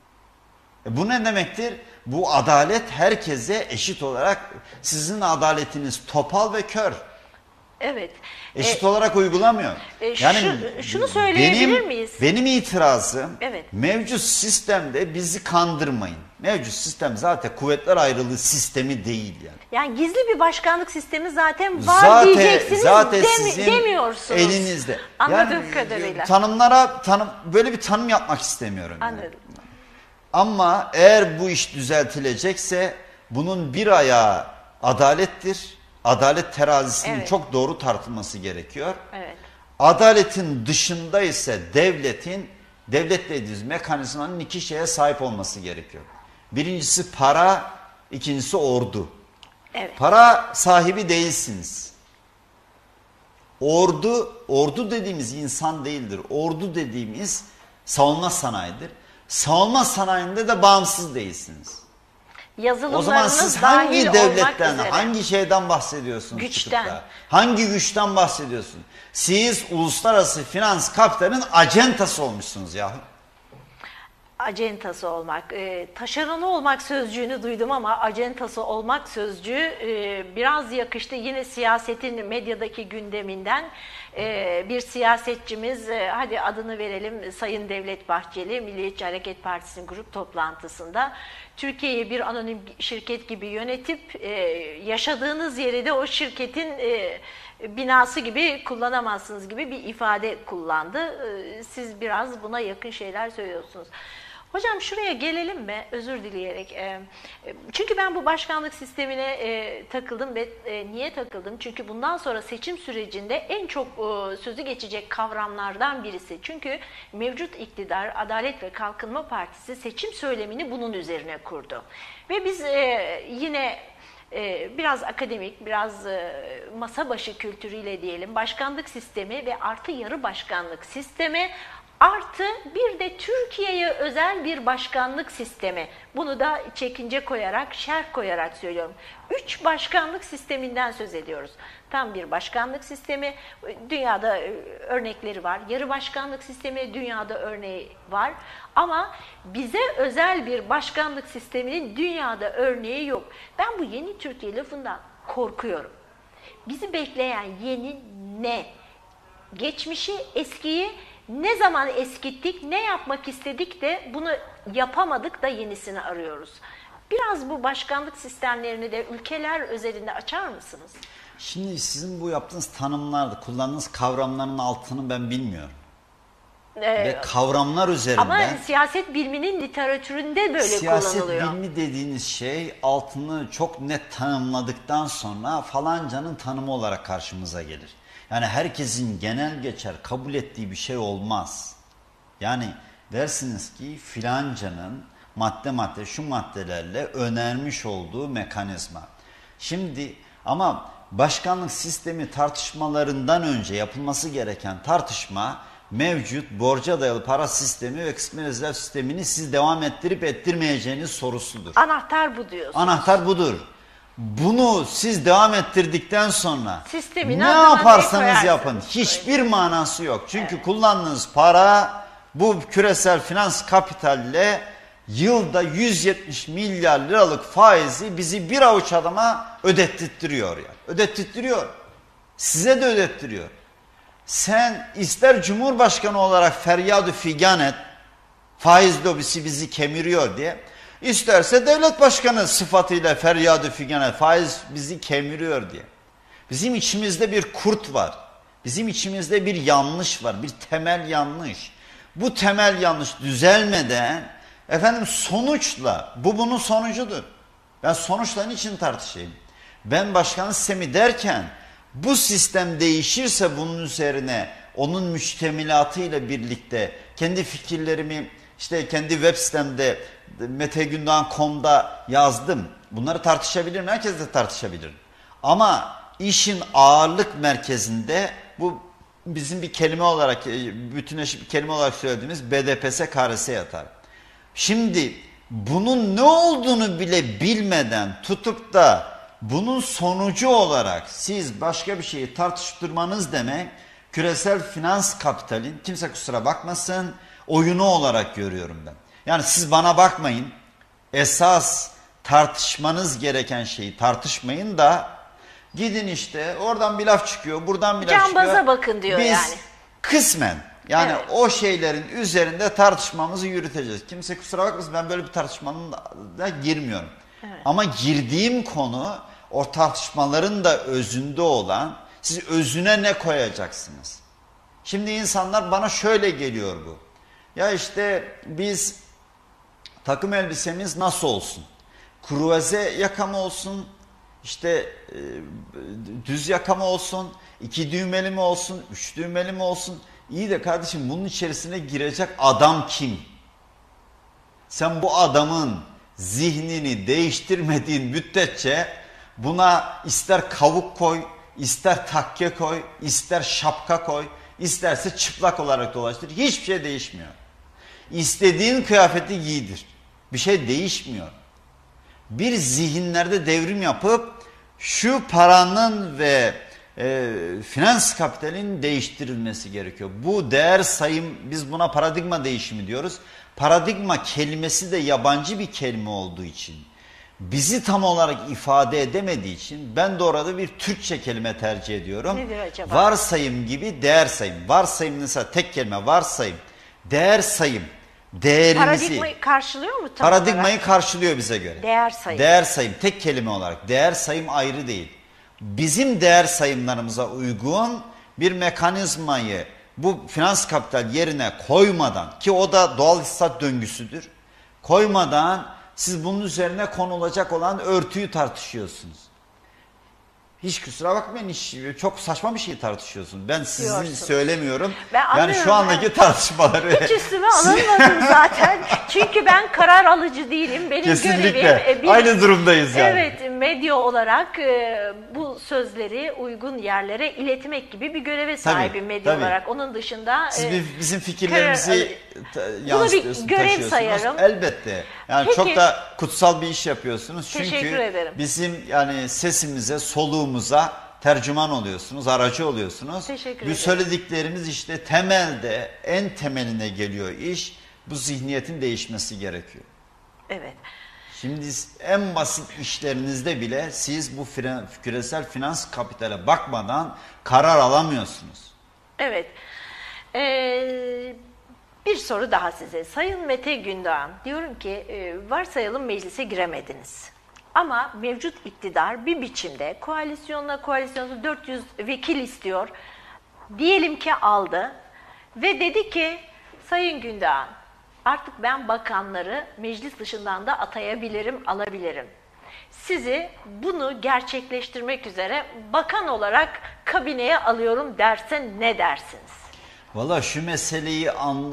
Bu ne demektir? Bu adalet herkese eşit olarak, sizin adaletiniz topal ve kör. Evet. Eşit olarak uygulamıyor. Şunu söyleyebilir miyiz? Benim itirazım, evet, mevcut sistemde bizi kandırmayın. Mevcut sistem zaten kuvvetler ayrılığı sistemi değil yani. Yani gizli bir başkanlık sistemi zaten var diyeceksiniz, demiyorsunuz. Elinizde. Anladığım kadarıyla. Böyle bir tanım yapmak istemiyorum. Anladım. Yani. Ama eğer bu iş düzeltilecekse bunun bir ayağı adalettir. Adalet terazisinin evet, çok doğru tartılması gerekiyor. Evet. Adaletin dışında ise devlet dediğimiz mekanizmanın iki şeye sahip olması gerekiyor. Birincisi para, ikincisi ordu. Evet. Para sahibi değilsiniz. Ordu dediğimiz insan değildir. Ordu dediğimiz savunma sanayidir. Savunma sanayinde de bağımsız değilsiniz. O zaman siz hangi devletten, hangi şeyden bahsediyorsunuz? Güçten. Hangi güçten bahsediyorsunuz? Siz uluslararası finans kapitalinin acentası olmuşsunuz ya. Acentası olmak, taşeronu olmak sözcüğünü duydum ama acentası olmak sözcüğü biraz yakıştı. Yine siyasetin medyadaki gündeminden bir siyasetçimiz, hadi adını verelim, Sayın Devlet Bahçeli, Milliyetçi Hareket Partisi'nin grup toplantısında Türkiye'yi bir anonim şirket gibi yönetip yaşadığınız yeri de o şirketin binası gibi kullanamazsınız gibi bir ifade kullandı. Siz biraz buna yakın şeyler söylüyorsunuz. Hocam şuraya gelelim mi? Özür dileyerek. Çünkü ben bu başkanlık sistemine takıldım ve niye takıldım? Çünkü bundan sonra seçim sürecinde en çok sözü geçecek kavramlardan birisi. Çünkü mevcut iktidar, Adalet ve Kalkınma Partisi seçim söylemini bunun üzerine kurdu. Ve biz yine biraz akademik, biraz masa başı kültürüyle diyelim, başkanlık sistemi ve artı yarı başkanlık sistemi, artı bir de Türkiye'ye özel bir başkanlık sistemi. Bunu da çekince koyarak, şerh koyarak söylüyorum. 3 başkanlık sisteminden söz ediyoruz. Tam bir başkanlık sistemi, dünyada örnekleri var. Yarı başkanlık sistemi, dünyada örneği var. Ama bize özel bir başkanlık sisteminin dünyada örneği yok. Ben bu yeni Türkiye lafından korkuyorum. Bizi bekleyen yeni ne? Geçmişi, eskiyi ne zaman eskittik, ne yapmak istedik de bunu yapamadık da yenisini arıyoruz. Biraz bu başkanlık sistemlerini de ülkeler özelinde açar mısınız? Şimdi sizin bu yaptığınız tanımlarda kullandığınız kavramların altını ben bilmiyorum. Ve kavramlar üzerinden... Ama siyaset biliminin literatüründe böyle kullanılıyor. Siyaset bilimi dediğiniz şey altını çok net tanımladıktan sonra falancanın tanımı olarak karşımıza gelir. Yani herkesin genel geçer kabul ettiği bir şey olmaz. Yani dersiniz ki filancanın madde şu maddelerle önermiş olduğu mekanizma. Şimdi ama başkanlık sistemi tartışmalarından önce yapılması gereken tartışma mevcut borca dayalı para sistemi ve kısmi rezerv sistemini siz devam ettirip ettirmeyeceğiniz sorusudur. Anahtar bu diyorsunuz. Anahtar budur. Bunu siz devam ettirdikten sonra Sistemin ne adına ne yaparsanız koyarsınız? yapın hiçbir manası yok. Çünkü kullandığınız para bu küresel finans kapitalle yılda 170 milyar liralık faizi bizi bir avuç adama ödettirtiyor yani. Ödettirtiyor. Size de ödettiriyor. Sen ister Cumhurbaşkanı olarak feryat-ı figan et, faiz lobisi bizi kemiriyor diye. İsterse devlet başkanı sıfatıyla feryat-ı figan et, faiz bizi kemiriyor diye. Bizim içimizde bir kurt var. Bizim içimizde bir yanlış var, bir temel yanlış. Bu temel yanlış düzelmeden sonuçla, bu bunun sonucudur. Ben sonuçla niçin tartışayım? Ben başkanın sistemi derken bu sistem değişirse bunun üzerine onun müştemilatıyla birlikte kendi fikirlerimi işte kendi web sitemde metegündoğan.com'da yazdım. Bunları tartışabilirim, herkes de tartışabilir. Ama işin ağırlık merkezinde bu bizim bir kelime olarak, bütünleşik bir kelime olarak söylediğimiz BDPS KRS yatar. Şimdi bunun ne olduğunu bile bilmeden tutup da bunun sonucu olarak siz başka bir şeyi tartıştırmanız demek küresel finans kapitalin, kimse kusura bakmasın, oyunu olarak görüyorum ben. Yani siz bana bakmayın, esas tartışmanız gereken şeyi tartışmayın da gidin işte oradan bir laf çıkıyor, buradan bir laf çıkıyor. Cambaza bakın diyor Biz yani. kısmen yani Evet. o şeylerin üzerinde tartışmamızı yürüteceğiz. Kimse kusura bakmasın, ben böyle bir tartışmanın da girmiyorum. Evet. Ama girdiğim konu o tartışmaların da özünde olan, siz özüne ne koyacaksınız? Şimdi insanlar bana şöyle geliyor bu. Ya işte biz takım elbisemiz nasıl olsun? Kruvaze yaka mı olsun? İşte düz yaka mı olsun? 2 düğmeli mi olsun? 3 düğmeli mi olsun? İyi de kardeşim bunun içerisine girecek adam kim? Sen bu adamın zihnini değiştirmediğin müddetçe buna ister kavuk koy, ister takke koy, ister şapka koy, isterse çıplak olarak dolaştır. Hiçbir şey değişmiyor. İstediğin kıyafeti giydir. Bir şey değişmiyor. Bir zihinlerde devrim yapıp şu paranın ve finans kapitalinin değiştirilmesi gerekiyor. Bu değer sayım, biz buna paradigma değişimi diyoruz. Paradigma kelimesi de yabancı bir kelime olduğu için, bizi tam olarak ifade edemediği için ben de orada bir Türkçe kelime tercih ediyorum. Nedir acaba? Varsayım gibi değer sayım. Varsayım mesela tek kelime varsayım. Değer sayım. Değerimizi. Paradigmayı karşılıyor mu? Tam Paradigmayı olarak? karşılıyor bize göre. Değer sayım. Değer sayım tek kelime olarak. Değer sayım ayrı değil. Bizim değer sayımlarımıza uygun bir mekanizmayı bu finans kapital yerine koymadan, ki o da doğal iktisat döngüsüdür, koymadan siz bunun üzerine konulacak olan örtüyü tartışıyorsunuz. Hiç kusura bakmayın, çok saçma bir şey tartışıyorsun. Ben sizin Diyorsunuz. söylemiyorum. Ben yani anlıyorum, şu andaki tartışmaları. Hiç üstüme alınmadım zaten. Çünkü ben karar alıcı değilim. Benim Kesinlikle. görevim Aynı durumdayız yani. Evet, medya olarak bu sözleri uygun yerlere iletmek gibi bir göreve sahibim medya tabii. olarak. Onun dışında Siz bizim fikirlerimizi bunu yansıtıyorsunuz, bir görev taşıyorsunuz. sayarım. Elbette. Yani Peki. çok da kutsal bir iş yapıyorsunuz. Teşekkür Çünkü ederim. bizim yani sesimize, soluğumuza tercüman oluyorsunuz, aracı oluyorsunuz. Teşekkür Bu ederim. söylediklerimiz işte temelde, en temeline geliyor iş. Bu zihniyetin değişmesi gerekiyor. Evet. Şimdi en basit işlerinizde bile siz bu küresel finans kapitale bakmadan karar alamıyorsunuz. Evet. Bir soru daha size. Sayın Mete Gündoğan, diyorum ki varsayalım meclise giremediniz. Ama mevcut iktidar bir biçimde koalisyonla 400 vekil istiyor. Diyelim ki aldı ve dedi ki Sayın Gündoğan, artık ben bakanları meclis dışından da atayabilirim, alabilirim. Sizi bunu gerçekleştirmek üzere bakan olarak kabineye alıyorum derse ne dersiniz? Valla şu meseleyi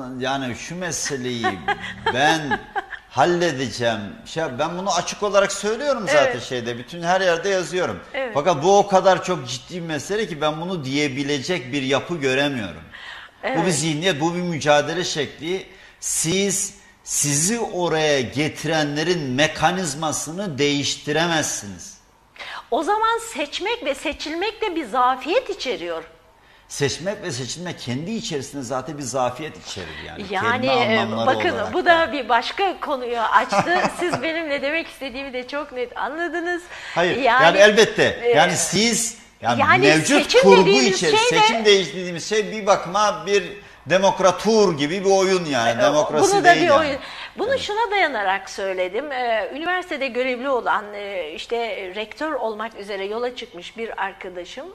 ben halledeceğim. Ben bunu açık olarak söylüyorum zaten Evet. bütün her yerde yazıyorum. Evet. Fakat bu o kadar çok ciddi bir mesele ki ben bunu diyebilecek bir yapı göremiyorum. Evet. Bu bir zihniyet, bu bir mücadele şekli. Sizi oraya getirenlerin mekanizmasını değiştiremezsiniz. O zaman seçmek ve seçilmek de bir zafiyet içeriyor. Seçmek ve seçilmek kendi içerisinde zaten bir zafiyet içerir yani. Yani Kelime anlamları bakın olarak bu da bir başka konuyu açtı. Siz benim ne demek istediğimi de çok net anladınız. Hayır yani elbette yani siz yani mevcut seçim kurgu dediğimiz içerisinde seçim dediğimiz şey bir bakıma bir demokratur gibi bir oyun yani demokrasi bunu da değil bir yani. oyun. Bunu şuna dayanarak söyledim. Üniversitede görevli olan işte rektör olmak üzere yola çıkmış bir arkadaşım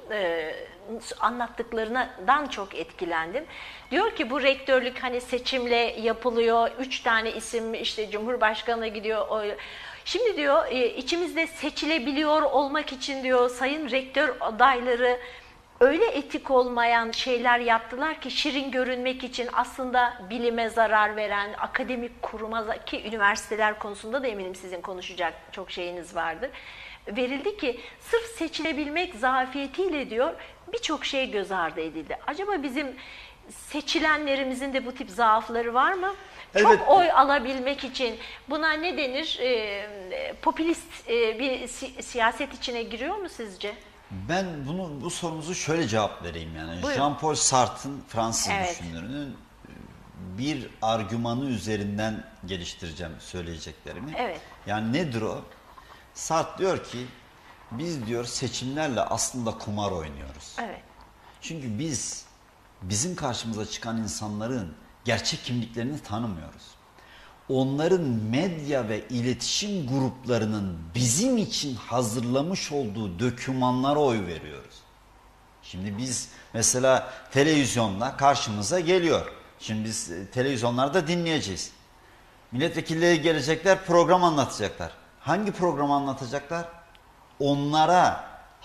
anlattıklarından çok etkilendim. Diyor ki bu rektörlük hani seçimle yapılıyor. 3 tane isim işte Cumhurbaşkanı'na gidiyor. Şimdi diyor içimizde seçilebiliyor olmak için diyor sayın rektör adayları öyle etik olmayan şeyler yaptılar ki şirin görünmek için aslında bilime zarar veren akademik kuruma ki üniversiteler konusunda da eminim sizin konuşacak çok şeyiniz vardır. Verildi ki sırf seçilebilmek zafiyetiyle diyor birçok şey göz ardı edildi. Acaba bizim seçilenlerimizin de bu tip zaafları var mı? Evet. Çok oy alabilmek için buna ne denir? Popülist bir siyaset içine giriyor mu sizce? Ben bu sorunuzu şöyle cevap vereyim yani. Buyurun. Jean-Paul Sartre'ın Fransız Evet. düşünürünün bir argümanı üzerinden geliştireceğim söyleyeceklerimi. Evet. Yani nedir o? Sartre diyor ki biz diyor seçimlerle aslında kumar oynuyoruz. Evet. Çünkü bizim karşımıza çıkan insanların gerçek kimliklerini tanımıyoruz. Onların medya ve iletişim gruplarının bizim için hazırlamış olduğu dokümanlara oy veriyoruz. Şimdi biz mesela televizyonla karşımıza geliyor. Şimdi biz televizyonlarda dinleyeceğiz. Milletvekilleri gelecekler, program anlatacaklar. Hangi programı anlatacaklar? Onlara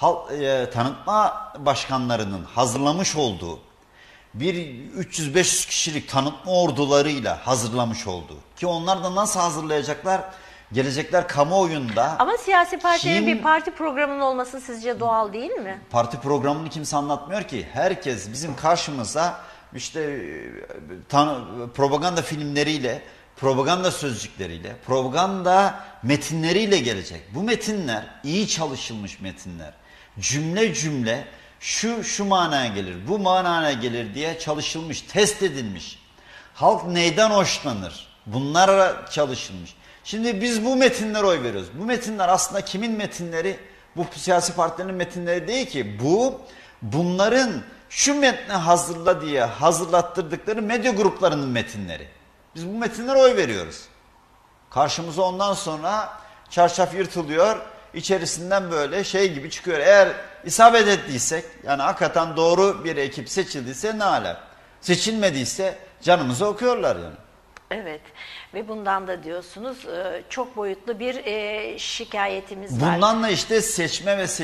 tanıtma başkanlarının hazırlamış olduğu bir 300-500 kişilik tanıtma ordularıyla hazırlamış olduğu ki onlar da nasıl hazırlayacaklar? Gelecekler kamuoyunda. Ama siyasi partilerin bir parti programının olması sizce doğal değil mi? Parti programını kimse anlatmıyor ki. Herkes bizim karşımıza işte propaganda filmleriyle, propaganda sözcükleriyle, propaganda metinleriyle gelecek. Bu metinler iyi çalışılmış metinler. Cümle cümle şu manaya gelir, bu manaya gelir diye çalışılmış, test edilmiş. Halk neyden hoşlanır? Bunlara çalışılmış. Şimdi biz bu metinlere oy veriyoruz. Bu metinler aslında kimin metinleri? Bu siyasi partilerin metinleri değil ki. Bunların şu metni hazırla diye hazırlattırdıkları medya gruplarının metinleri. Biz bu metinlere oy veriyoruz. Karşımıza ondan sonra çarşaf yırtılıyor. İçerisinden böyle şey gibi çıkıyor. Eğer isabet ettiysek yani hakikaten doğru bir ekip seçildiyse ne ala. Seçilmediyse canımızı okuyorlar yani. Evet ve bundan da diyorsunuz çok boyutlu bir şikayetimiz var. Bundan da işte seçme ve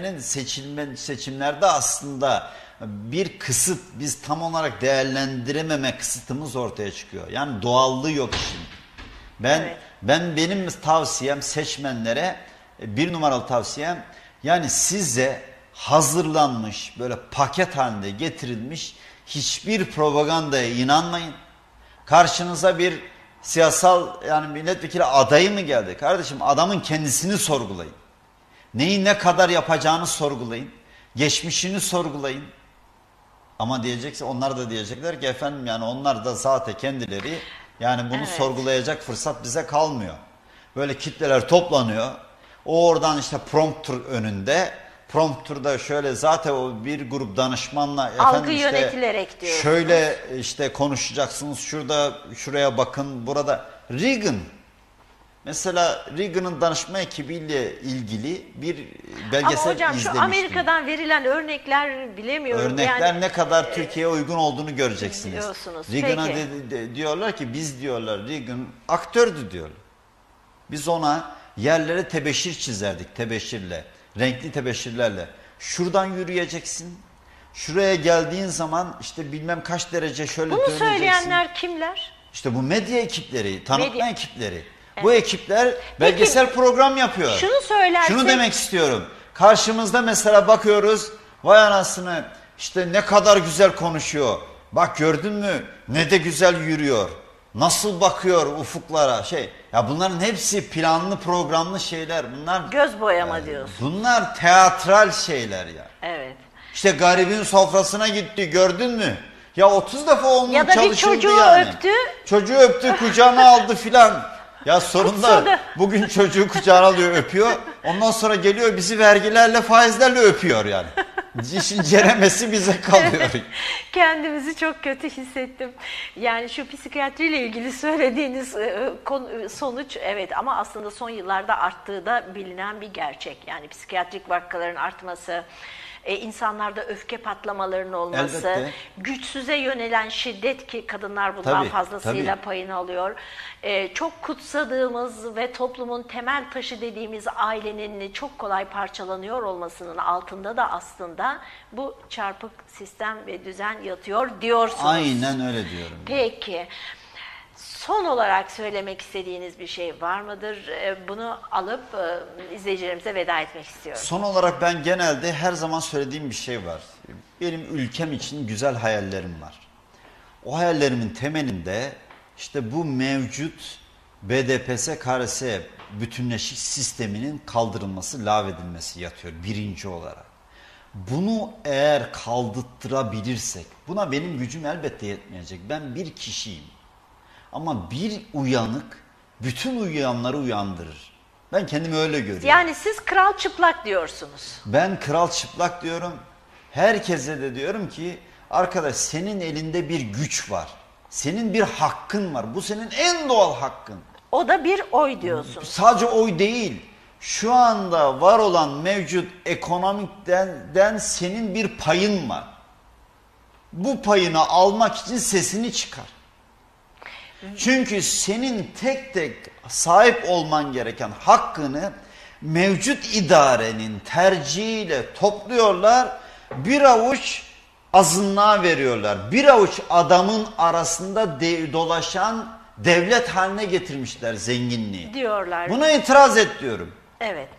seçimlerde aslında bir kısıt biz tam olarak değerlendirememe kısıtımız ortaya çıkıyor. Yani doğallığı yok işin. Benim tavsiyem seçmenlere bir numaralı tavsiyem yani size hazırlanmış böyle paket halinde getirilmiş hiçbir propagandaya inanmayın. Karşınıza bir siyasal yani milletvekili adayı mı geldi? Kardeşim adamın kendisini sorgulayın. Neyi ne kadar yapacağını sorgulayın. Geçmişini sorgulayın. Ama diyecekse onlar da diyecekler ki efendim yani onlar da zaten kendileri yani bunu sorgulayacak fırsat bize kalmıyor. Böyle kitleler toplanıyor. O oradan işte prompter önünde. Prompter'da şöyle zaten o bir grup danışmanla algı yönetilerek diyor. Şöyle işte konuşacaksınız. Şuraya bakın. Burada Reagan mesela Reagan'ın danışma ekibiyle ilgili bir belgesel izlemiştim. Ama hocam şu Amerika'dan verilen örnekler bilemiyorum. Örnekler yani, ne kadar Türkiye'ye uygun olduğunu göreceksiniz. Diyorsunuz. Reagan'a diyorlar ki biz diyorlar Reagan aktördü diyorlar. Biz ona yerlere tebeşir çizerdik tebeşirle. Renkli tebeşirlerle. Şuradan yürüyeceksin. Şuraya geldiğin zaman işte bilmem kaç derece şöyle döneceksin. Bunu söyleyenler kimler? İşte bu medya ekipleri, tanıtma ekipleri. Evet. Bu ekipler belgesel program yapıyor. Şunu söylersek... Şunu demek istiyorum. Karşımızda mesela bakıyoruz. Vay anasını işte ne kadar güzel konuşuyor. Bak gördün mü ne de güzel yürüyor. nasıl bakıyor ufuklara ya bunların hepsi planlı programlı şeyler. Bunlar Göz boyama diyorsun. bunlar teatral şeyler ya. Evet. İşte garibin sofrasına gitti, gördün mü? Ya 30 defa onun Ya da bir çalışıldı çocuğu yani. öptü. Çocuğu öptü, kucağına aldı filan. Ya sonunda Kutsadı. bugün çocuğu kucağına alıyor, öpüyor. Ondan sonra geliyor bizi vergilerle, faizlerle öpüyor yani. İşin ceremesi bize kalıyor. Kendimizi çok kötü hissettim. Yani şu psikiyatriyle ilgili söylediğiniz sonuç evet, ama aslında son yıllarda arttığı da bilinen bir gerçek. Yani psikiyatrik vakaların artması, insanlarda öfke patlamalarının olması, Elbette. güçsüze yönelen şiddet, ki kadınlar bundan Tabii, fazlasıyla tabii. payını alıyor. Çok kutsadığımız ve toplumun temel taşı dediğimiz ailenin çok kolay parçalanıyor olmasının altında da aslında bu çarpık sistem ve düzen yatıyor diyorsunuz. Aynen öyle diyorum. Peki. Son olarak söylemek istediğiniz bir şey var mıdır? Bunu alıp izleyicilerimize veda etmek istiyorum. Son olarak ben genelde her zaman söylediğim bir şey var. Benim ülkem için güzel hayallerim var. O hayallerimin temelinde işte bu mevcut BDPS-KRS bütünleşik sisteminin kaldırılması, lağvedilmesi yatıyor birinci olarak. Bunu eğer kaldırttırabilirsek, buna benim gücüm elbette yetmeyecek. Ben bir kişiyim. Ama bir uyanık bütün uyanları uyandırır. Ben kendimi öyle görüyorum. Yani siz kral çıplak diyorsunuz. Ben kral çıplak diyorum. Herkese de diyorum ki arkadaş, senin elinde bir güç var. Senin bir hakkın var. Bu senin en doğal hakkın. O da bir oy diyorsunuz. Sadece oy değil. Şu anda var olan mevcut ekonomikten senin bir payın var. Bu payını almak için sesini çıkar. Çünkü senin tek tek sahip olman gereken hakkını mevcut idarenin tercihiyle topluyorlar. Bir avuç azınlığa veriyorlar. Bir avuç adamın arasında dolaşan devlet haline getirmişler zenginliği. Diyorlar. Buna itiraz et diyorum. Evet.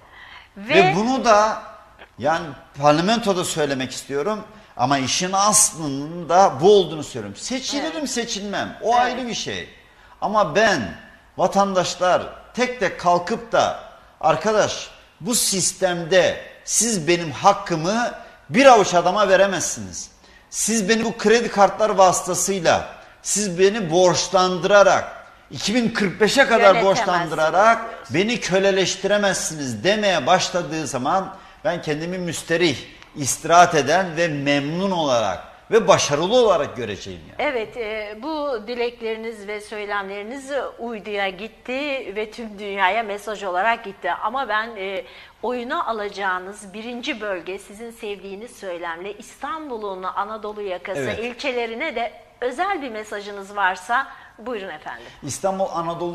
Ve bunu da yani parlamentoda söylemek istiyorum. Ama işin aslında bu olduğunu söylüyorum. Seçilirim seçilmem. O ayrı bir şey. Ama ben, vatandaşlar tek tek kalkıp da arkadaş bu sistemde siz benim hakkımı bir avuç adama veremezsiniz. Siz beni bu kredi kartları vasıtasıyla, siz beni borçlandırarak, 2045'e kadar borçlandırarak beni köleleştiremezsiniz demeye başladığı zaman ben kendimi müsterih, istirahat eden ve memnun olarak ve başarılı olarak göreceğim yani. Evet, bu dilekleriniz ve söylemleriniz uyduya gitti ve tüm dünyaya mesaj olarak gitti. Ama ben oyuna alacağınız birinci bölge, sizin sevdiğiniz söylemle İstanbul'un Anadolu yakası ilçelerine de özel bir mesajınız varsa buyurun efendim. İstanbul Anadolu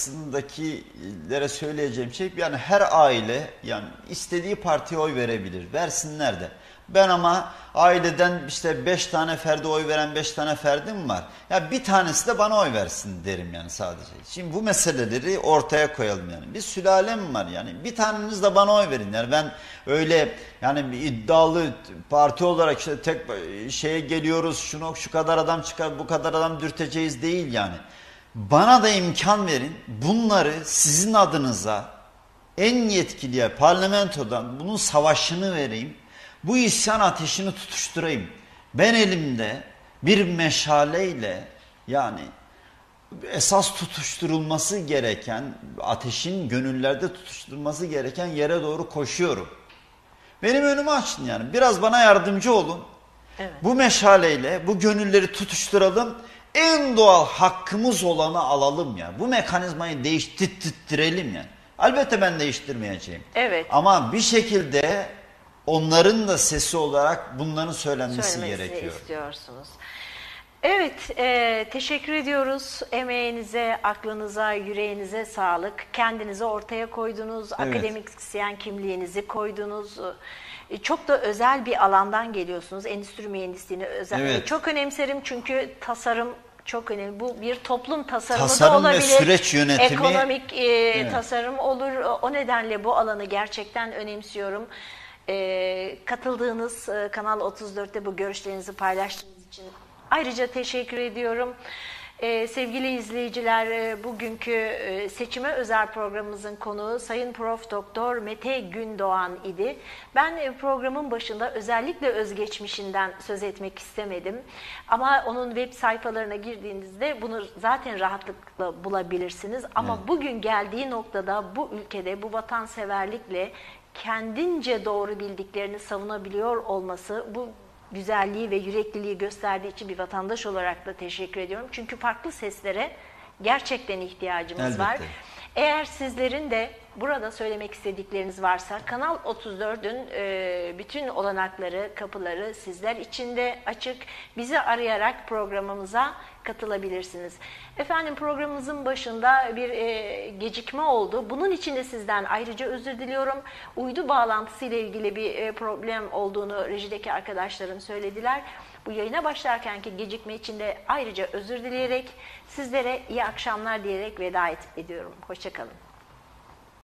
yakasındakilere söyleyeceğim şey, yani her aile yani istediği partiye oy verebilir. Versinler de. Ben ama aileden işte 5 tane ferde oy veren 5 tane ferdim var. Ya bir tanesi de bana oy versin derim yani sadece. Şimdi bu meseleleri ortaya koyalım yani. Bir sülalem var yani. Bir taneniz de bana oy verin. Yani ben öyle yani bir iddialı parti olarak işte tek şeye geliyoruz. Şu kadar adam çıkar, bu kadar adam dürteceğiz değil yani. Bana da imkan verin. Bunları sizin adınıza en yetkiliye, parlamentodan bunun savaşını vereyim. Bu isyan ateşini tutuşturayım. Ben elimde bir meşaleyle yani esas tutuşturulması gereken, ateşin gönüllerde tutuşturulması gereken yere doğru koşuyorum. Benim önümü açın yani. Biraz bana yardımcı olun. Evet. Bu meşaleyle bu gönülleri tutuşturalım. En doğal hakkımız olanı alalım ya. Bu mekanizmayı değiştirelim yani. Elbette ben değiştirmeyeceğim. Evet. Ama bir şekilde onların da sesi olarak bunların söylenmesi gerekiyor. istiyorsunuz. Evet, teşekkür ediyoruz. Emeğinize, aklınıza, yüreğinize sağlık. Kendinizi ortaya koydunuz, akademisyen kimliğinizi koydunuz. Çok da özel bir alandan geliyorsunuz. Endüstri mühendisliğini çok önemserim çünkü tasarım çok önemli. Bu bir toplum tasarımı da olabilir. Tasarım ve süreç yönetimi. Ekonomik tasarım olur. O nedenle bu alanı gerçekten önemsiyorum. Katıldığınız Kanal 34'te bu görüşlerinizi paylaştığınız için ayrıca teşekkür ediyorum. Sevgili izleyiciler, bugünkü seçime özel programımızın konuğu Sayın Prof. Doktor Mete Gündoğan idi. Ben programın başında özellikle özgeçmişinden söz etmek istemedim. Ama onun web sayfalarına girdiğinizde bunu zaten rahatlıkla bulabilirsiniz. Ama bugün geldiği noktada bu ülkede bu vatanseverlikle kendince doğru bildiklerini savunabiliyor olması, bu güzelliği ve yürekliliği gösterdiği için bir vatandaş olarak da teşekkür ediyorum. Çünkü farklı seslere gerçekten ihtiyacımız var. Eğer sizlerin de burada söylemek istedikleriniz varsa Kanal 34'ün bütün olanakları, kapıları sizler için de açık. Bizi arayarak programımıza katılabilirsiniz. Efendim, programımızın başında bir gecikme oldu. Bunun için de sizden ayrıca özür diliyorum. Uydu bağlantısı ile ilgili bir problem olduğunu rejideki arkadaşlarım söylediler. Bu yayına başlarkenki gecikme için de ayrıca özür dileyerek sizlere iyi akşamlar diyerek veda ediyorum. Hoşça kalın.